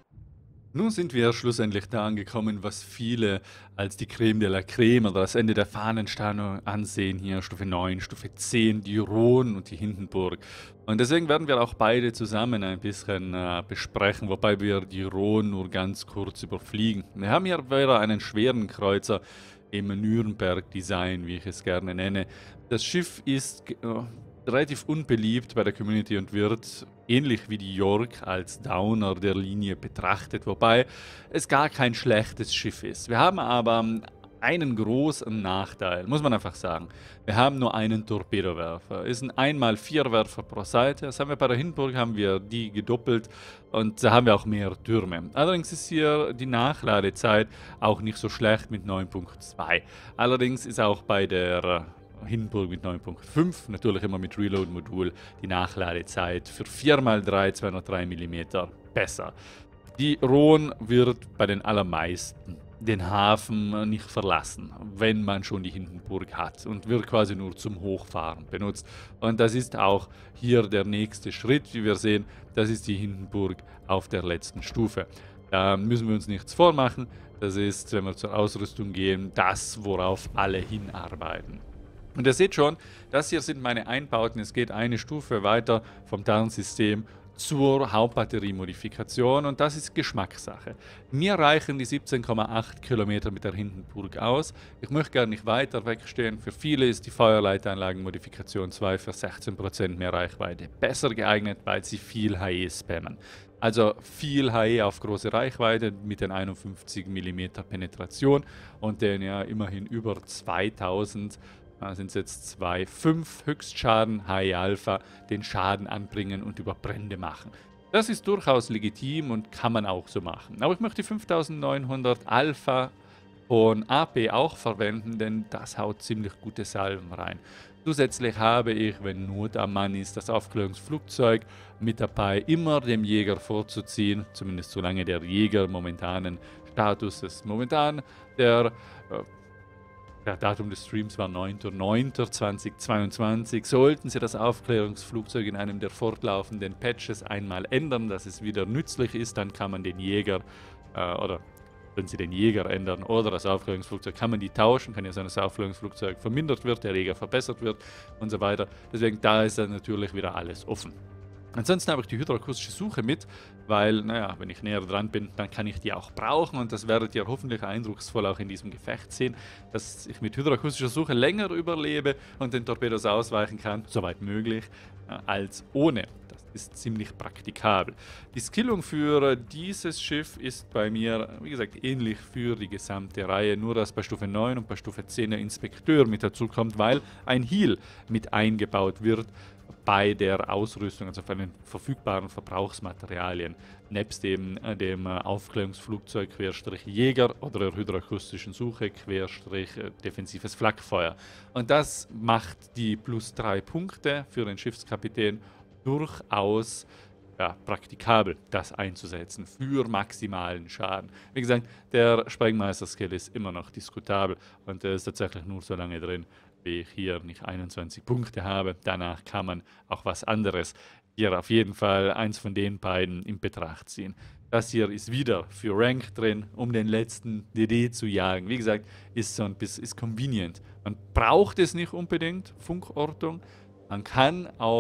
Nun sind wir schlussendlich da angekommen, was viele als die Creme de la Creme oder das Ende der Fahnenstange ansehen. Hier Stufe neun, Stufe zehn, die Rhone und die Hindenburg. Und deswegen werden wir auch beide zusammen ein bisschen äh, besprechen, wobei wir die Rhone nur ganz kurz überfliegen. Wir haben hier wieder einen schweren Kreuzer im Nürnberg-Design, wie ich es gerne nenne. Das Schiff ist äh, relativ unbeliebt bei der Community und wird ähnlich wie die York als Downer der Linie betrachtet, wobei es gar kein schlechtes Schiff ist. Wir haben aber einen großen Nachteil, muss man einfach sagen. Wir haben nur einen Torpedowerfer. Ist ein einmal vier Werfer pro Seite. Das haben wir bei der Hindenburg, haben wir die gedoppelt und da haben wir auch mehr Türme. Allerdings ist hier die Nachladezeit auch nicht so schlecht mit neun Punkt zwei. Allerdings ist auch bei der Hindenburg mit neun Punkt fünf, natürlich immer mit Reload-Modul, die Nachladezeit für vier mal drei, zweihundertdrei Millimeter besser. Die Rhone wird bei den allermeisten den Hafen nicht verlassen, wenn man schon die Hindenburg hat und wird quasi nur zum Hochfahren benutzt. Und das ist auch hier der nächste Schritt, wie wir sehen, das ist die Hindenburg auf der letzten Stufe. Da müssen wir uns nichts vormachen, das ist, wenn wir zur Ausrüstung gehen, das, worauf alle hinarbeiten. Und ihr seht schon, das hier sind meine Einbauten. Es geht eine Stufe weiter vom Tarnsystem zur Hauptbatteriemodifikation und das ist Geschmackssache. Mir reichen die siebzehn Komma acht Kilometer mit der Hindenburg aus. Ich möchte gar nicht weiter wegstehen. Für viele ist die Feuerleiteranlagenmodifikation zwei für sechzehn Prozent mehr Reichweite besser geeignet, weil sie viel H E spammen. Also viel H E auf große Reichweite mit den einundfünfzig Millimeter Penetration und den ja immerhin über zweitausend Da sind es jetzt zwei Komma fünf Höchstschaden, H E Alpha, den Schaden anbringen und über Brände machen. Das ist durchaus legitim und kann man auch so machen. Aber ich möchte die fünftausendneunhundert Alpha von A P auch verwenden, denn das haut ziemlich gute Salven rein. Zusätzlich habe ich, wenn Not am Mann ist, das Aufklärungsflugzeug mit dabei, immer dem Jäger vorzuziehen, zumindest solange der Jäger momentanen Status ist. Momentan der... Äh, Der Datum des Streams war neunter neunter zweitausendzweiundzwanzig. Sollten Sie das Aufklärungsflugzeug in einem der fortlaufenden Patches einmal ändern, dass es wieder nützlich ist, dann kann man den Jäger, äh, oder wenn Sie den Jäger ändern oder das Aufklärungsflugzeug, kann man die tauschen, kann ja sein, dass das Aufklärungsflugzeug vermindert wird, der Jäger verbessert wird und so weiter. Deswegen, da ist dann natürlich wieder alles offen. Ansonsten habe ich die hydroakustische Suche mit, weil, naja, wenn ich näher dran bin, dann kann ich die auch brauchen und das werdet ihr hoffentlich eindrucksvoll auch in diesem Gefecht sehen, dass ich mit hydroakustischer Suche länger überlebe und den Torpedos ausweichen kann, soweit möglich, als ohne. Das ist ziemlich praktikabel. Die Skillung für dieses Schiff ist bei mir, wie gesagt, ähnlich für die gesamte Reihe, nur dass bei Stufe neun und bei Stufe zehn der Inspekteur mit dazu kommt, weil ein Heal mit eingebaut wird bei der Ausrüstung, also von den verfügbaren Verbrauchsmaterialien, nebst eben äh, dem äh, Aufklärungsflugzeug Querstrich Jäger oder der hydroakustischen Suche Querstrich äh, defensives Flakfeuer. Und das macht die plus drei Punkte für den Schiffskapitän durchaus ja, praktikabel, das einzusetzen für maximalen Schaden. Wie gesagt, der Sprengmeister-Skill ist immer noch diskutabel und der ist tatsächlich nur so lange drin, wie ich hier nicht einundzwanzig Punkte habe. Danach kann man auch was anderes hier auf jeden Fall eins von den beiden in Betracht ziehen. Das hier ist wieder für Rank drin, um den letzten D D zu jagen. Wie gesagt, ist so ein bisschen ist convenient. Man braucht es nicht unbedingt, Funkortung. Man kann auch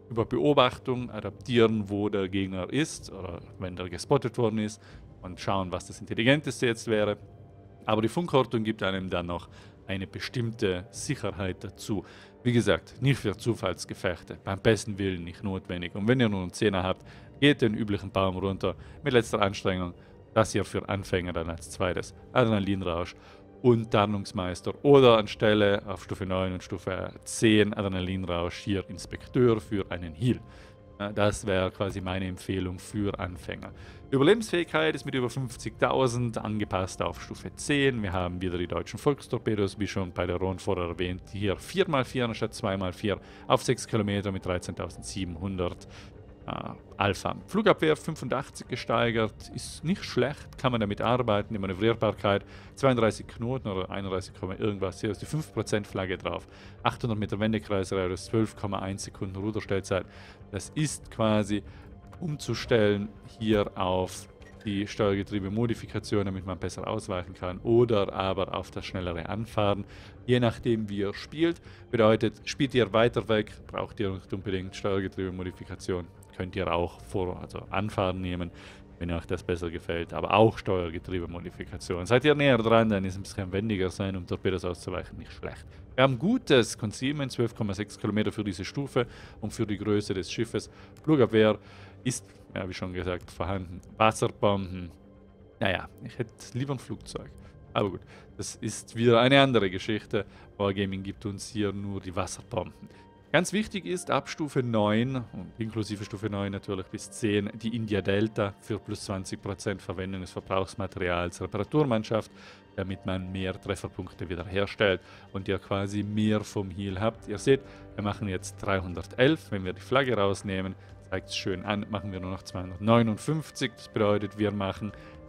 über Beobachtung adaptieren, wo der Gegner ist oder wenn der gespottet worden ist und schauen, was das Intelligenteste jetzt wäre. Aber die Funkhortung gibt einem dann noch eine bestimmte Sicherheit dazu. Wie gesagt, nicht für Zufallsgefechte, beim besten Willen nicht notwendig. Und wenn ihr nur einen Zehner habt, geht den üblichen Baum runter mit letzter Anstrengung. Das hier für Anfänger dann als zweites. Adrenalinrausch und Tarnungsmeister. Oder anstelle auf Stufe neun und Stufe zehn Adrenalinrausch hier Inspekteur für einen Heal. Das wäre quasi meine Empfehlung für Anfänger. Überlebensfähigkeit ist mit über fünfzigtausend angepasst auf Stufe zehn. Wir haben wieder die deutschen Volkstorpedos, wie schon bei der Ron vorher erwähnt. Hier vier mal vier anstatt zwei mal vier auf sechs Kilometer mit dreizehntausendsiebenhundert. Uh, Alpha. Flugabwehr fünfundachtzig gesteigert, ist nicht schlecht, kann man damit arbeiten. Die Manövrierbarkeit zweiunddreißig Knoten oder einunddreißig, irgendwas. Hier ist die fünf Prozent Flagge drauf. achthundert Meter Wendekreisradius, zwölf Komma eins Sekunden Ruderstellzeit. Das ist quasi umzustellen hier auf die Steuergetriebe-Modifikation, damit man besser ausweichen kann, oder aber auf das schnellere Anfahren. Je nachdem, wie ihr spielt. Bedeutet, spielt ihr weiter weg, braucht ihr nicht unbedingt Steuergetriebe-Modifikation. Könnt ihr auch vor, also Anfahren nehmen, wenn euch das besser gefällt, aber auch Steuergetriebe-Modifikation. Seid ihr näher dran, dann ist es ein bisschen wendiger sein, um Torpedos auszuweichen, nicht schlecht. Wir haben gutes Concealment, zwölf Komma sechs Kilometer für diese Stufe und für die Größe des Schiffes. Flugabwehr ist, ja, wie schon gesagt, vorhanden. Wasserbomben, naja, ich hätte lieber ein Flugzeug. Aber gut, das ist wieder eine andere Geschichte. Wargaming gibt uns hier nur die Wasserbomben. Ganz wichtig ist, ab Stufe neun, inklusive Stufe neun natürlich bis zehn, die India Delta für plus zwanzig Prozent Verwendung des Verbrauchsmaterials Reparaturmannschaft, damit man mehr Trefferpunkte wiederherstellt und ihr quasi mehr vom Heal habt. Ihr seht, wir machen jetzt dreihundertelf, wenn wir die Flagge rausnehmen, zeigt es schön an, machen wir nur noch zweihundertneunundfünfzig, das bedeutet, wir machen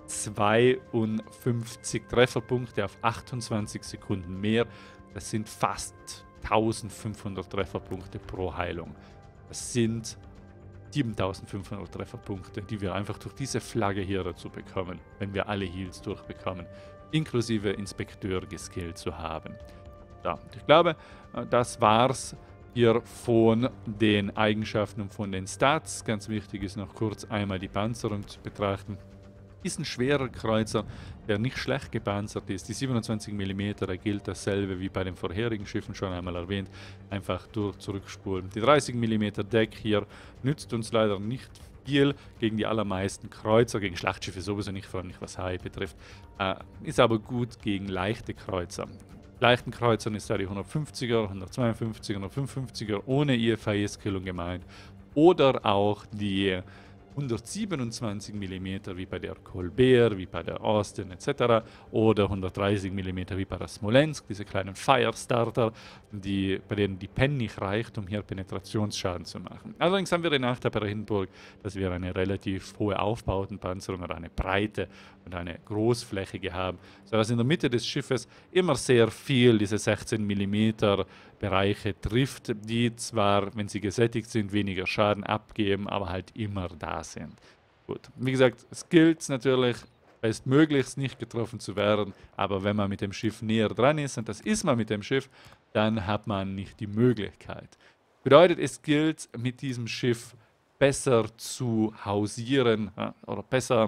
zweiundfünfzig Trefferpunkte auf achtundzwanzig Sekunden mehr. Das sind fast eintausendfünfhundert Trefferpunkte pro Heilung. Das sind siebentausendfünfhundert Trefferpunkte, die wir einfach durch diese Flagge hier dazu bekommen, wenn wir alle Heals durchbekommen, inklusive Inspekteur geskillt zu haben. Ja, ich glaube, das war's hier von den Eigenschaften und von den Stats. Ganz wichtig ist noch kurz einmal die Panzerung zu betrachten. Ist ein schwerer Kreuzer, der nicht schlecht gepanzert ist. Die siebenundzwanzig Millimeter, da gilt dasselbe wie bei den vorherigen Schiffen schon einmal erwähnt. Einfach durch zurückspulen. Die dreißig Millimeter Deck hier nützt uns leider nicht viel gegen die allermeisten Kreuzer, gegen Schlachtschiffe sowieso nicht, vor allem nicht was Hai betrifft. Äh, ist aber gut gegen leichte Kreuzer. Leichten Kreuzern ist da die hundertfünfziger, hundertzweiundfünfziger, hundertfünfundfünfziger ohne I F A E-Skillung gemeint. Oder auch die hundertsiebenundzwanzig Millimeter wie bei der Colbert, wie bei der Austin et cetera oder hundertdreißig Millimeter wie bei der Smolensk, diese kleinen Firestarter, die, bei denen die Pen nicht reicht, um hier Penetrationsschaden zu machen. Allerdings haben wir den Nachteil bei der Hindenburg, dass wir eine relativ hohe Aufbautenpanzerung oder eine breite und eine großflächige haben, sodass in der Mitte des Schiffes immer sehr viel diese sechzehn Millimeter Bereiche trifft, die zwar, wenn sie gesättigt sind, weniger Schaden abgeben, aber halt immer da sind. Gut, wie gesagt, es gilt natürlich, bestmöglichst nicht getroffen zu werden, aber wenn man mit dem Schiff näher dran ist, und das ist man mit dem Schiff, dann hat man nicht die Möglichkeit. Bedeutet, es gilt, mit diesem Schiff besser zu hausieren, ja, oder besser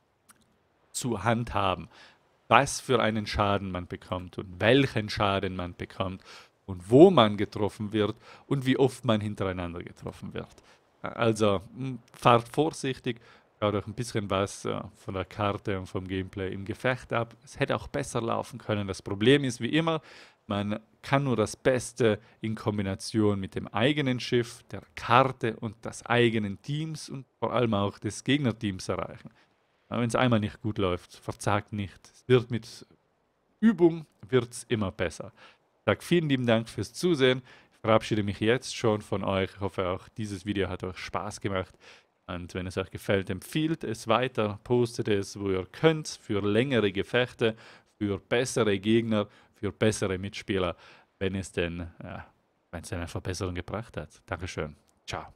zu handhaben, was für einen Schaden man bekommt und welchen Schaden man bekommt und wo man getroffen wird und wie oft man hintereinander getroffen wird. Also fahrt vorsichtig, schaut euch ein bisschen was äh, von der Karte und vom Gameplay im Gefecht ab. Es hätte auch besser laufen können. Das Problem ist wie immer, man kann nur das Beste in Kombination mit dem eigenen Schiff, der Karte und des eigenen Teams und vor allem auch des Gegnerteams erreichen. Wenn es einmal nicht gut läuft, verzagt nicht. Es wird mit Übung wird's immer besser. Ich sage vielen lieben Dank fürs Zusehen. Ich verabschiede mich jetzt schon von euch. Ich hoffe, auch dieses Video hat euch Spaß gemacht. Und wenn es euch gefällt, empfiehlt es weiter, postet es, wo ihr könnt, für längere Gefechte, für bessere Gegner, für bessere Mitspieler, wenn es denn, ja, wenn es eine Verbesserung gebracht hat. Dankeschön. Ciao.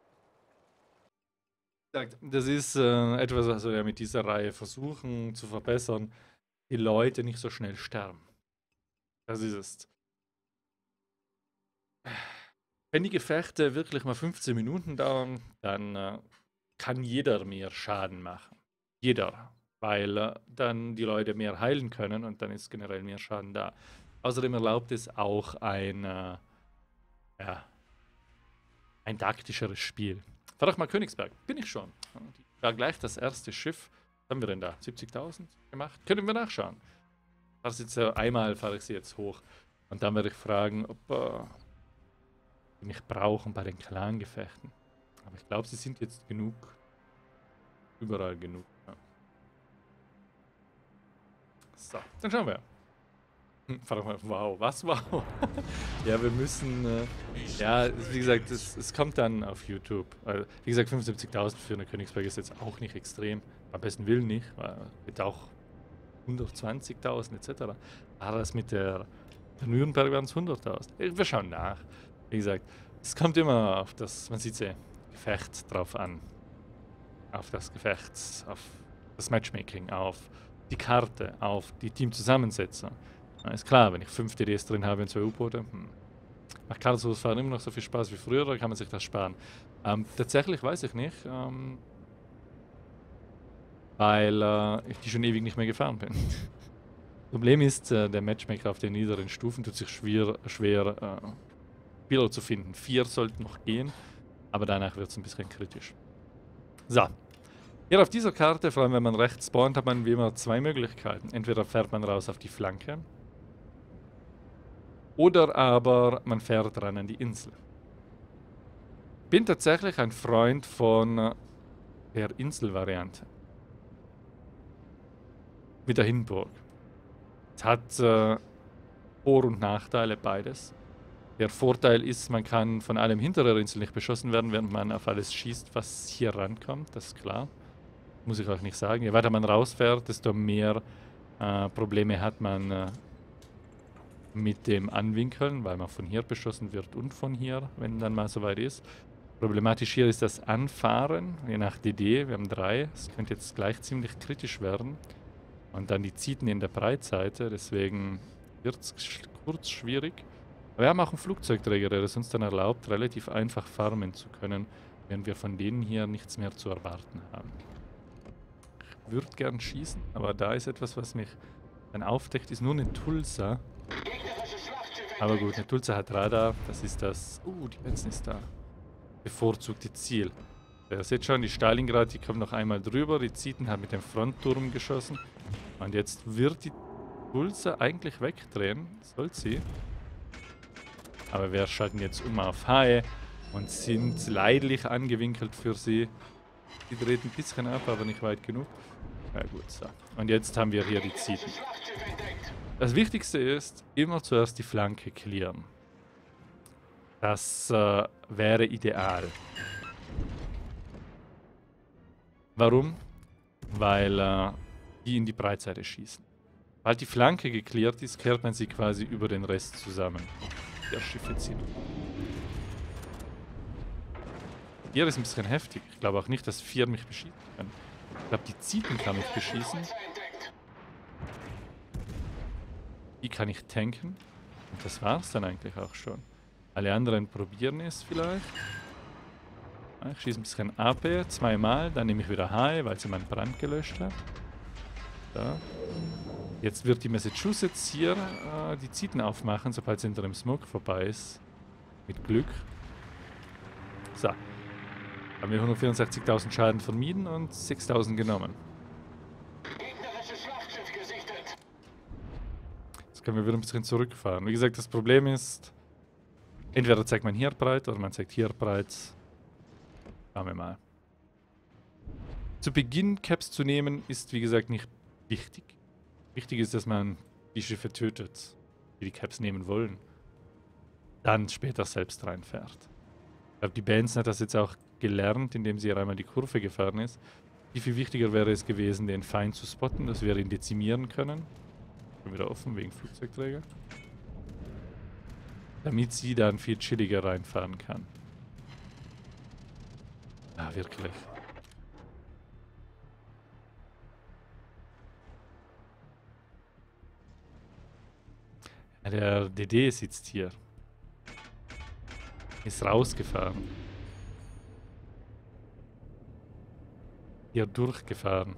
Das ist äh, etwas, was wir mit dieser Reihe versuchen zu verbessern, die Leute nicht so schnell sterben. Das ist es. Wenn die Gefechte wirklich mal fünfzehn Minuten dauern, dann äh, kann jeder mehr Schaden machen. Jeder. Weil äh, dann die Leute mehr heilen können und dann ist generell mehr Schaden da. Außerdem erlaubt es auch ein, äh, ja, ein taktischeres Spiel. Fahr doch mal Königsberg. Bin ich schon. Ja, gleich das erste Schiff. Was haben wir denn da? siebzigtausend gemacht? Können wir nachschauen. Das jetzt, äh, einmal fahre ich sie jetzt hoch. Und dann werde ich fragen, ob äh, die mich brauchen bei den Clan-Gefechten. Aber ich glaube, sie sind jetzt genug. Überall genug. Ja. So, dann schauen wir. Hm, fahr mal, wow, was wow? Ja, wir müssen, äh, ja, wie gesagt, es, es kommt dann auf YouTube. Also, wie gesagt, fünfundsiebzigtausend für eine Königsberg ist jetzt auch nicht extrem. Am besten Willen nicht, weil wird auch hundertzwanzigtausend et cetera. Aber das mit der, der Nürnberg waren es hunderttausend. Wir schauen nach. Wie gesagt, es kommt immer auf das, man sieht ja, Gefecht drauf an. Auf das Gefecht, auf das Matchmaking, auf die Karte, auf die Teamzusammensetzung. Na, ist klar, wenn ich fünf D Ds drin habe und zwei U-Boote, hm. Macht Karlsruhe fahren immer noch so viel Spaß wie früher, oder kann man sich das sparen? Ähm, tatsächlich weiß ich nicht, ähm, weil äh, ich die schon ewig nicht mehr gefahren bin. Problem ist, äh, der Matchmaker auf den niederen Stufen tut sich schwer, schwer äh, Spieler zu finden. Vier sollten noch gehen, aber danach wird es ein bisschen kritisch. So. Hier auf dieser Karte, vor allem wenn man rechts spawnt, hat man wie immer zwei Möglichkeiten. Entweder fährt man raus auf die Flanke oder aber man fährt ran an die Insel. Bin tatsächlich ein Freund von der Inselvariante. Mit der Hindenburg. Es hat äh, Vor- und Nachteile beides. Der Vorteil ist, man kann von allem hinter der Insel nicht beschossen werden, während man auf alles schießt, was hier rankommt. Das ist klar. Muss ich auch nicht sagen. Je weiter man rausfährt, desto mehr äh, Probleme hat man äh, mit dem Anwinkeln, weil man von hier beschossen wird und von hier, wenn dann mal soweit ist. Problematisch hier ist das Anfahren, je nach D D. Wir haben drei. Es könnte jetzt gleich ziemlich kritisch werden. Und dann die Zieten in der Breitseite, deswegen wird es kurz schwierig. Aber wir haben auch einen Flugzeugträger, der es uns dann erlaubt, relativ einfach farmen zu können, wenn wir von denen hier nichts mehr zu erwarten haben. Ich würde gern schießen, aber da ist etwas, was mich dann aufdeckt, ist nur eine Tulsa. Aber gut, eine Tulsa hat Radar, das ist das... Uh, die Benson ist da. Bevorzugte Ziel. Ihr seht schon, die Stalingrad, die kommt noch einmal drüber, die Zieten hat mit dem Frontturm geschossen. Und jetzt wird die Tulsa eigentlich wegdrehen, soll sie. Aber wir schalten jetzt um auf High und sind leidlich angewinkelt für sie. Die dreht ein bisschen ab, aber nicht weit genug. Na gut, so. Und jetzt haben wir hier die Zieten. Das Wichtigste ist, immer zuerst die Flanke clearen. Das äh, wäre ideal. Warum? Weil äh, die in die Breitseite schießen. Weil die Flanke geklärt ist, kehrt man sie quasi über den Rest zusammen. Der Schiffe ziehen. Hier ist ein bisschen heftig. Ich glaube auch nicht, dass vier mich beschießen können. Ich glaube, die Zieten kann mich beschießen. Die kann ich tanken. Und das war's dann eigentlich auch schon. Alle anderen probieren es vielleicht. Ich schieße ein bisschen A P, zweimal, dann nehme ich wieder High, weil sie meinen Brand gelöscht hat. Da. Jetzt wird die Massachusetts hier äh, die Zieten aufmachen, sobald sie hinter dem Smoke vorbei ist. Mit Glück. So. Haben wir hundertvierundsechzigtausend Schaden vermieden und sechstausend genommen. Jetzt können wir wieder ein bisschen zurückfahren. Wie gesagt, das Problem ist, entweder zeigt man hier breit oder man zeigt hier breit. Schauen wir mal. Zu Beginn Caps zu nehmen, ist wie gesagt nicht wichtig. Wichtig ist, dass man die Schiffe tötet, die die Caps nehmen wollen. Dann später selbst reinfährt. Ich glaube, die Benson hat das jetzt auch gelernt, indem sie einmal die Kurve gefahren ist. Wie viel wichtiger wäre es gewesen, den Feind zu spotten, dass wir ihn dezimieren können. Schon wieder offen wegen Flugzeugträger. Damit sie dann viel chilliger reinfahren kann. Ah, wirklich. Ja, der D D sitzt hier. Ist rausgefahren. Hier durchgefahren.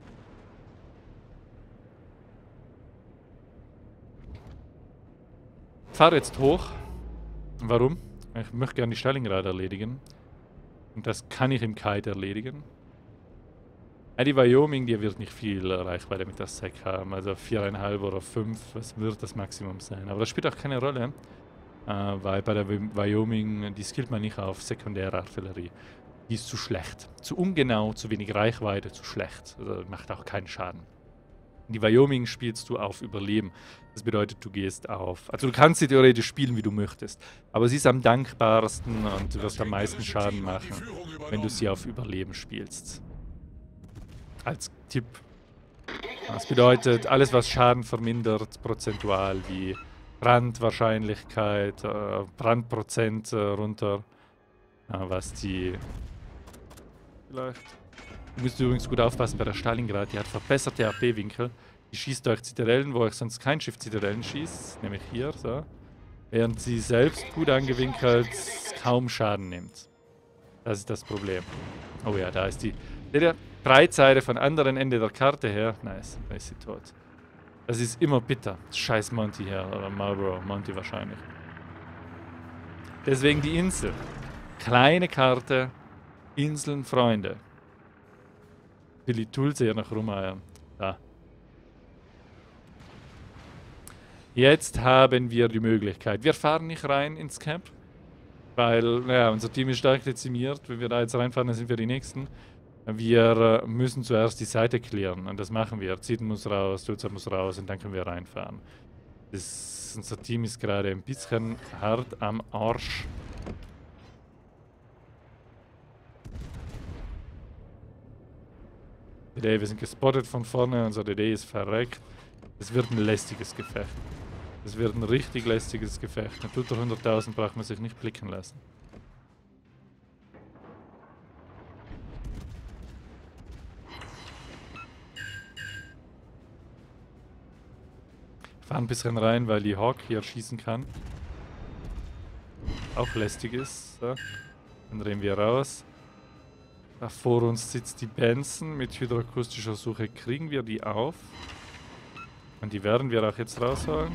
Ich fahre jetzt hoch. Warum? Ich möchte gerne die Stalingrad erledigen. Und das kann ich im Kite erledigen. Ja, die Wyoming, die wird nicht viel Reichweite mit der S E C haben. Also viereinhalb oder fünf, was wird das Maximum sein. Aber das spielt auch keine Rolle. Äh, weil bei der Wyoming, die skillt man nicht auf sekundäre Artillerie. Die ist zu schlecht. Zu ungenau, zu wenig Reichweite, zu schlecht. Also macht auch keinen Schaden. Die Wyoming spielst du auf Überleben. Das bedeutet, du gehst auf... Also du kannst sie theoretisch spielen, wie du möchtest. Aber sie ist am dankbarsten und du wirst am meisten Schaden machen, wenn du sie auf Überleben spielst. Als Tipp. Das bedeutet, alles was Schaden vermindert, prozentual, wie Brandwahrscheinlichkeit, äh, Brandprozent äh, runter, äh, was die... Vielleicht... Du müsst übrigens gut aufpassen bei der Stalingrad, die hat verbesserte A P-Winkel. Die schießt euch Zitadellen, wo euch sonst kein Schiff Zitadellen schießt, nämlich hier, so. Während sie selbst gut angewinkelt kaum Schaden nimmt. Das ist das Problem. Oh ja, da ist die... Der Breitseite von anderen Ende der Karte her. Nice, da ist sie tot. Das ist immer bitter. Scheiß Monty her, oder Marlborough, Monty wahrscheinlich. Deswegen die Insel. Kleine Karte, Inseln, Freunde. Will die Tulse hier noch rumeiern. Da. Jetzt haben wir die Möglichkeit. Wir fahren nicht rein ins Camp, weil, naja, unser Team ist stark dezimiert. Wenn wir da jetzt reinfahren, dann sind wir die Nächsten. Wir äh, müssen zuerst die Seite klären und das machen wir. Zitten muss raus, Tulsa muss raus und dann können wir reinfahren. Das, unser Team ist gerade ein bisschen hart am Arsch. D D, wir sind gespottet von vorne, unser D D ist verreckt. Es wird ein lästiges Gefecht. Es wird ein richtig lästiges Gefecht. Ein Tutor hunderttausend braucht man sich nicht blicken lassen. Ich fahre ein bisschen rein, weil die Hawk hier schießen kann. Auch lästig ist. So. Dann drehen wir raus. Da vor uns sitzt die Benson mit hydroakustischer Suche. Kriegen wir die auf? Und die werden wir auch jetzt rausholen.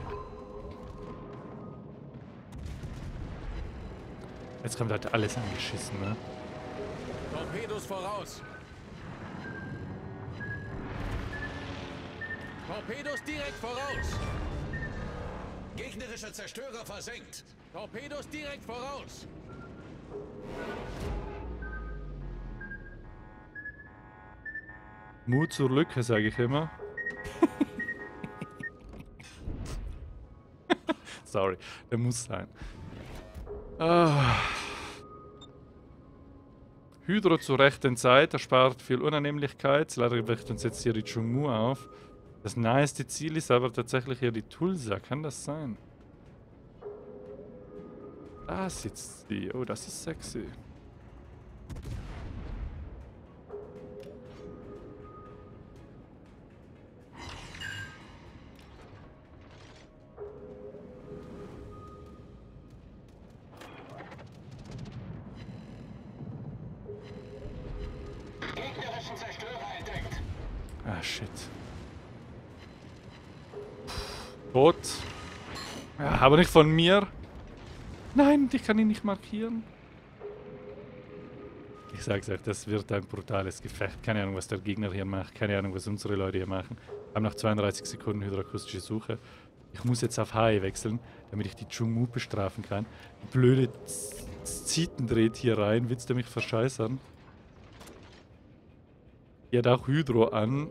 Jetzt kommt halt alles angeschissen, ne? Torpedos voraus. Torpedos direkt voraus. Gegnerischer Zerstörer versenkt. Torpedos direkt voraus. Mut zur Lücke, sage ich immer. Sorry, der muss sein. Ah. Hydro zur rechten Zeit, erspart viel Unannehmlichkeit. Leider bricht uns jetzt hier die Chungmu auf. Das naheste Ziel ist aber tatsächlich hier die Tulsa. Kann das sein? Da sitzt die. Oh, das ist sexy. Gegnerischen Zerstörer entdeckt. Ah, shit. Tot. Ja, aber nicht von mir. Nein, ich kann ihn nicht markieren. Ich sag's euch, das wird ein brutales Gefecht. Keine Ahnung, was der Gegner hier macht. Keine Ahnung, was unsere Leute hier machen. Wir haben noch zweiunddreißig Sekunden hydroakustische Suche. Ich muss jetzt auf H E wechseln, damit ich die Chungmu bestrafen kann. Die blöde Ziten dreht hier rein. Willst du mich verscheißern? Die hat auch Hydro an.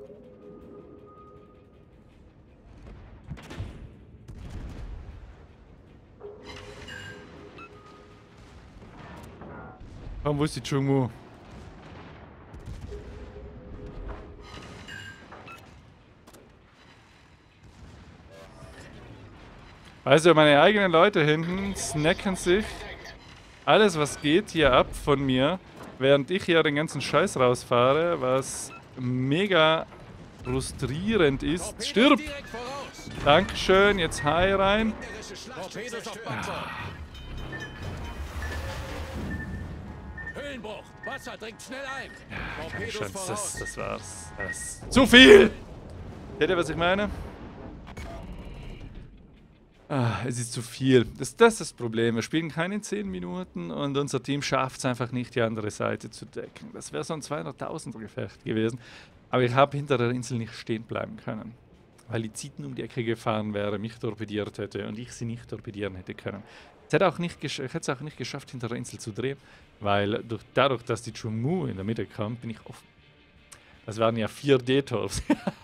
Komm, wo ist die Chungmu? Also meine eigenen Leute hinten snacken sich alles was geht hier ab von mir, während ich hier den ganzen Scheiß rausfahre, was mega frustrierend ist. Stirb! Dankeschön, jetzt H E rein. Torpedos auf Panzer. Einbruch. Wasser dringt schnell ein. Keine Torpedos Chance, das, voraus. das war's. Das zu viel! Seht ihr, was ich meine? Ah, es ist zu viel. Das, das ist das Problem. Wir spielen keine zehn Minuten und unser Team schafft es einfach nicht, die andere Seite zu decken. Das wäre so ein zweihunderttausender Gefecht gewesen. Aber ich habe hinter der Insel nicht stehen bleiben können. Weil die Zieten um die Ecke gefahren wäre, mich torpediert hätte und ich sie nicht torpedieren hätte können. Ich hätte auch nicht ich hätte es auch nicht geschafft, hinter der Insel zu drehen, weil durch, dadurch, dass die Chungmu in der Mitte kam, bin ich offen. Das waren ja vier D-Torps.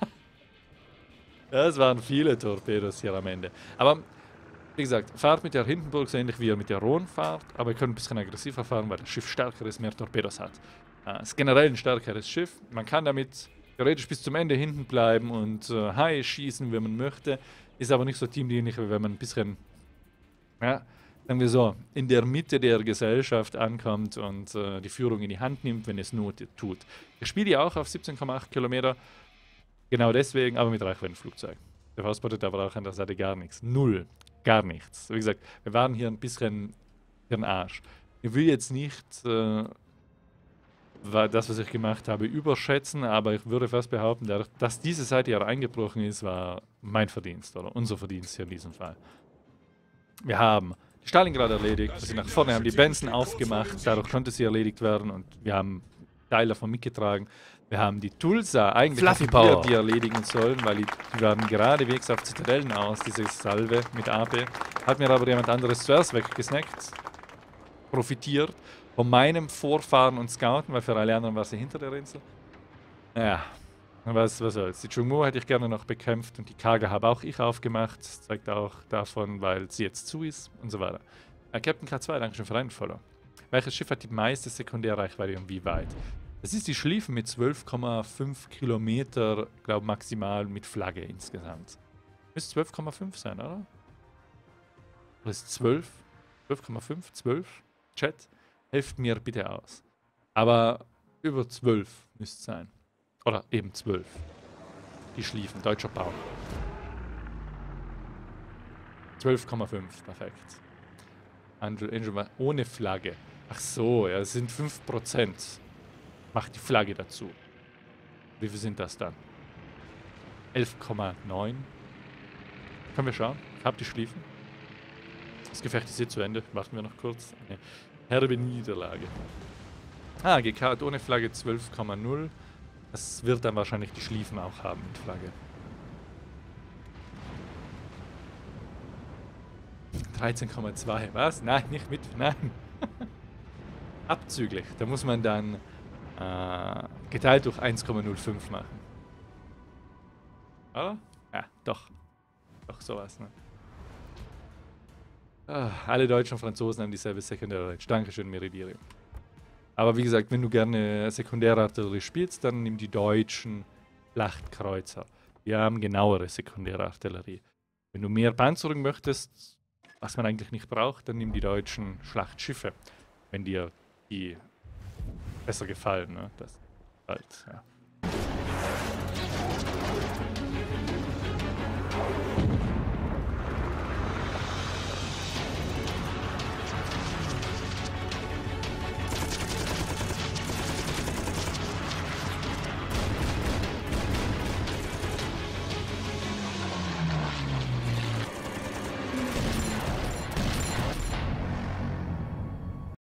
Das waren viele Torpedos hier am Ende. Aber wie gesagt, fahrt mit der Hindenburg so ähnlich wie ihr mit der Rhone fahrt, aber ihr könnt ein bisschen aggressiver fahren, weil das Schiff stärker ist, mehr Torpedos hat. Es ist generell ein stärkeres Schiff. Man kann damit theoretisch bis zum Ende hinten bleiben und äh, high schießen, wenn man möchte. Ist aber nicht so teamdienlich, wie wenn man ein bisschen, ja, sagen wir so, in der Mitte der Gesellschaft ankommt und äh, die Führung in die Hand nimmt, wenn es Not tut. Ich spiele ja auch auf siebzehn Komma acht Kilometer, genau deswegen, aber mit Reichweitenflugzeug. Der Faustbot aber auch an der Seite gar nichts. Null. Gar nichts. Wie gesagt, wir waren hier ein bisschen für den Arsch. Ich will jetzt nicht äh, das, was ich gemacht habe, überschätzen, aber ich würde fast behaupten, dass diese Seite hier eingebrochen ist, war mein Verdienst oder unser Verdienst hier in diesem Fall. Wir haben die Stalingrad erledigt, wir sind nach vorne, haben die Benson aufgemacht, dadurch konnte sie erledigt werden und wir haben Teile davon mitgetragen. Wir haben die Tulsa eigentlich Fluffy wir Power. die erledigen sollen, weil die, die waren geradewegs auf Zitadellen aus, diese Salve mit A P. Hat mir aber jemand anderes zuerst weggesnackt, profitiert von meinem Vorfahren und Scouten, weil für alle anderen war sie hinter der Insel. Ja, was, was soll's. Die Chungmu hätte ich gerne noch bekämpft und die Kaga habe auch ich aufgemacht. Das zeigt auch davon, weil sie jetzt zu ist und so weiter. Äh, Captain K zwei, danke schön für deinen Follow. Welches Schiff hat die meiste Sekundärreichweite und wie weit? Das ist die Schlieffen mit zwölf Komma fünf Kilometer, glaube maximal mit Flagge insgesamt. Müsste zwölf Komma fünf sein, oder? Oder ist zwölf? zwölf Komma fünf? zwölf? Chat? Helft mir bitte aus. Aber über zwölf müsste es sein. Oder eben zwölf. Die Schlieffen, deutscher Bau. zwölf Komma fünf, perfekt. Angel, Angel ohne Flagge. Ach so, ja, es sind fünf Prozent. Macht die Flagge dazu. Wie viel sind das dann? elf Komma neun. Können wir schauen? Ich habe die Schlieffen. Das Gefecht ist hier zu Ende. Warten wir noch kurz. Eine herbe Niederlage. Ah, G K hat ohne Flagge zwölf Komma null. Das wird dann wahrscheinlich die Schlieffen auch haben mit Flagge. dreizehn Komma zwei. Was? Nein, nicht mit. Nein. Abzüglich. Da muss man dann äh, geteilt durch eins Komma null fünf machen. Oder? Ja, doch. Doch, sowas, ne? Ah, alle Deutschen und Franzosen haben dieselbe Sekundärrange. Dankeschön, Meridirium. Aber wie gesagt, wenn du gerne Sekundärartillerie spielst, dann nimm die deutschen Schlachtkreuzer. Die haben genauere Sekundärartillerie. Wenn du mehr Panzerung möchtest, was man eigentlich nicht braucht, dann nimm die deutschen Schlachtschiffe. Wenn dir die besser gefallen, ne? Das halt, ja.